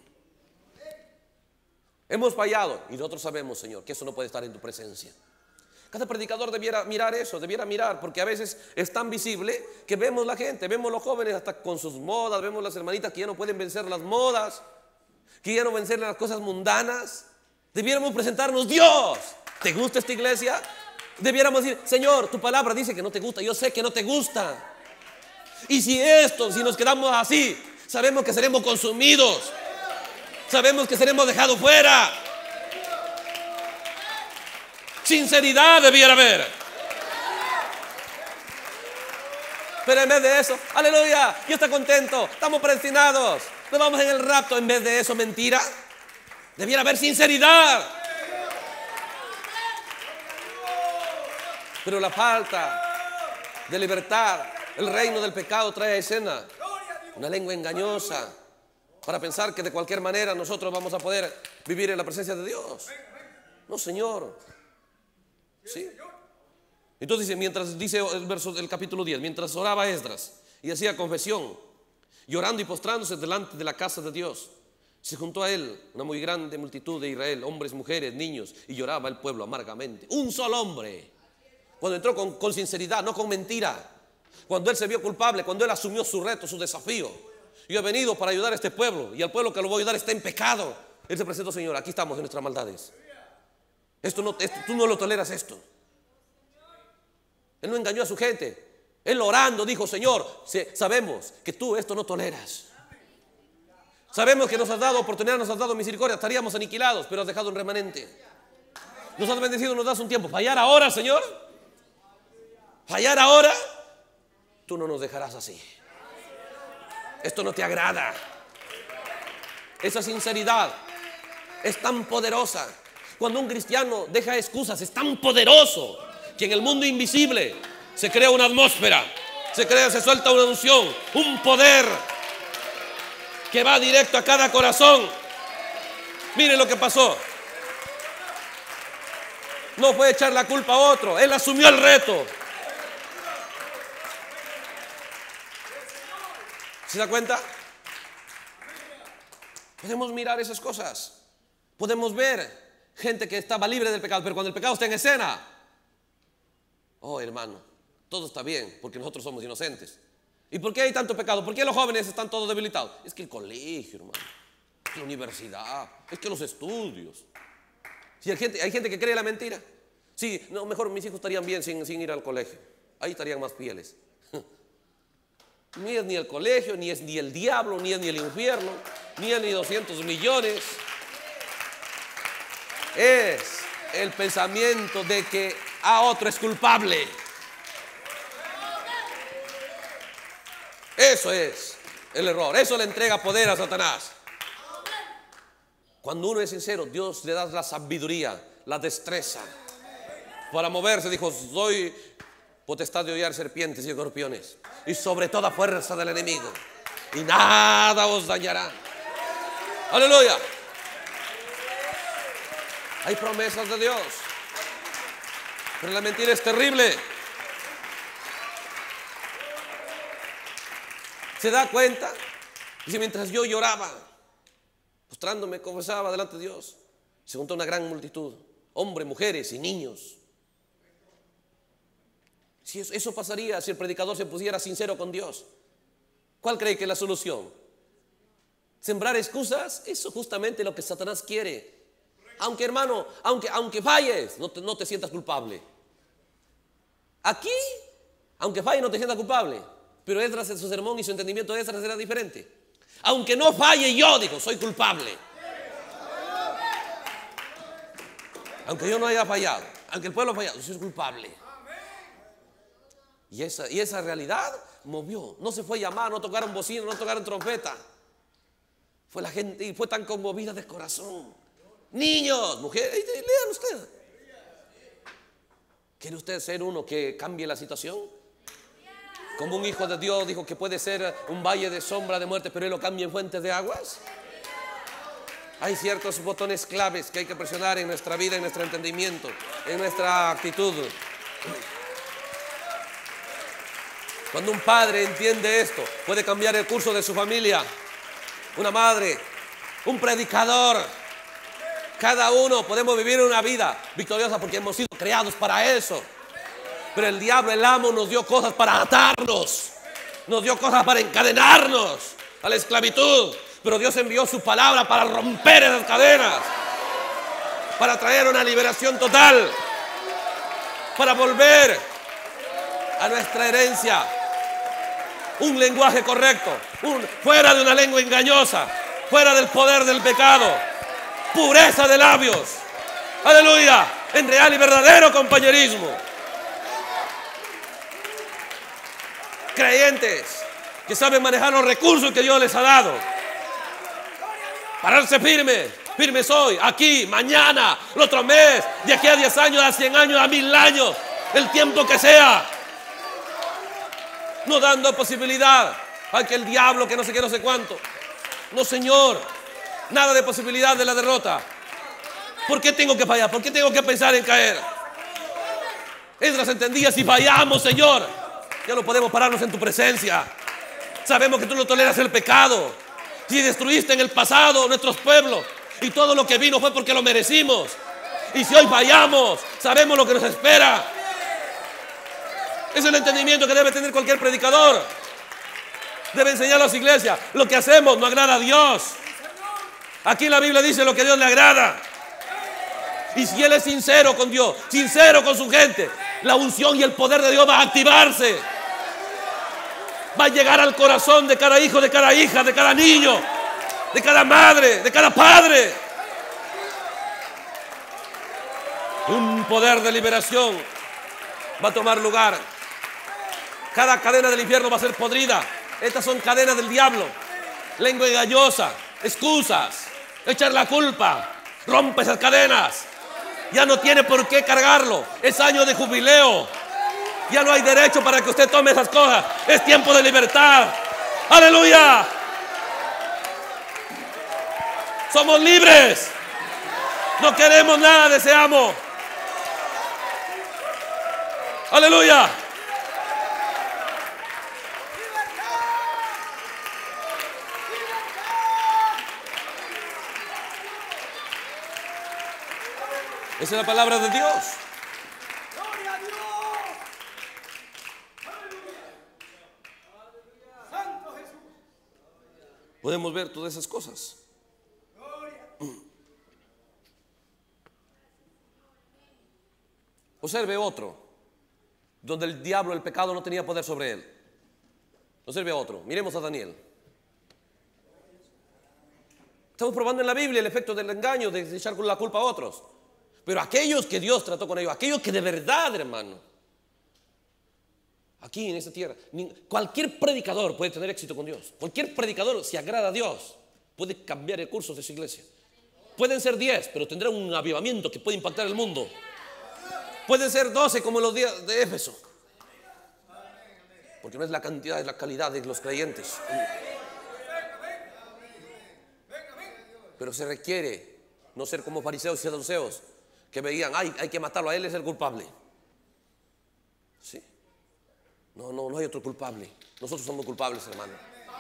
Hemos fallado y nosotros sabemos, Señor, que eso no puede estar en tu presencia. Cada predicador debiera mirar eso, debiera mirar, porque a veces es tan visible que vemos la gente, vemos los jóvenes hasta con sus modas, vemos las hermanitas que ya no pueden vencer las modas, que ya no vencen las cosas mundanas. Debiéramos presentarnos: Dios, ¿te gusta esta iglesia? Debiéramos decir: Señor, tu palabra dice que no te gusta, yo sé que no te gusta. Y si esto, si nos quedamos así, sabemos que seremos consumidos, sabemos que seremos dejados fuera. Sinceridad debiera haber. Pero en vez de eso, aleluya, yo estoy contento, estamos predestinados, nos vamos en el rapto. En vez de eso, mentira. Debiera haber sinceridad. Pero la falta de libertad, el reino del pecado trae a escena una lengua engañosa para pensar que de cualquier manera nosotros vamos a poder vivir en la presencia de Dios. No, Señor. ¿Sí? Entonces dice, mientras dice el verso del capítulo diez, mientras oraba Esdras y hacía confesión, llorando y postrándose delante de la casa de Dios, se juntó a él una muy grande multitud de Israel, hombres, mujeres, niños, y lloraba el pueblo amargamente. Un solo hombre, cuando entró con, con sinceridad, no con mentira, cuando él se vio culpable, cuando él asumió su reto, su desafío. Yo he venido para ayudar a este pueblo, y al pueblo que lo voy a ayudar está en pecado. Él se presentó: Señor, aquí estamos en nuestras maldades. Esto no, esto, tú no lo toleras esto. Él no engañó a su gente. Él orando dijo: Señor, sabemos que tú esto no toleras. Sabemos que nos has dado oportunidad, nos has dado misericordia, estaríamos aniquilados, pero has dejado un remanente. Nos has bendecido, nos das un tiempo. ¿Fallar ahora, Señor? ¿Fallar ahora? Tú no nos dejarás así. Esto no te agrada. Esa sinceridad es tan poderosa. Cuando un cristiano deja excusas, es tan poderoso que en el mundo invisible se crea una atmósfera, se crea, se suelta una unción, un poder que va directo a cada corazón. Mire lo que pasó. No fue echar la culpa a otro, él asumió el reto. ¿Se da cuenta? Podemos mirar esas cosas. Podemos ver gente que estaba libre del pecado, pero cuando el pecado está en escena, oh hermano, todo está bien porque nosotros somos inocentes. ¿Y por qué hay tanto pecado? ¿Por qué los jóvenes están todos debilitados? Es que el colegio, hermano, es que la universidad, es que los estudios. Si hay gente, hay gente que cree la mentira. Sí, no, mejor mis hijos estarían bien sin, sin ir al colegio. Ahí estarían más fieles. Ni es ni el colegio, ni es ni el diablo, ni es ni el infierno, ni es ni doscientos millones. Es el pensamiento de que a otro es culpable. Eso es el error. Eso le entrega poder a Satanás. Cuando uno es sincero, Dios le da la sabiduría, la destreza para moverse. Dijo: doy potestad de hollar serpientes y escorpiones y sobre toda fuerza del enemigo, y nada os dañará. Aleluya. Hay promesas de Dios, pero la mentira es terrible. ¿Se da cuenta? Dice: mientras yo lloraba, postrándome, confesaba delante de Dios, se juntó una gran multitud, hombres, mujeres y niños. Si eso, eso pasaría si el predicador se pusiera sincero con Dios. ¿Cuál cree que es la solución? Sembrar excusas. Eso es justamente lo que Satanás quiere. Aunque, hermano, aunque, aunque falles, no te, no te sientas culpable. Aquí, Aunque falle, no te sientas culpable. Pero Esdras en su sermón y su entendimiento de Esdras era diferente. Aunque no falle yo, digo, soy culpable. Aunque yo no haya fallado, aunque el pueblo haya fallado, soy culpable. Y esa, y esa realidad movió. No se fue a llamar, no tocaron bocina, no tocaron trompeta. Fue la gente y fue tan conmovida de corazón. Niños, mujeres, lean usted. ¿Quiere usted ser uno que cambie la situación? Como un hijo de Dios dijo que puede ser un valle de sombra de muerte, pero Él lo cambia en fuentes de aguas. Hay ciertos botones claves que hay que presionar en nuestra vida, en nuestro entendimiento, en nuestra actitud. Cuando un padre entiende esto, puede cambiar el curso de su familia. Una madre, un predicador. Cada uno podemos vivir una vida victoriosa porque hemos sido creados para eso. Pero el diablo, el amo, nos dio cosas para atarnos. Nos dio cosas para encadenarnos a la esclavitud. Pero Dios envió su palabra para romper esas cadenas, para traer una liberación total, para volver a nuestra herencia un lenguaje correcto, un, fuera de una lengua engañosa, fuera del poder del pecado, pureza de labios, aleluya, en real y verdadero compañerismo. Creyentes que saben manejar los recursos que Dios les ha dado. Pararse firme, firme soy, aquí, mañana, el otro mes, de aquí a diez años, a cien años, a mil años, el tiempo que sea. No dando posibilidad a que el diablo, que no sé qué, no sé cuánto. No, Señor, nada de posibilidad de la derrota. ¿Por qué tengo que fallar? ¿Por qué tengo que pensar en caer? Esdras entendía, si fallamos, Señor, ya no podemos pararnos en tu presencia. Sabemos que tú no toleras el pecado. Si destruiste en el pasado nuestros pueblos y todo lo que vino fue porque lo merecimos. Y si hoy fallamos, sabemos lo que nos espera. Ese es el entendimiento que debe tener cualquier predicador. Debe enseñar a las iglesias. Lo que hacemos no agrada a Dios. Aquí la Biblia dice lo que a Dios le agrada. Y si Él es sincero con Dios, sincero con su gente, la unción y el poder de Dios va a activarse. Va a llegar al corazón de cada hijo, de cada hija, de cada niño, de cada madre, de cada padre. Un poder de liberación va a tomar lugar. Cada cadena del infierno va a ser podrida. Estas son cadenas del diablo. Lengua engañosa, excusas, echar la culpa. Rompe esas cadenas. Ya no tiene por qué cargarlo. Es año de jubileo. Ya no hay derecho para que usted tome esas cosas. Es tiempo de libertad. ¡Aleluya! Somos libres. No queremos nada, deseamos. ¡Aleluya! Esa es la palabra de Dios. Podemos ver todas esas cosas. Observe otro, donde el diablo, el pecado no tenía poder sobre él. Observe otro, miremos a Daniel. Estamos probando en la Biblia el efecto del engaño, de echar la culpa a otros. Pero aquellos que Dios trató con ellos, aquellos que de verdad, hermano, aquí en esta tierra, cualquier predicador puede tener éxito con Dios. Cualquier predicador, si agrada a Dios, puede cambiar el curso de su iglesia. Pueden ser diez, pero tendrá un avivamiento que puede impactar el mundo. Pueden ser doce como en los días de Éfeso. Porque no es la cantidad, es la calidad de los creyentes. Pero se requiere no ser como fariseos y saduceos que veían, ay, hay que matarlo, a él es el culpable. Sí. No, no, no hay otro culpable. Nosotros somos culpables, hermano.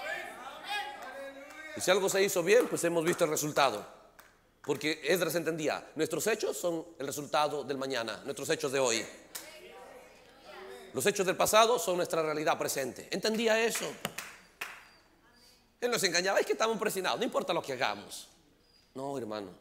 Y si algo se hizo bien, pues hemos visto el resultado. Porque Esdras entendía, nuestros hechos son el resultado del mañana, nuestros hechos de hoy. Los hechos del pasado son nuestra realidad presente. Entendía eso. Él nos engañaba, es que estamos presionados, no importa lo que hagamos. No, hermano.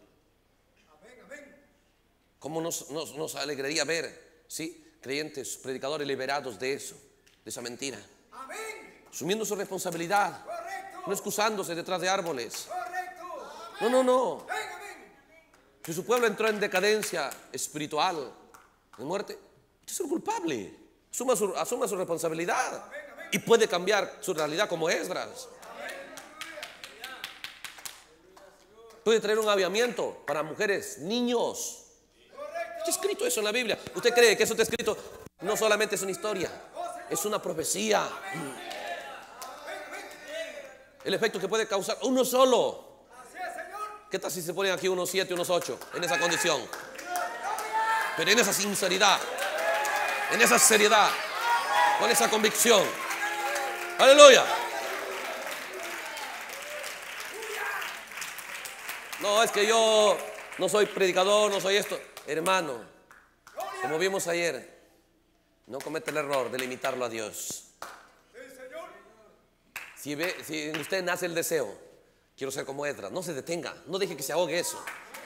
¿Cómo nos, nos, nos alegraría ver, sí, creyentes, predicadores liberados de eso? de esa mentira. Asumiendo su responsabilidad, no excusándose detrás de árboles. No, no, no. Si su pueblo entró en decadencia espiritual, en muerte, usted es el culpable. Asuma su, asuma su responsabilidad y puede cambiar su realidad como Esdras. Puede traer un avivamiento para mujeres, niños. Está escrito eso en la Biblia. ¿Usted cree que eso está escrito? No solamente es una historia, es una profecía. El efecto que puede causar uno solo. ¿Qué tal si se ponen aquí unos siete, unos ocho en esa condición? Pero en esa sinceridad, en esa seriedad, con esa convicción. Aleluya. No, es que yo no soy predicador, no soy esto. Hermano, como vimos ayer, no comete el error de limitarlo a Dios. Si, ve, si en usted nace el deseo, quiero ser como Esdras, no se detenga, no deje que se ahogue eso.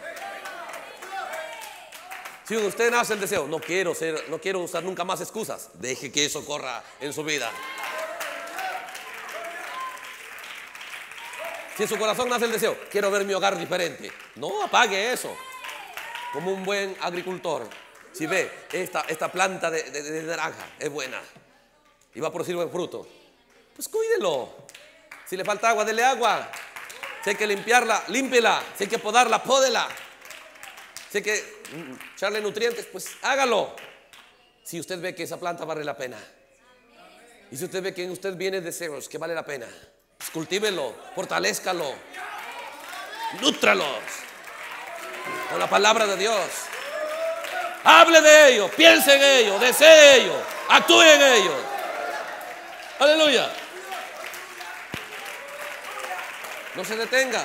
Si en usted nace el deseo, no quiero ser, no quiero usar nunca más excusas, deje que eso corra en su vida. Si en su corazón nace el deseo, quiero ver mi hogar diferente, no apague eso. Como un buen agricultor, si ve esta, esta planta de, de, de naranja es buena y va a producir buen fruto, pues cuídelo. Si le falta agua, dele agua. Si hay que limpiarla, límpiela. Si hay que podarla, pódela. Si hay que echarle nutrientes, pues hágalo. Si usted ve que esa planta vale la pena, y si usted ve que en usted viene deseos que vale la pena, pues cultívelo, fortalézcalo, nútralos con la palabra de Dios. Hable de ello, piense en ello, desee ello, actúe en ello. Aleluya. No se detenga.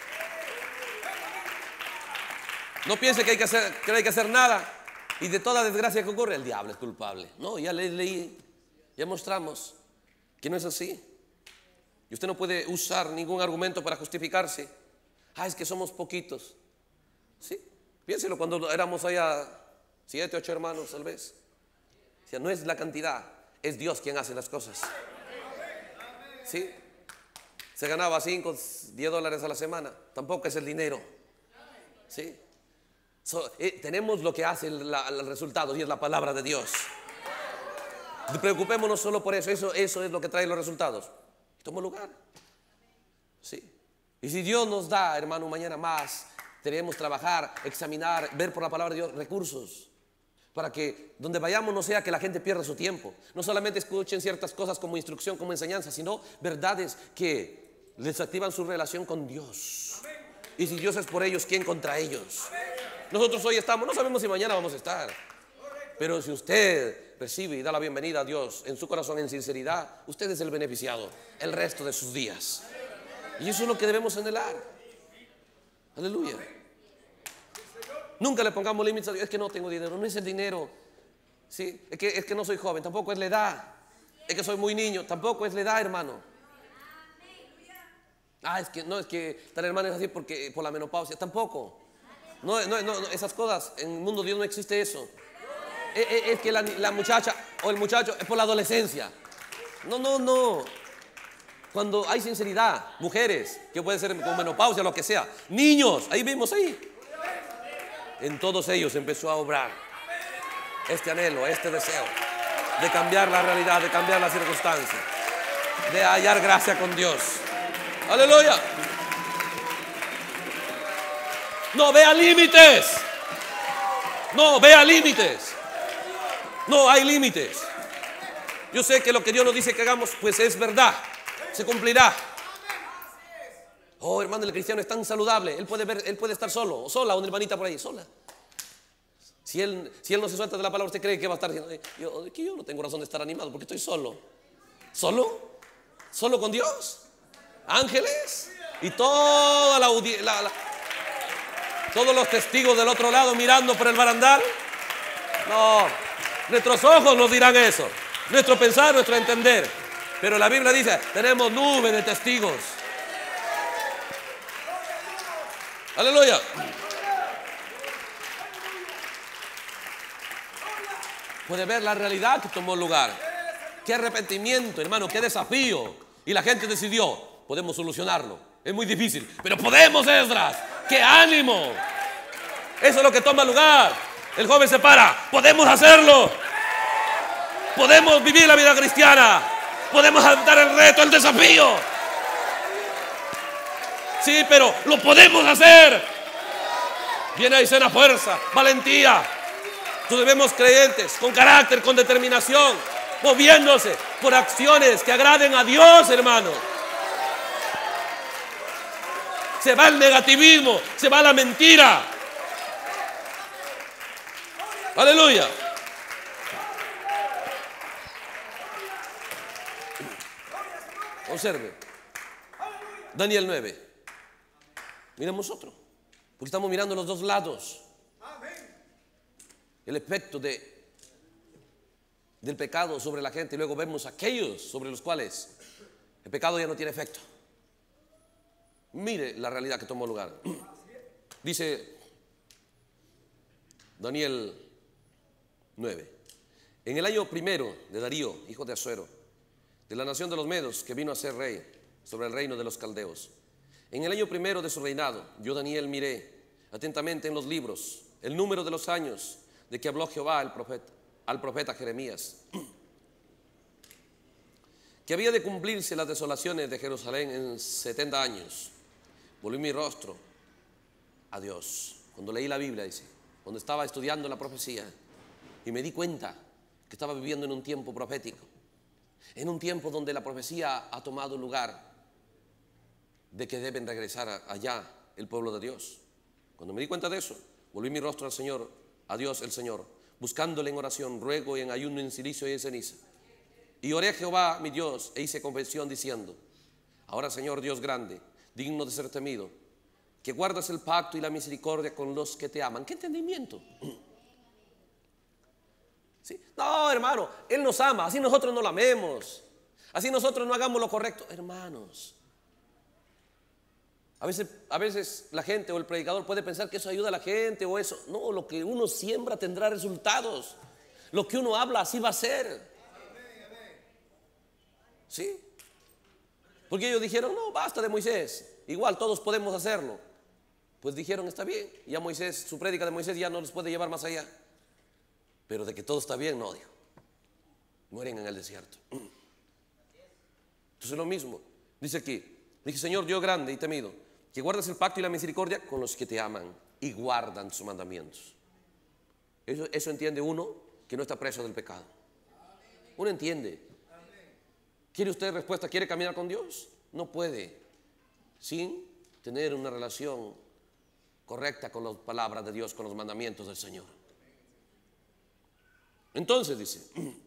No piense que hay que hacer, que no hay que hacer nada y de toda desgracia que ocurre el diablo es culpable. No, ya le leí, ya mostramos que no es así. Y usted no puede usar ningún argumento para justificarse. Ah, es que somos poquitos. Sí, piénselo cuando éramos allá siete, ocho hermanos tal vez. O sea, no es la cantidad, es Dios quien hace las cosas. Sí. Se ganaba cinco, diez dólares a la semana. Tampoco es el dinero. ¿Sí? So, eh, tenemos lo que hace el, la, el resultado y es la palabra de Dios. Preocupémonos solo por eso. Eso, eso es lo que trae los resultados. Toma lugar. ¿Sí? Y si Dios nos da, hermano, mañana más, debemos trabajar, examinar, ver por la palabra de Dios recursos. Para que donde vayamos no sea que la gente pierda su tiempo. No solamente escuchen ciertas cosas como instrucción, como enseñanza, sino verdades que les activan su relación con Dios. Y si Dios es por ellos, ¿quién contra ellos? Nosotros hoy estamos, no sabemos si mañana vamos a estar. Pero si usted recibe y da la bienvenida a Dios en su corazón en sinceridad, usted es el beneficiado el resto de sus días. Y eso es lo que debemos anhelar. Aleluya. Nunca le pongamos límites a Dios. Es que no tengo dinero, no es el dinero. ¿Sí? Es que, es que no soy joven, tampoco es la edad. Es que soy muy niño, tampoco es la edad, hermano. Ah, es que no, es que tal hermano es así porque por la menopausia, tampoco. No, no, no, esas cosas, en el mundo de Dios no existe eso. Es, es, es que la, la muchacha o el muchacho es por la adolescencia. No, no, no. Cuando hay sinceridad, mujeres, que puede ser con menopausia, lo que sea, niños, ahí vimos ahí. En todos ellos empezó a obrar este anhelo, este deseo de cambiar la realidad, de cambiar las circunstancias, de hallar gracia con Dios. Aleluya. No vea límites. No vea límites. No hay límites. Yo sé que lo que Dios nos dice que hagamos, pues es verdad, se cumplirá. Oh, hermano, el cristiano es tan saludable. Él puede ver, él puede estar solo o sola, una hermanita por ahí, sola. Si él, si él no se suelta de la palabra, ¿usted cree que va a estar diciendo? Yo, que yo no tengo razón de estar animado porque estoy solo. ¿Solo? ¿Solo con Dios? Ángeles y toda la, la, la todos los testigos del otro lado mirando por el barandal. No, nuestros ojos nos dirán eso, nuestro pensar, nuestro entender. Pero la Biblia dice, tenemos nube de testigos. Aleluya. Puede ver la realidad que tomó lugar. qué arrepentimiento, hermano, qué desafío. Y la gente decidió, podemos solucionarlo. Es muy difícil, pero podemos, Esdras. ¡Qué ánimo! Eso es lo que toma lugar. El joven se para, podemos hacerlo. Podemos vivir la vida cristiana. Podemos aceptar el reto, el desafío. Sí, pero lo podemos hacer. Viene ahí cena fuerza, valentía. Entonces vemos creyentes con carácter, con determinación, moviéndose por acciones que agraden a Dios, hermano. Se va el negativismo, se va la mentira. Aleluya. Observe Daniel nueve. Miremos otro, porque estamos mirando los dos lados. El efecto de, del pecado sobre la gente, y luego vemos aquellos sobre los cuales el pecado ya no tiene efecto. Mire la realidad que tomó lugar. Dice Daniel nueve. En el año primero de Darío, hijo de Asuero, de la nación de los Medos, que vino a ser rey sobre el reino de los caldeos, en el año primero de su reinado, yo Daniel miré atentamente en los libros el número de los años de que habló Jehová al profeta, al profeta Jeremías, que había de cumplirse las desolaciones de Jerusalén en setenta años. Volví mi rostro a Dios. Cuando leí la Biblia, dice, cuando estaba estudiando la profecía, y me di cuenta que estaba viviendo en un tiempo profético, en un tiempo donde la profecía ha tomado lugar de que deben regresar allá el pueblo de Dios. Cuando me di cuenta de eso, volví mi rostro al Señor, a Dios el Señor, buscándole en oración, ruego y en ayuno, en silicio y en ceniza. Y oré a Jehová mi Dios e hice confesión diciendo: ahora, Señor Dios grande, digno de ser temido, que guardas el pacto y la misericordia con los que te aman. ¿Qué entendimiento? ¿Sí? No, hermano, Él nos ama, así nosotros no lo amemos, así nosotros no hagamos lo correcto. Hermanos, a veces, a veces la gente o el predicador puede pensar que eso ayuda a la gente o eso. No, lo que uno siembra tendrá resultados. Lo que uno habla así va a ser. ¿Sí? Porque ellos dijeron, no, basta de Moisés, igual todos podemos hacerlo. Pues dijeron, está bien. Y ya Moisés, su prédica de Moisés ya no les puede llevar más allá. Pero de que todo está bien, no, dijo. Mueren en el desierto. Entonces lo mismo, dice aquí, dije, Señor Dios grande y temido, que guardas el pacto y la misericordia con los que te aman y guardan sus mandamientos. Eso, eso entiende uno que no está preso del pecado. Uno entiende. ¿Quiere usted respuesta? ¿Quiere caminar con Dios? No puede sin tener una relación correcta con las palabras de Dios, con los mandamientos del Señor. Entonces dice,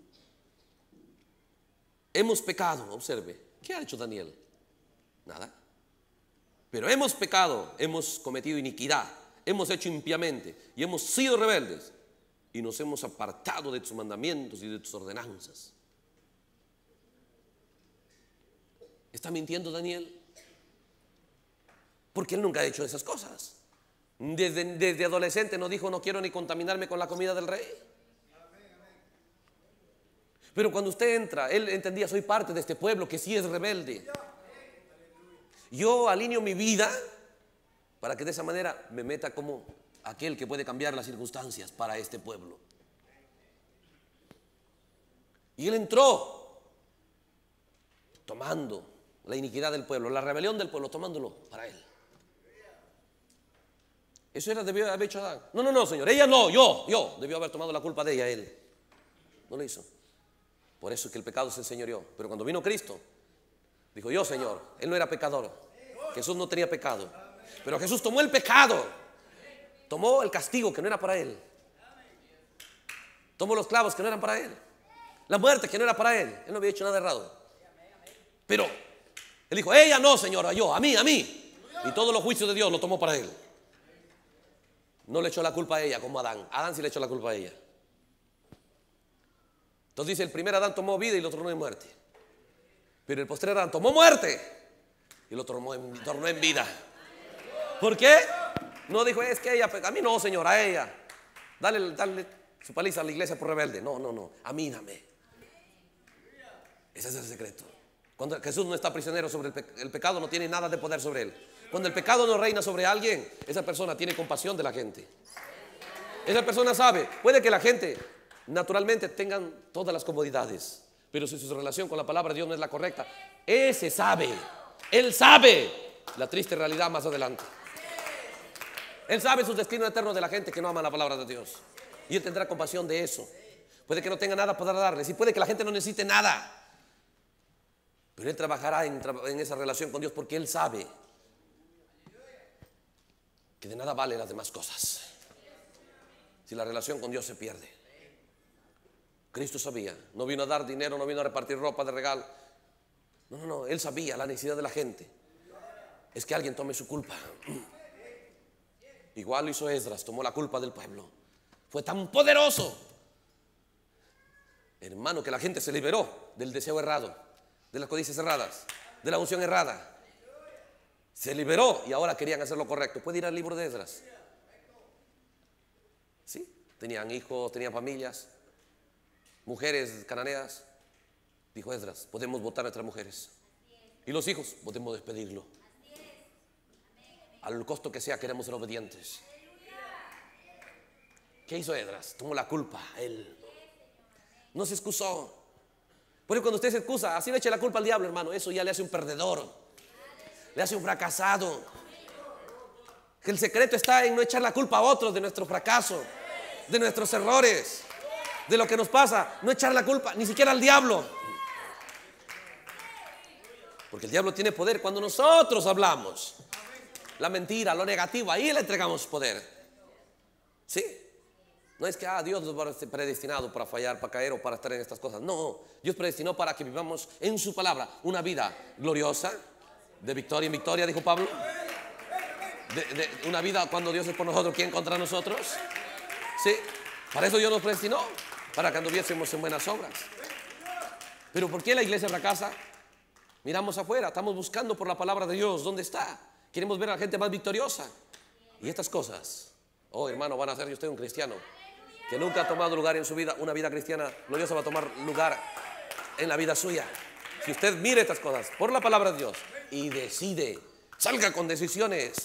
hemos pecado. Observe, ¿qué ha hecho Daniel? Nada. Pero hemos pecado, hemos cometido iniquidad, hemos hecho impíamente y hemos sido rebeldes y nos hemos apartado de tus mandamientos y de tus ordenanzas. ¿Está mintiendo Daniel? Porque él nunca ha hecho esas cosas. Desde, desde adolescente no dijo, no quiero ni contaminarme con la comida del rey. Pero cuando usted entra, él entendía, soy parte de este pueblo que sí es rebelde. Yo alineo mi vida para que de esa manera me meta como aquel que puede cambiar las circunstancias para este pueblo. Y él entró tomando la iniquidad del pueblo, la rebelión del pueblo, tomándolo para él. Eso era, debió haber hecho Adán. No, no, no, Señor, ella no, yo, yo. Debió haber tomado la culpa de ella, él. No lo hizo. Por eso es que el pecado se enseñoreó. Pero cuando vino Cristo, dijo, yo, Señor. Él no era pecador. Jesús no tenía pecado. Pero Jesús tomó el pecado. Tomó el castigo que no era para él. Tomó los clavos que no eran para él. La muerte que no era para él. Él no había hecho nada errado. Pero él dijo, ella no, Señor, a yo, a mí, a mí. Y todos los juicios de Dios lo tomó para él. No le echó la culpa a ella como a Adán. Adán sí le echó la culpa a ella. Entonces dice, el primer Adán tomó vida y lo tornó en muerte. Pero el postrer Adán tomó muerte y lo tornó en, tornó en vida. ¿Por qué? No dijo, es que ella, a mí no, Señor, a ella. Dale, dale su paliza a la iglesia por rebelde. No, no, no, a mí dame. Ese es el secreto. Cuando Jesús no está prisionero sobre el, pe el pecado, no tiene nada de poder sobre él. Cuando el pecado no reina sobre alguien, esa persona tiene compasión de la gente. Esa persona sabe, puede que la gente naturalmente tengan todas las comodidades, pero si su relación con la palabra de Dios no es la correcta, ese sabe, él sabe la triste realidad más adelante. Él sabe su destino eterno de la gente que no ama la palabra de Dios, y él tendrá compasión de eso. Puede que no tenga nada para darles, y puede que la gente no necesite nada, pero él trabajará en, en esa relación con Dios, porque él sabe que de nada valen las demás cosas si la relación con Dios se pierde. Cristo sabía, no vino a dar dinero, no vino a repartir ropa de regalo. No, no, no, él sabía la necesidad de la gente. Es que alguien tome su culpa. Igual lo hizo Esdras, tomó la culpa del pueblo. Fue tan poderoso, hermano, que la gente se liberó del deseo errado, de las codicias erradas, de la unción errada. Se liberó y ahora querían hacer lo correcto. Puede ir al libro de Esdras. Sí, tenían hijos, tenían familias, mujeres cananeas. Dijo Esdras, podemos votar a nuestras mujeres. Y los hijos, podemos despedirlo. Al costo que sea, queremos ser obedientes. ¿Qué hizo Esdras? Tomó la culpa, él. No se excusó. Porque cuando usted se excusa, así le echa la culpa al diablo, hermano, eso ya le hace un perdedor, le hace un fracasado. Que el secreto está en no echar la culpa a otros de nuestro fracaso, de nuestros errores, de lo que nos pasa. No echar la culpa ni siquiera al diablo, porque el diablo tiene poder cuando nosotros hablamos la mentira, lo negativo. Ahí le entregamos poder. ¿Sí? No es que ah, Dios nos va a predestinado para fallar, para caer o para estar en estas cosas. No, Dios predestinó para que vivamos en su palabra una vida gloriosa, de victoria en victoria, dijo Pablo. De, de una vida cuando Dios es por nosotros, ¿quién contra nosotros? Sí, para eso Dios nos predestinó, para que anduviésemos en buenas obras. Pero ¿por qué la iglesia fracasa? Miramos afuera, estamos buscando por la palabra de Dios. ¿Dónde está? Queremos ver a la gente más victoriosa. Y estas cosas, oh hermano, van a hacer de usted un cristiano que nunca ha tomado lugar en su vida. Una vida cristiana gloriosa va a tomar lugar en la vida suya. Si usted mire estas cosas por la palabra de Dios y decide, salga con decisiones.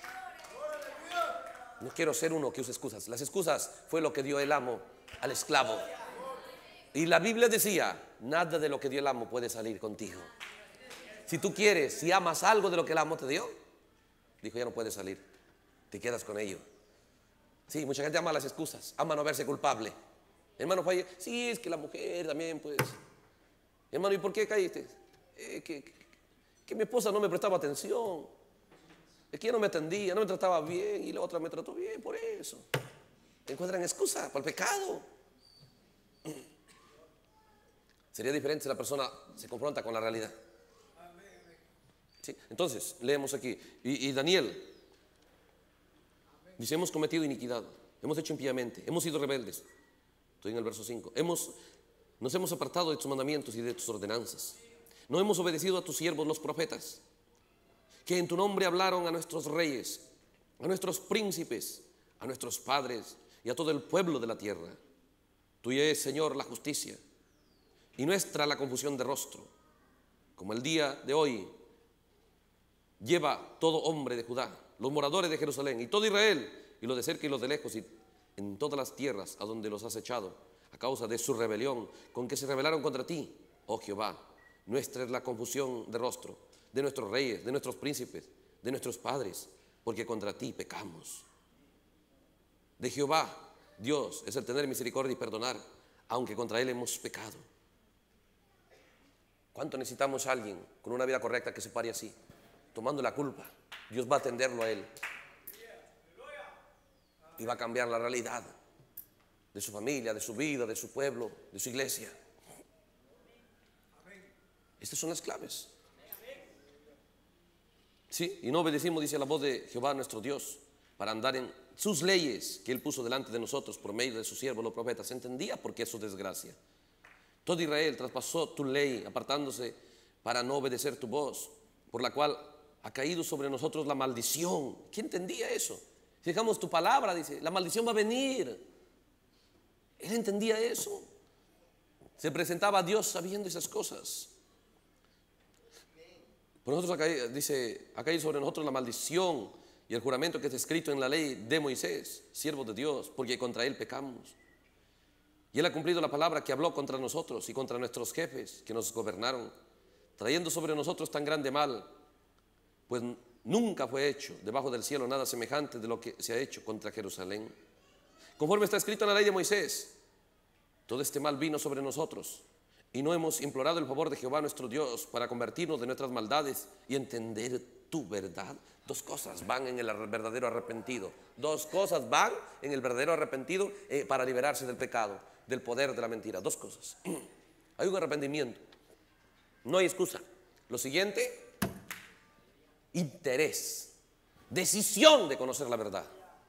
No quiero ser uno que use excusas. Las excusas fue lo que dio el amo al esclavo. Y la Biblia decía, nada de lo que dio el amo puede salir contigo. Si tú quieres, si amas algo de lo que el amo te dio, dijo, ya no puede salir, te quedas con ello. Sí, mucha gente ama las excusas, ama no verse culpable. Hermano, fue, sí, es que la mujer también, pues. Hermano, ¿y por qué caíste? Eh, que, que, que mi esposa no me prestaba atención. Es que ella no me atendía, no me trataba bien, y la otra me trató bien, por eso. Encuentran excusa para el pecado. Sería diferente si la persona se confronta con la realidad. ¿Sí? Entonces, leemos aquí. Y, y Daniel dice, hemos cometido iniquidad, hemos hecho impíamente, hemos sido rebeldes. Estoy en el verso cinco. Hemos, nos hemos apartado de tus mandamientos y de tus ordenanzas. No hemos obedecido a tus siervos los profetas, que en tu nombre hablaron a nuestros reyes, a nuestros príncipes, a nuestros padres y a todo el pueblo de la tierra. Tuya es, Señor, la justicia, y nuestra la confusión de rostro, como el día de hoy lleva todo hombre de Judá, los moradores de Jerusalén y todo Israel, y los de cerca y los de lejos, y en todas las tierras a donde los has echado, a causa de su rebelión, con que se rebelaron contra ti, oh Jehová. Nuestra es la confusión de rostro, de nuestros reyes, de nuestros príncipes, de nuestros padres, porque contra ti pecamos. De Jehová, Dios, es el tener misericordia y perdonar, aunque contra Él hemos pecado. ¿Cuánto necesitamos a alguien con una vida correcta que se pare así, tomando la culpa? Dios va a atenderlo a él y va a cambiar la realidad de su familia, de su vida, de su pueblo, de su iglesia. Estas son las claves. Sí, y no obedecimos, dice la voz de Jehová nuestro Dios, para andar en sus leyes que Él puso delante de nosotros por medio de sus siervos los profetas. ¿Se entendía por qué es su desgracia? Todo Israel traspasó tu ley, apartándose para no obedecer tu voz, por la cual ha caído sobre nosotros la maldición. ¿Quién entendía eso? Si dejamos tu palabra, dice, la maldición va a venir. Él entendía eso. Se presentaba a Dios sabiendo esas cosas. Por nosotros acá dice, acá hay sobre nosotros la maldición y el juramento que está escrito en la ley de Moisés, siervo de Dios, porque contra él pecamos. Y él ha cumplido la palabra que habló contra nosotros y contra nuestros jefes que nos gobernaron, trayendo sobre nosotros tan grande mal, pues nunca fue hecho debajo del cielo nada semejante de lo que se ha hecho contra Jerusalén. Conforme está escrito en la ley de Moisés, todo este mal vino sobre nosotros y no hemos implorado el favor de Jehová nuestro Dios para convertirnos de nuestras maldades y entender tu verdad. Dos cosas van en el verdadero arrepentido. Dos cosas van en el verdadero arrepentido eh, para liberarse del pecado, del poder de la mentira. Dos cosas. Hay un arrepentimiento. No hay excusa. Lo siguiente, interés, decisión de conocer la verdad.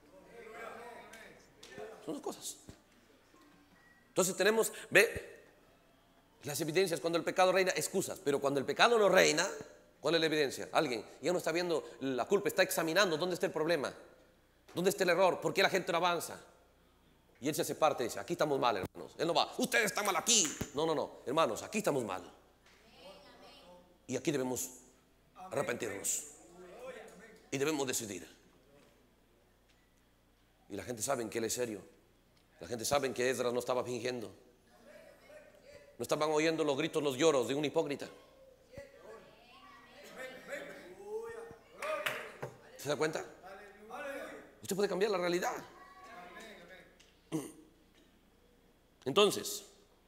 Son dos cosas. Entonces tenemos, ve, las evidencias cuando el pecado reina, excusas. Pero cuando el pecado no reina, ¿cuál es la evidencia? Alguien ya no está viendo la culpa, está examinando dónde está el problema, dónde está el error, por qué la gente no avanza. Y él se hace parte y dice, aquí estamos mal, hermanos. Él no va, ustedes están mal aquí. No, no, no, hermanos, aquí estamos mal. Y aquí debemos arrepentirnos. Y debemos decidir. Y la gente sabe que él es serio. La gente sabe que Esdras no estaba fingiendo. No estaban oyendo los gritos, los lloros de un hipócrita. ¿Se da cuenta? Usted puede cambiar la realidad. Entonces,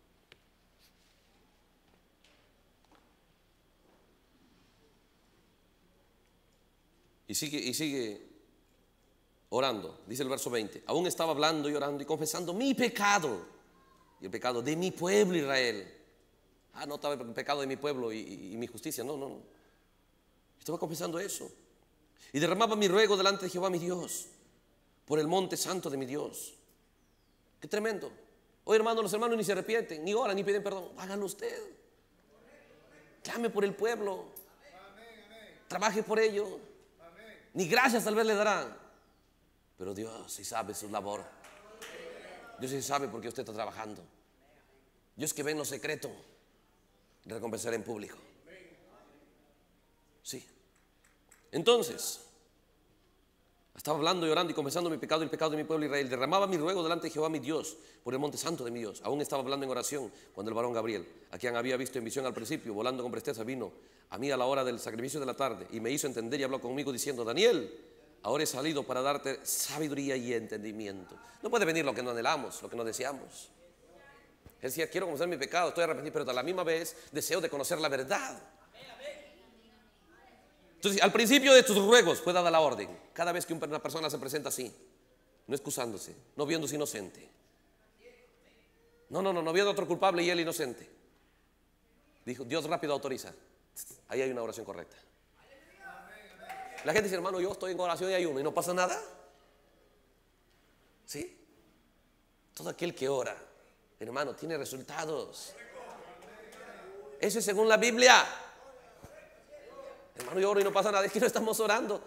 y sigue, y sigue orando, dice el verso veinte. Aún estaba hablando y orando y confesando mi pecado y el pecado de mi pueblo Israel. Ah, no estaba el pecado de mi pueblo y, y, y mi justicia, no, no, no. Estaba confesando eso. Y derramaba mi ruego delante de Jehová mi Dios, por el monte santo de mi Dios. Qué tremendo. Hoy, hermanos, los hermanos ni se arrepienten, ni oran, ni piden perdón. Háganlo usted. Clame por el pueblo. Trabaje por ello. Ni gracias tal vez le darán. Pero Dios sí sabe su labor. Dios sí sabe por qué usted está trabajando. Dios que ve en lo secreto, recompensará en público. Sí. Entonces, estaba hablando y orando y confesando mi pecado y el pecado de mi pueblo Israel. Derramaba mi ruego delante de Jehová mi Dios, por el monte santo de mi Dios. Aún estaba hablando en oración cuando el varón Gabriel, a quien había visto en visión al principio, volando con presteza, vino a mí a la hora del sacrificio de la tarde y me hizo entender y habló conmigo diciendo, Daniel, ahora he salido para darte sabiduría y entendimiento. No puede venir lo que no anhelamos, lo que no deseamos. Él decía, quiero conocer mi pecado, estoy arrepentido, pero a la misma vez deseo de conocer la verdad. Entonces, al principio de tus ruegos fue dada la orden. Cada vez que una persona se presenta así, no excusándose, no viéndose inocente. No, no, no, no viendo a otro culpable y él inocente. Dijo, Dios rápido autoriza. Ahí hay una oración correcta. La gente dice, hermano, yo estoy en oración y ayuno y no pasa nada. ¿Sí? Todo aquel que ora, hermano, tiene resultados. Eso es según la Biblia. Hermano, yo oro y no pasa nada. Es que no estamos orando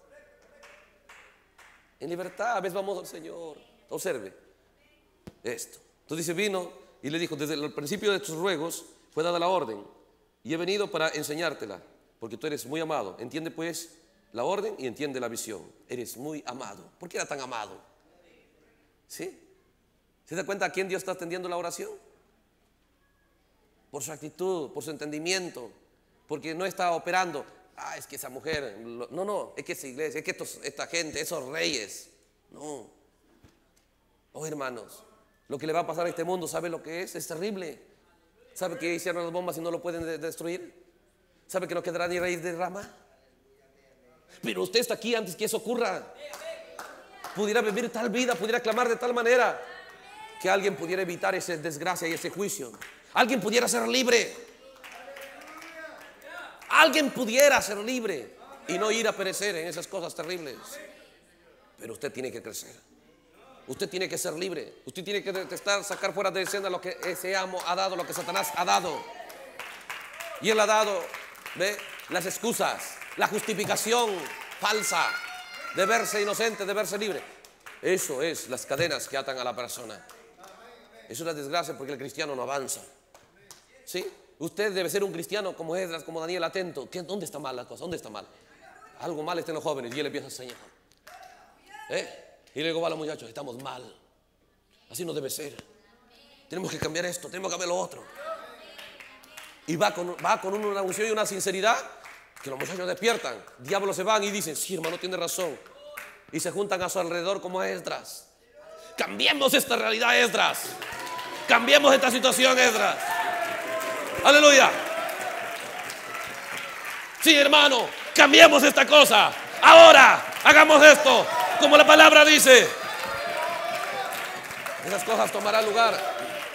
en libertad. A veces vamos al Señor. Observe esto. Entonces dice, vino y le dijo, desde el principio de tus ruegos fue dada la orden y he venido para enseñártela, porque tú eres muy amado. Entiende pues la orden y entiende la visión. Eres muy amado. ¿Por qué era tan amado? ¿Sí? ¿Se da cuenta a quién Dios está atendiendo la oración? Por su actitud, por su entendimiento, porque no está operando. Ah, es que esa mujer, no, no, es que esa iglesia, es que estos, esta gente, esos reyes. No. Oh, hermanos, lo que le va a pasar a este mundo, ¿sabe lo que es? Es terrible. ¿Sabe que hicieron las bombas y no lo pueden de destruir? ¿Sabe que no quedará ni raíz de rama? Pero usted está aquí antes que eso ocurra. Pudiera vivir tal vida, pudiera clamar de tal manera que alguien pudiera evitar esa desgracia y ese juicio. Alguien pudiera ser libre. Alguien pudiera ser libre y no ir a perecer en esas cosas terribles. Pero usted tiene que crecer. Usted tiene que ser libre. Usted tiene que detestar, sacar fuera de escena lo que ese amo ha dado, lo que Satanás ha dado. Y él ha dado, ¿ve? Las excusas, la justificación falsa de verse inocente, de verse libre. Eso es las cadenas que atan a la persona. Es una desgracia porque el cristiano no avanza. ¿Sí? Usted debe ser un cristiano como Esdras, como Daniel, atento. ¿Dónde está mal la cosa? ¿Dónde está mal? Algo mal está en los jóvenes. Y él empieza a enseñar. ¿Eh? Y luego va a los muchachos, estamos mal. Así no debe ser. Tenemos que cambiar esto, tenemos que cambiar lo otro. Y va con, va con una unción y una sinceridad que los muchachos despiertan. Diablos se van y dicen, sí, hermano, tiene razón. Y se juntan a su alrededor como Esdras. Cambiemos esta realidad, Esdras. Cambiemos esta situación, Esdras. Aleluya. Sí, hermano, cambiemos esta cosa. Ahora, hagamos esto, como la palabra dice. Esas cosas tomarán lugar.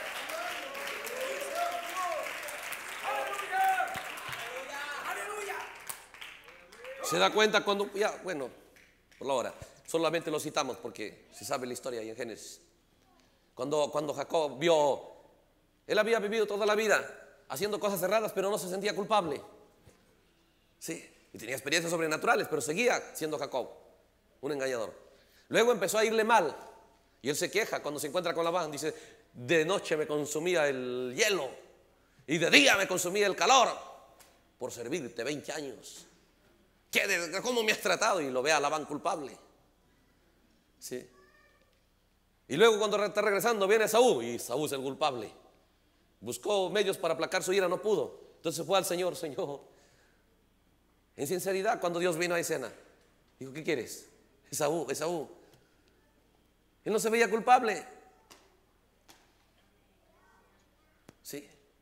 Se da cuenta cuando, ya, bueno, por la hora, solamente lo citamos porque se sabe la historia ahí en Génesis. Cuando, cuando Jacob vio, él había vivido toda la vida haciendo cosas erradas, pero no se sentía culpable. Sí, y tenía experiencias sobrenaturales, pero seguía siendo Jacob, un engañador. Luego empezó a irle mal, y él se queja cuando se encuentra con Labán. Dice, de noche me consumía el hielo, y de día me consumía el calor, por servirte veinte años. ¿Qué, ¿Cómo me has tratado? Y lo ve a Labán culpable. Sí. Y luego cuando está regresando viene Esaú, y Esaú es el culpable. Buscó medios para aplacar su ira, no pudo. Entonces fue al Señor, Señor, en sinceridad, cuando Dios vino a escena, dijo, ¿qué quieres? Esaú, Esaú. Él no se veía culpable. Sí.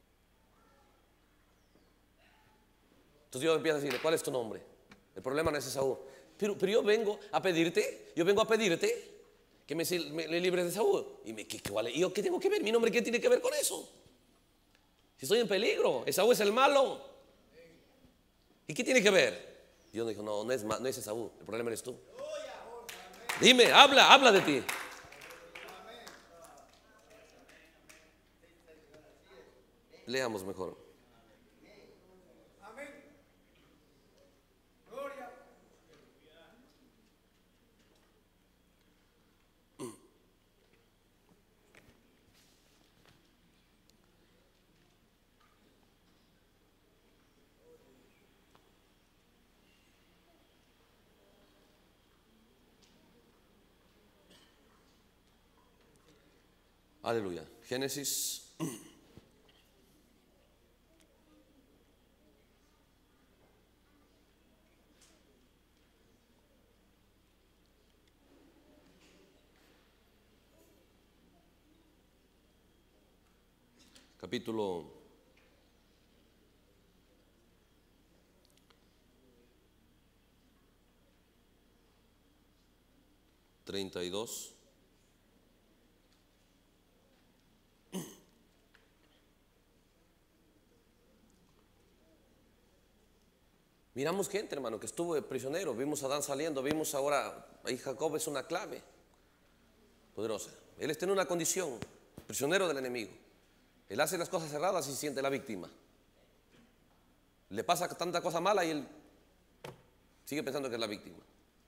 Entonces Dios empieza a decirle, ¿cuál es tu nombre? El problema no es Esaú. Pero, pero yo vengo a pedirte, yo vengo a pedirte que me, me, me libres de Esaú. Y me, ¿qué, qué, vale? ¿Y yo qué tengo que ver? ¿Mi nombre qué tiene que ver con eso? Si estoy en peligro, Esaú es el malo. ¿Y qué tiene que ver? Dios dijo, no, no es, no es Esaú, el problema eres tú. Dime, habla, habla de ti. Leamos mejor. Aleluya. Génesis capítulo treinta y dos. Miramos gente, hermano, que estuvo prisionero. Vimos a Adán saliendo, vimos ahora, ahí Jacob es una clave poderosa. Él está en una condición, prisionero del enemigo. Él hace las cosas cerradas y se siente la víctima. Le pasa tanta cosa mala y él sigue pensando que es la víctima.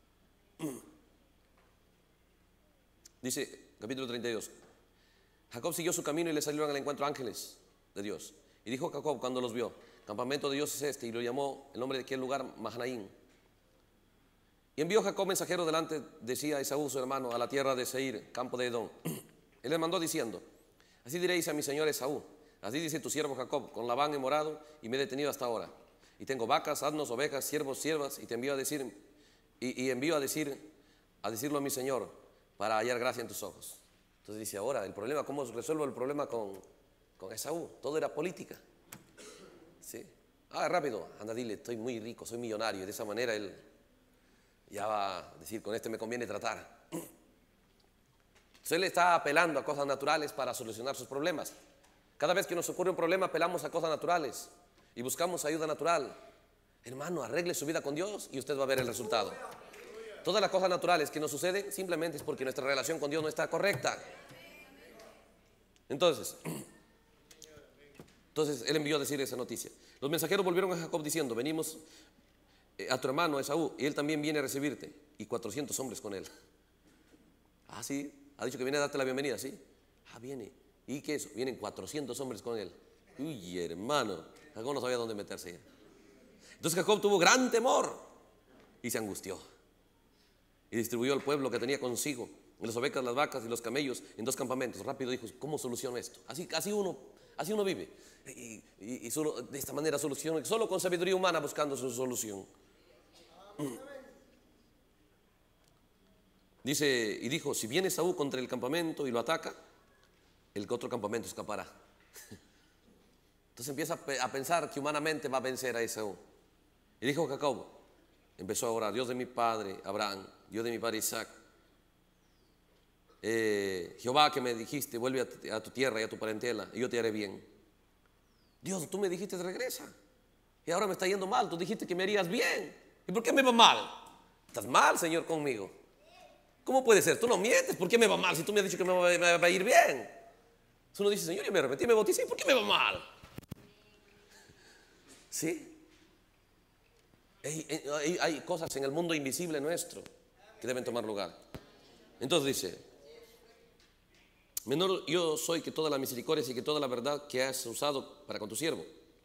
Dice, capítulo treinta y dos. Jacob siguió su camino y le salieron al encuentro ángeles de Dios. Y dijo Jacob cuando los vio, campamento de Dios es este, y lo llamó el nombre de aquel lugar Mahanaim. Y envió Jacob mensajero delante de sí a Esaú su hermano a la tierra de Seir, campo de Edom. Él le mandó diciendo, así diréis a mi señor Esaú, así dice tu siervo Jacob, con Labán he morado y me he detenido hasta ahora. Y tengo vacas, asnos, ovejas, siervos, siervas, y te envío a decir, y, y envío a decir, a decirlo a mi señor, para hallar gracia en tus ojos. Entonces dice, ahora el problema, ¿cómo resuelvo el problema con, con Esaú? Todo era política. ¿Sí? Ah, rápido, anda, dile, estoy muy rico, soy millonario. Y de esa manera él ya va a decir, con este me conviene tratar. Entonces él está apelando a cosas naturales para solucionar sus problemas. Cada vez que nos ocurre un problema, apelamos a cosas naturales y buscamos ayuda natural. Hermano, arregle su vida con Dios y usted va a ver el resultado. Todas las cosas naturales que nos suceden simplemente es porque nuestra relación con Dios no está correcta. Entonces, entonces él envió a decir esa noticia. Los mensajeros volvieron a Jacob diciendo, venimos a tu hermano Esaú y él también viene a recibirte, y cuatrocientos hombres con él. Ah, sí, ha dicho que viene a darte la bienvenida, ¿sí? Ah, viene. ¿Y qué es eso? Vienen cuatrocientos hombres con él. Uy, hermano, Jacob no sabía dónde meterse. Entonces Jacob tuvo gran temor y se angustió. Y distribuyó al pueblo que tenía consigo, las ovejas, las vacas y los camellos, en dos campamentos. Rápido dijo, ¿cómo soluciono esto? Así, así, uno, así uno vive. Y, y, y solo, de esta manera soluciona, solo con sabiduría humana buscando su solución. Dice, y dijo, si viene Saúl contra el campamento y lo ataca, el otro campamento escapará. Entonces empieza a pensar que humanamente va a vencer a Esaú. Y dijo Jacob, empezó a orar, Dios de mi padre Abraham, Dios de mi padre Isaac, eh, Jehová que me dijiste, vuelve a, a tu tierra y a tu parentela, y yo te haré bien. Dios, tú me dijiste, regresa, y ahora me está yendo mal, tú dijiste que me harías bien, ¿y por qué me va mal? Estás mal, Señor, conmigo. ¿Cómo puede ser? Tú no mientes, ¿por qué me va mal si tú me has dicho que me va, me va a ir bien? Entonces uno dice, Señor, yo me arrepentí, me bauticé, ¿por qué me va mal? ¿Sí? Hay, hay, hay cosas en el mundo invisible nuestro que deben tomar lugar. Entonces dice, menor yo soy que toda la misericordia y que toda la verdad que has usado para con tu siervo.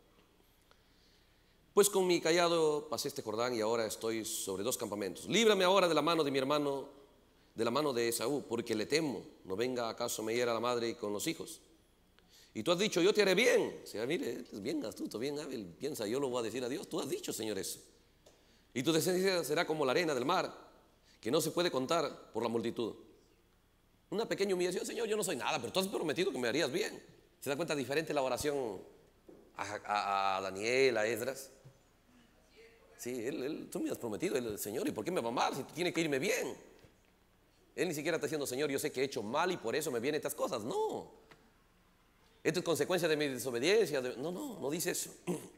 Pues con mi callado pasé este Jordán y ahora estoy sobre dos campamentos. Líbrame ahora de la mano de mi hermano, de la mano de Esaú, porque le temo, no venga acaso me hiera la madre con los hijos. Y tú has dicho, yo te haré bien. O sea, mire, él es bien astuto, bien hábil, piensa, yo lo voy a decir a Dios. Tú has dicho, Señor, eso. Y tu descendencia será como la arena del mar, que no se puede contar por la multitud. Una pequeña humillación, Señor, yo no soy nada, pero tú has prometido que me harías bien. ¿Se da cuenta diferente la oración a, a, a Daniel, a Esdras? Sí, él, él, tú me has prometido, el Señor, ¿y por qué me va mal si tiene que irme bien? Él ni siquiera está diciendo, Señor, yo sé que he hecho mal y por eso me vienen estas cosas. No. Esto es consecuencia de mi desobediencia. De... No, no, no dice eso.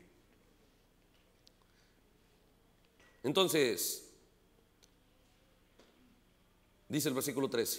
Entonces, dice el versículo trece.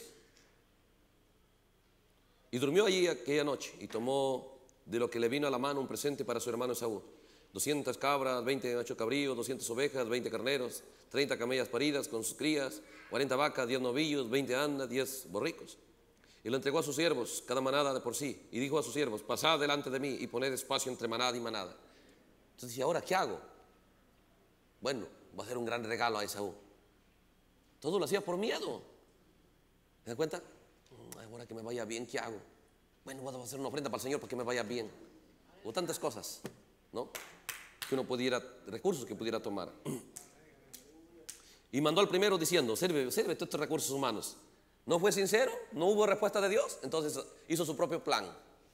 Y durmió allí aquella noche y tomó de lo que le vino a la mano un presente para su hermano Esaú. doscientas cabras, veinte ocho cabríos, doscientas ovejas, veinte carneros, treinta camellas paridas con sus crías, cuarenta vacas, diez novillos, veinte asnas, diez borricos. Y lo entregó a sus siervos, cada manada de por sí. Y dijo a sus siervos, pasad delante de mí y poned espacio entre manada y manada. Entonces, ¿y ahora qué hago? Bueno, voy a hacer un gran regalo a Esaú. Todo lo hacía por miedo. ¿Se dan cuenta? Ahora que me vaya bien, ¿qué hago? Bueno, voy a hacer una ofrenda para el Señor para que me vaya bien. O tantas cosas, ¿no? Que uno pudiera, recursos que pudiera tomar. Y mandó al primero diciendo, sirve, sirve todos estos recursos humanos. No fue sincero, no hubo respuesta de Dios, entonces hizo su propio plan.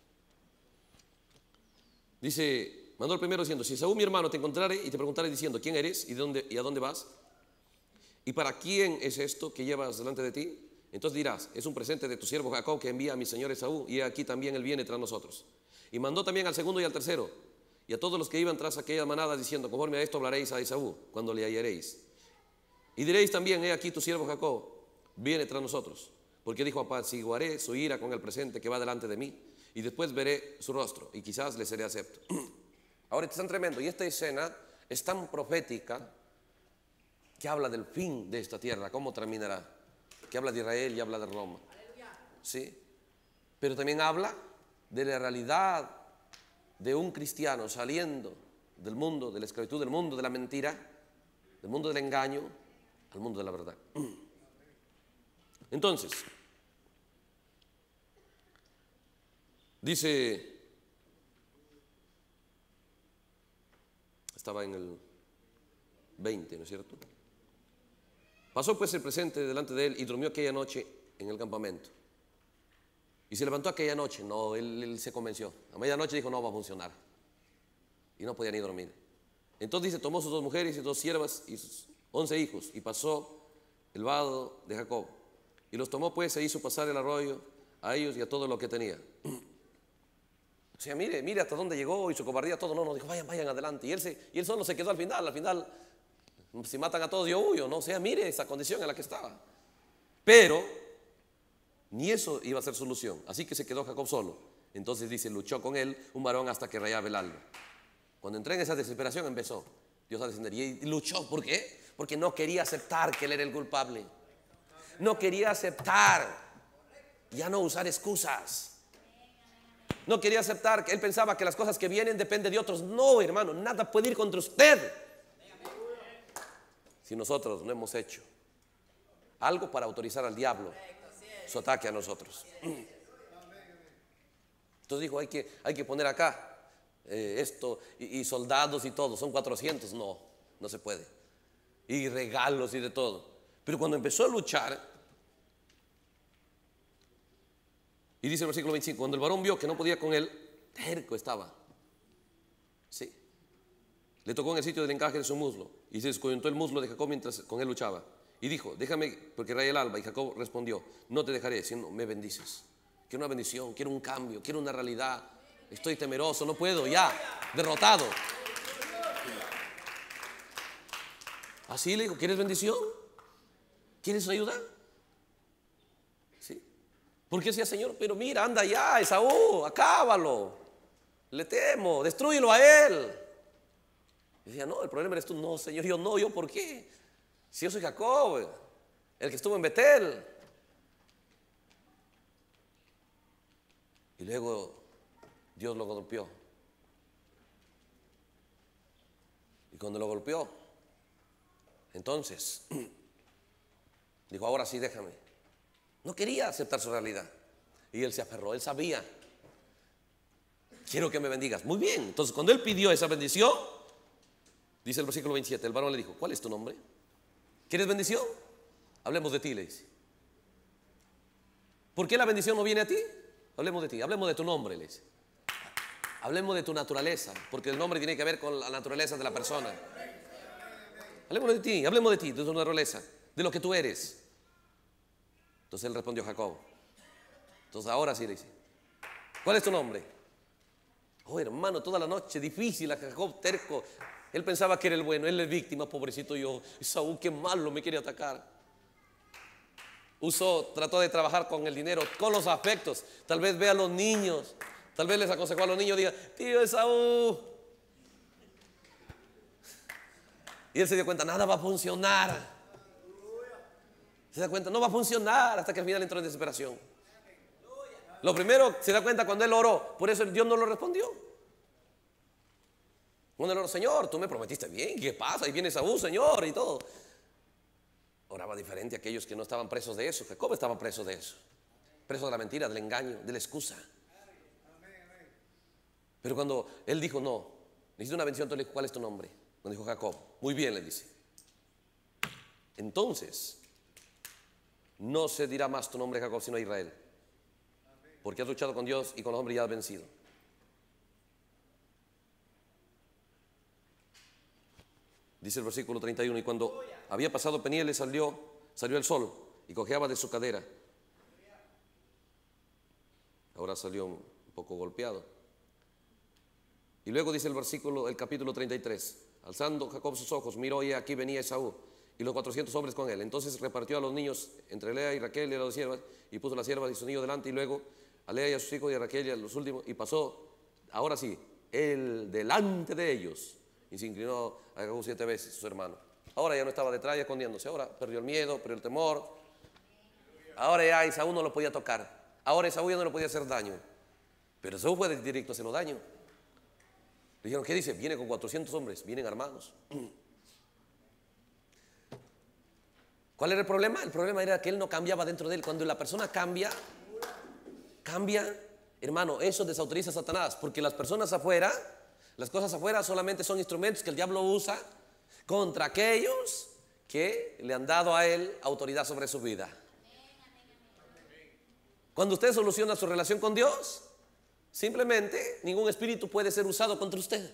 Dice, mandó al primero diciendo, si Esaú mi hermano te encontrare y te preguntare diciendo, ¿quién eres y, de dónde, y a dónde vas? ¿Y para quién es esto que llevas delante de ti? Entonces dirás, es un presente de tu siervo Jacob que envía a mi señor Esaú, y aquí también él viene tras nosotros. Y mandó también al segundo y al tercero, y a todos los que iban tras aquella manada, diciendo, conforme a esto hablaréis a Esaú, cuando le hallaréis. Y diréis también, he aquí tu siervo Jacob viene tras nosotros, porque dijo, apaciguaré su ira con el presente que va delante de mí, y después veré su rostro, y quizás le seré acepto. Ahora, esto es tan tremendo, y esta escena es tan profética, que habla del fin de esta tierra, cómo terminará, que habla de Israel y habla de Roma, ¿sí? Pero también habla de la realidad de un cristiano saliendo del mundo, de la esclavitud, del mundo de la mentira, del mundo del engaño, al mundo de la verdad. Entonces, dice, estaba en el veinte, ¿no es cierto? Pasó pues el presente delante de él y durmió aquella noche en el campamento. Y se levantó aquella noche, no, él, él se convenció. A medianoche dijo, no va a funcionar. Y no podía ni dormir. Entonces dice, tomó sus dos mujeres y dos siervas y sus once hijos y pasó el vado de Jacob. Y los tomó pues e hizo pasar el arroyo a ellos y a todo lo que tenía. O sea, mire, mire hasta dónde llegó y su cobardía, todo. No, no, dijo, vayan, vayan adelante. Y él, se, y él solo se quedó al final, al final, si matan a todos yo huyo, ¿no? O sea, mire esa condición en la que estaba. Pero ni eso iba a ser solución. Así que se quedó Jacob solo. Entonces dice, luchó con él un varón hasta que rayaba el alba. Cuando entré en esa desesperación empezó Dios a descender. Y luchó, ¿por qué? Porque no quería aceptar que él era el culpable. No quería aceptar, ya no usar excusas. No quería aceptar que él pensaba que las cosas que vienen dependen de otros. No, hermano, nada puede ir contra usted si nosotros no hemos hecho algo para autorizar al diablo su ataque a nosotros. Entonces dijo, hay que, hay que poner acá eh, esto y, y soldados y todo. Son cuatrocientos. No, no se puede. Y regalos y de todo. Pero cuando empezó a luchar, y dice el versículo veinticinco, cuando el varón vio que no podía con él, terco estaba. Sí. Le tocó en el sitio del encaje de su muslo y se descoyuntó el muslo de Jacob mientras con él luchaba. Y dijo, déjame porque raya el alba. Y Jacob respondió, no te dejaré si no me bendices. Quiero una bendición, quiero un cambio, quiero una realidad. Estoy temeroso, no puedo, ya, derrotado. Así le dijo, ¿quieres bendición? ¿Quieres ayuda? Sí. Porque decía, Señor, pero mira, anda ya, Esaú, acábalo. Le temo, destrúyelo a él. Y decía, no, el problema eres tú. No, Señor, yo no, yo ¿por qué? Si yo soy Jacob, el que estuvo en Betel. Y luego Dios lo golpeó. Y cuando lo golpeó, entonces dijo, ahora sí, déjame. No quería aceptar su realidad. Y él se aferró, él sabía. Quiero que me bendigas. Muy bien, entonces cuando él pidió esa bendición, dice el versículo veintisiete, el varón le dijo, ¿cuál es tu nombre? ¿Quieres bendición? Hablemos de ti, le dice. ¿Por qué la bendición no viene a ti? Hablemos de ti, hablemos de tu nombre, le dice. Hablemos de tu naturaleza, porque el nombre tiene que ver con la naturaleza de la persona. Hablemos de ti, hablemos de ti, de tu naturaleza, de lo que tú eres. Entonces él respondió, Jacob. Entonces ahora sí le dice, ¿cuál es tu nombre? Oh, hermano, toda la noche difícil, a Jacob terco. Él pensaba que era el bueno, él es víctima, pobrecito yo. Esaú, qué malo, me quiere atacar. Usó, trató de trabajar con el dinero, con los afectos. Tal vez ve a los niños, tal vez les aconsejó a los niños, diga, tío Esaú. Y él se dio cuenta, nada va a funcionar. Se da cuenta, no va a funcionar, hasta que al final entró en desesperación. Lo primero, se da cuenta cuando él oró, por eso Dios no lo respondió. Cuando él oró, Señor, tú me prometiste bien, ¿qué pasa? Y viene Esaú, Señor, y todo. Oraba diferente a aquellos que no estaban presos de eso. Jacob estaba preso de eso, preso de la mentira, del engaño, de la excusa. Pero cuando él dijo, no, necesito una bendición, entonces le dijo, ¿cuál es tu nombre? Cuando dijo Jacob, muy bien, le dice. Entonces, no se dirá más tu nombre Jacob, sino Israel, porque has luchado con Dios y con los hombres y has vencido. Dice el versículo treinta y uno, y cuando había pasado Peniel le salió, salió el sol y cojeaba de su cadera. Ahora salió un poco golpeado. Y luego dice el versículo, el capítulo treinta y tres, alzando Jacob sus ojos, miró y aquí venía Esaú y los cuatrocientos hombres con él. Entonces repartió a los niños entre Lea y Raquel y a las dos siervas, y puso a las siervas y su niño delante, y luego a Lea y a sus hijos y a Raquel y a los últimos, y pasó, ahora sí, él delante de ellos, y se inclinó a Jacob siete veces, su hermano. Ahora ya no estaba detrás y escondiéndose, ahora perdió el miedo, perdió el temor. Ahora ya Esaú no lo podía tocar, ahora Esaú ya no le podía hacer daño, pero Esaú fue directo a hacerlo daño. Le dijeron, ¿qué dice? Viene con cuatrocientos hombres, vienen armados. ¿Cuál era el problema? El problema era que él no cambiaba dentro de él. Cuando la persona cambia, cambia, hermano, eso desautoriza a Satanás, porque las personas afuera, las cosas afuera solamente son instrumentos que el diablo usa contra aquellos que le han dado a él autoridad sobre su vida. Cuando usted soluciona su relación con Dios, simplemente ningún espíritu puede ser usado contra usted.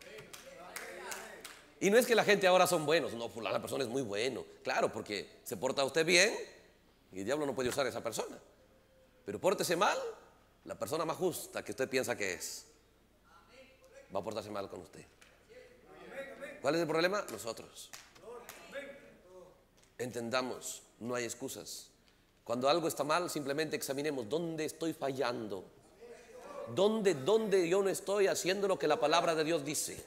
Y no es que la gente ahora son buenos, no, la persona es muy bueno, claro, porque se porta usted bien y el diablo no puede usar a esa persona. Pero pórtese mal, la persona más justa que usted piensa que es, va a portarse mal con usted. ¿Cuál es el problema? Nosotros. Entendamos, no hay excusas. Cuando algo está mal, simplemente examinemos dónde estoy fallando. ¿Dónde, dónde yo no estoy haciendo lo que la palabra de Dios dice?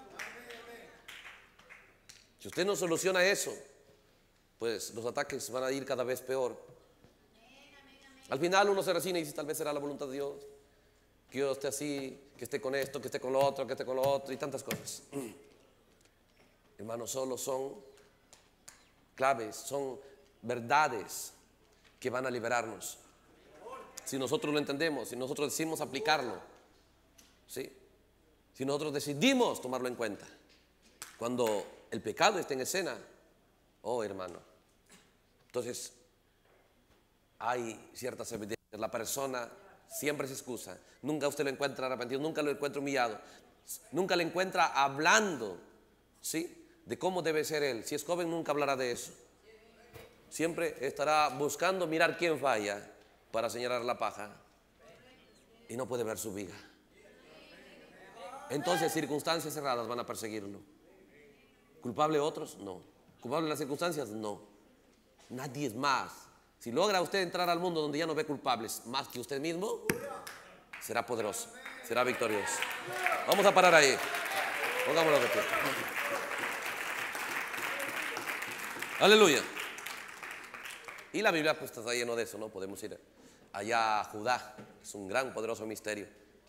Si usted no soluciona eso, pues los ataques van a ir cada vez peor. Al final uno se resigna y dice, tal vez será la voluntad de Dios. que yo esté así, que esté con esto, que esté con lo otro, que esté con lo otro y tantas cosas. Hermanos, solo son claves, son verdades que van a liberarnos. Si nosotros lo entendemos, si nosotros decidimos aplicarlo, ¿sí? Si nosotros decidimos tomarlo en cuenta. Cuando el pecado está en escena, oh hermano, entonces hay ciertas evidencias. La persona siempre se excusa, nunca usted lo encuentra arrepentido, nunca lo encuentra humillado, nunca lo encuentra hablando, ¿sí?, de cómo debe ser él. Si es joven, nunca hablará de eso. Siempre estará buscando mirar quién falla para señalar la paja y no puede ver su viga. Entonces circunstancias cerradas van a perseguirlo. ¿Culpable otros? No. ¿Culpable las circunstancias? No. Nadie es más. Si logra usted entrar al mundo donde ya no ve culpables más que usted mismo, será poderoso, será victorioso. Vamos a parar ahí. Pongámoslo de pie. Aleluya. Y la Biblia pues está lleno de eso, ¿no? Podemos ir allá a Judá, es un gran, poderoso misterio.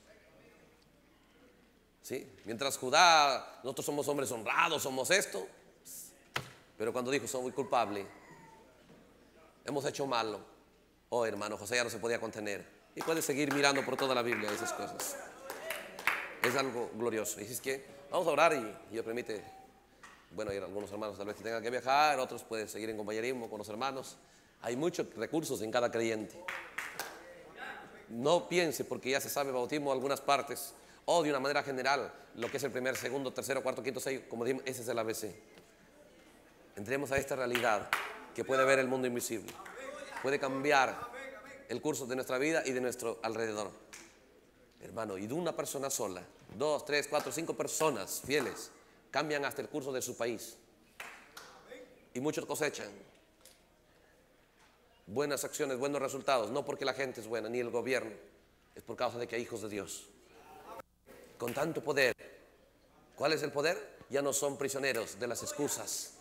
¿Sí? Mientras Judá, nosotros somos hombres honrados, somos esto, pero cuando dijo soy muy culpable, hemos hecho malo, oh hermano, José ya no se podía contener. Y puede seguir mirando por toda la Biblia esas cosas. Es algo glorioso. Y es que vamos a orar y Dios permite, bueno, hay algunos hermanos tal vez que tengan que viajar, otros pueden seguir en compañerismo con los hermanos. Hay muchos recursos en cada creyente. No piense porque ya se sabe bautismo en algunas partes, o de una manera general, lo que es el primer, segundo, tercero, cuarto, quinto, seis, como dijimos, ese es el A B C. Entremos a esta realidad que puede ver el mundo invisible, puede cambiar el curso de nuestra vida y de nuestro alrededor. Hermano, y de una persona sola, dos, tres, cuatro, cinco personas fieles cambian hasta el curso de su país. Y muchos cosechan buenas acciones, buenos resultados, no porque la gente es buena, ni el gobierno, es por causa de que hay hijos de Dios. Con tanto poder. ¿Cuál es el poder? Ya no son prisioneros de las excusas.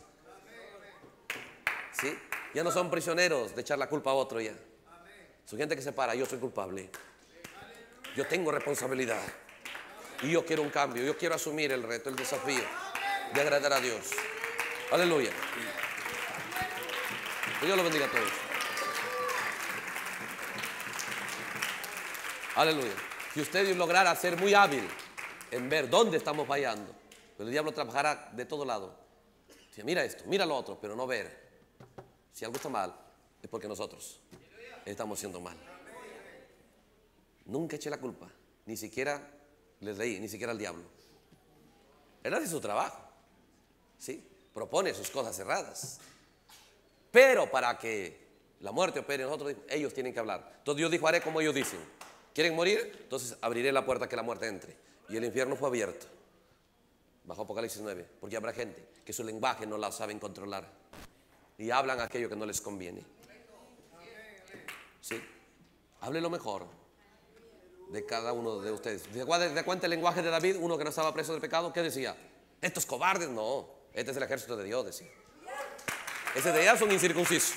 ¿Sí? Ya no son prisioneros de echar la culpa a otro ya. Son gente que se para, yo soy culpable. Yo tengo responsabilidad. Y yo quiero un cambio, yo quiero asumir el reto, el desafío de agradar a Dios. Aleluya. Que Dios lo bendiga a todos. Aleluya. Si usted lograra ser muy hábil en ver dónde estamos fallando, pero el diablo trabajará de todo lado. Si mira esto, mira lo otro, pero no ver. Si algo está mal, es porque nosotros estamos haciendo mal. Nunca eché la culpa, ni siquiera les leí, ni siquiera al diablo. Él hace su trabajo, ¿sí? Propone sus cosas cerradas. Pero para que la muerte opere en nosotros, ellos tienen que hablar. Entonces Dios dijo, haré como ellos dicen. ¿Quieren morir? Entonces abriré la puerta que la muerte entre. Y el infierno fue abierto. Bajo Apocalipsis nueve. Porque habrá gente que su lenguaje no la saben controlar. Y hablan aquello que no les conviene. ¿Sí? Hable lo mejor de cada uno de ustedes. ¿Se da cuenta el lenguaje de David? Uno que no estaba preso del pecado. ¿Qué decía? Estos cobardes. No. Este es el ejército de Dios, decía. Ese de allá son incircuncisos.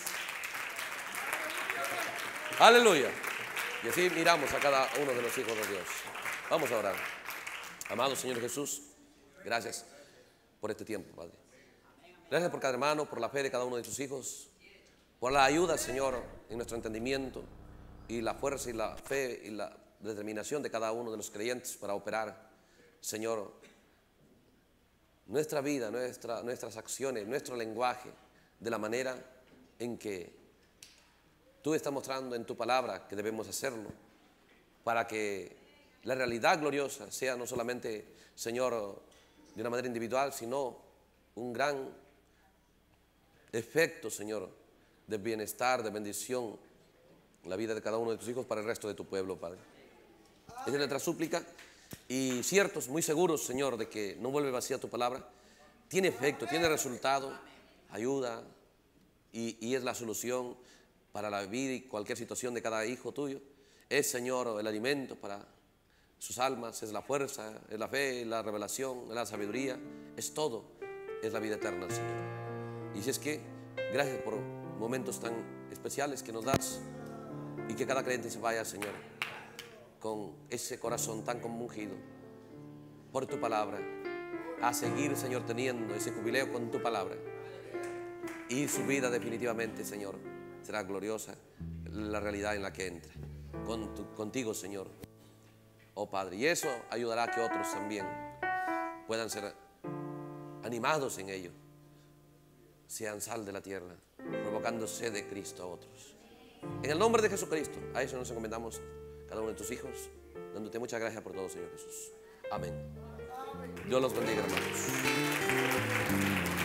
Aleluya. Y así miramos a cada uno de los hijos de Dios. Vamos a orar. Amado Señor Jesús, gracias por este tiempo, Padre. Gracias por cada hermano, por la fe de cada uno de tus hijos, por la ayuda, Señor, en nuestro entendimiento y la fuerza y la fe y la determinación de cada uno de los creyentes para operar, Señor, nuestra vida, nuestra, nuestras acciones, nuestro lenguaje, de la manera en que tú estás mostrando en tu palabra que debemos hacerlo, para que la realidad gloriosa sea no solamente, Señor, de una manera individual, sino un gran efecto, Señor, de bienestar, de bendición en la vida de cada uno de tus hijos para el resto de tu pueblo, Padre. Esa es nuestra súplica y ciertos, muy seguros, Señor, de que no vuelve vacía tu palabra, tiene efecto, tiene resultado, ayuda y, y es la solución para la vida y cualquier situación de cada hijo tuyo. Es, Señor, el alimento para sus almas, es la fuerza, es la fe, es la revelación, es la sabiduría, es todo, es la vida eterna, Señor. Y si es que, gracias por momentos tan especiales que nos das y que cada creyente se vaya, Señor, con ese corazón tan compungido por tu palabra, a seguir, Señor, teniendo ese jubileo con tu palabra. Y su vida definitivamente, Señor, será gloriosa la realidad en la que entre con tu, contigo, Señor, oh Padre. Y eso ayudará a que otros también puedan ser animados en ello, sean sal de la tierra, provocando sed de Cristo a otros. En el nombre de Jesucristo, a eso nos encomendamos cada uno de tus hijos, dándote muchas gracias por todo, Señor Jesús. Amén. Dios los bendiga, hermanos.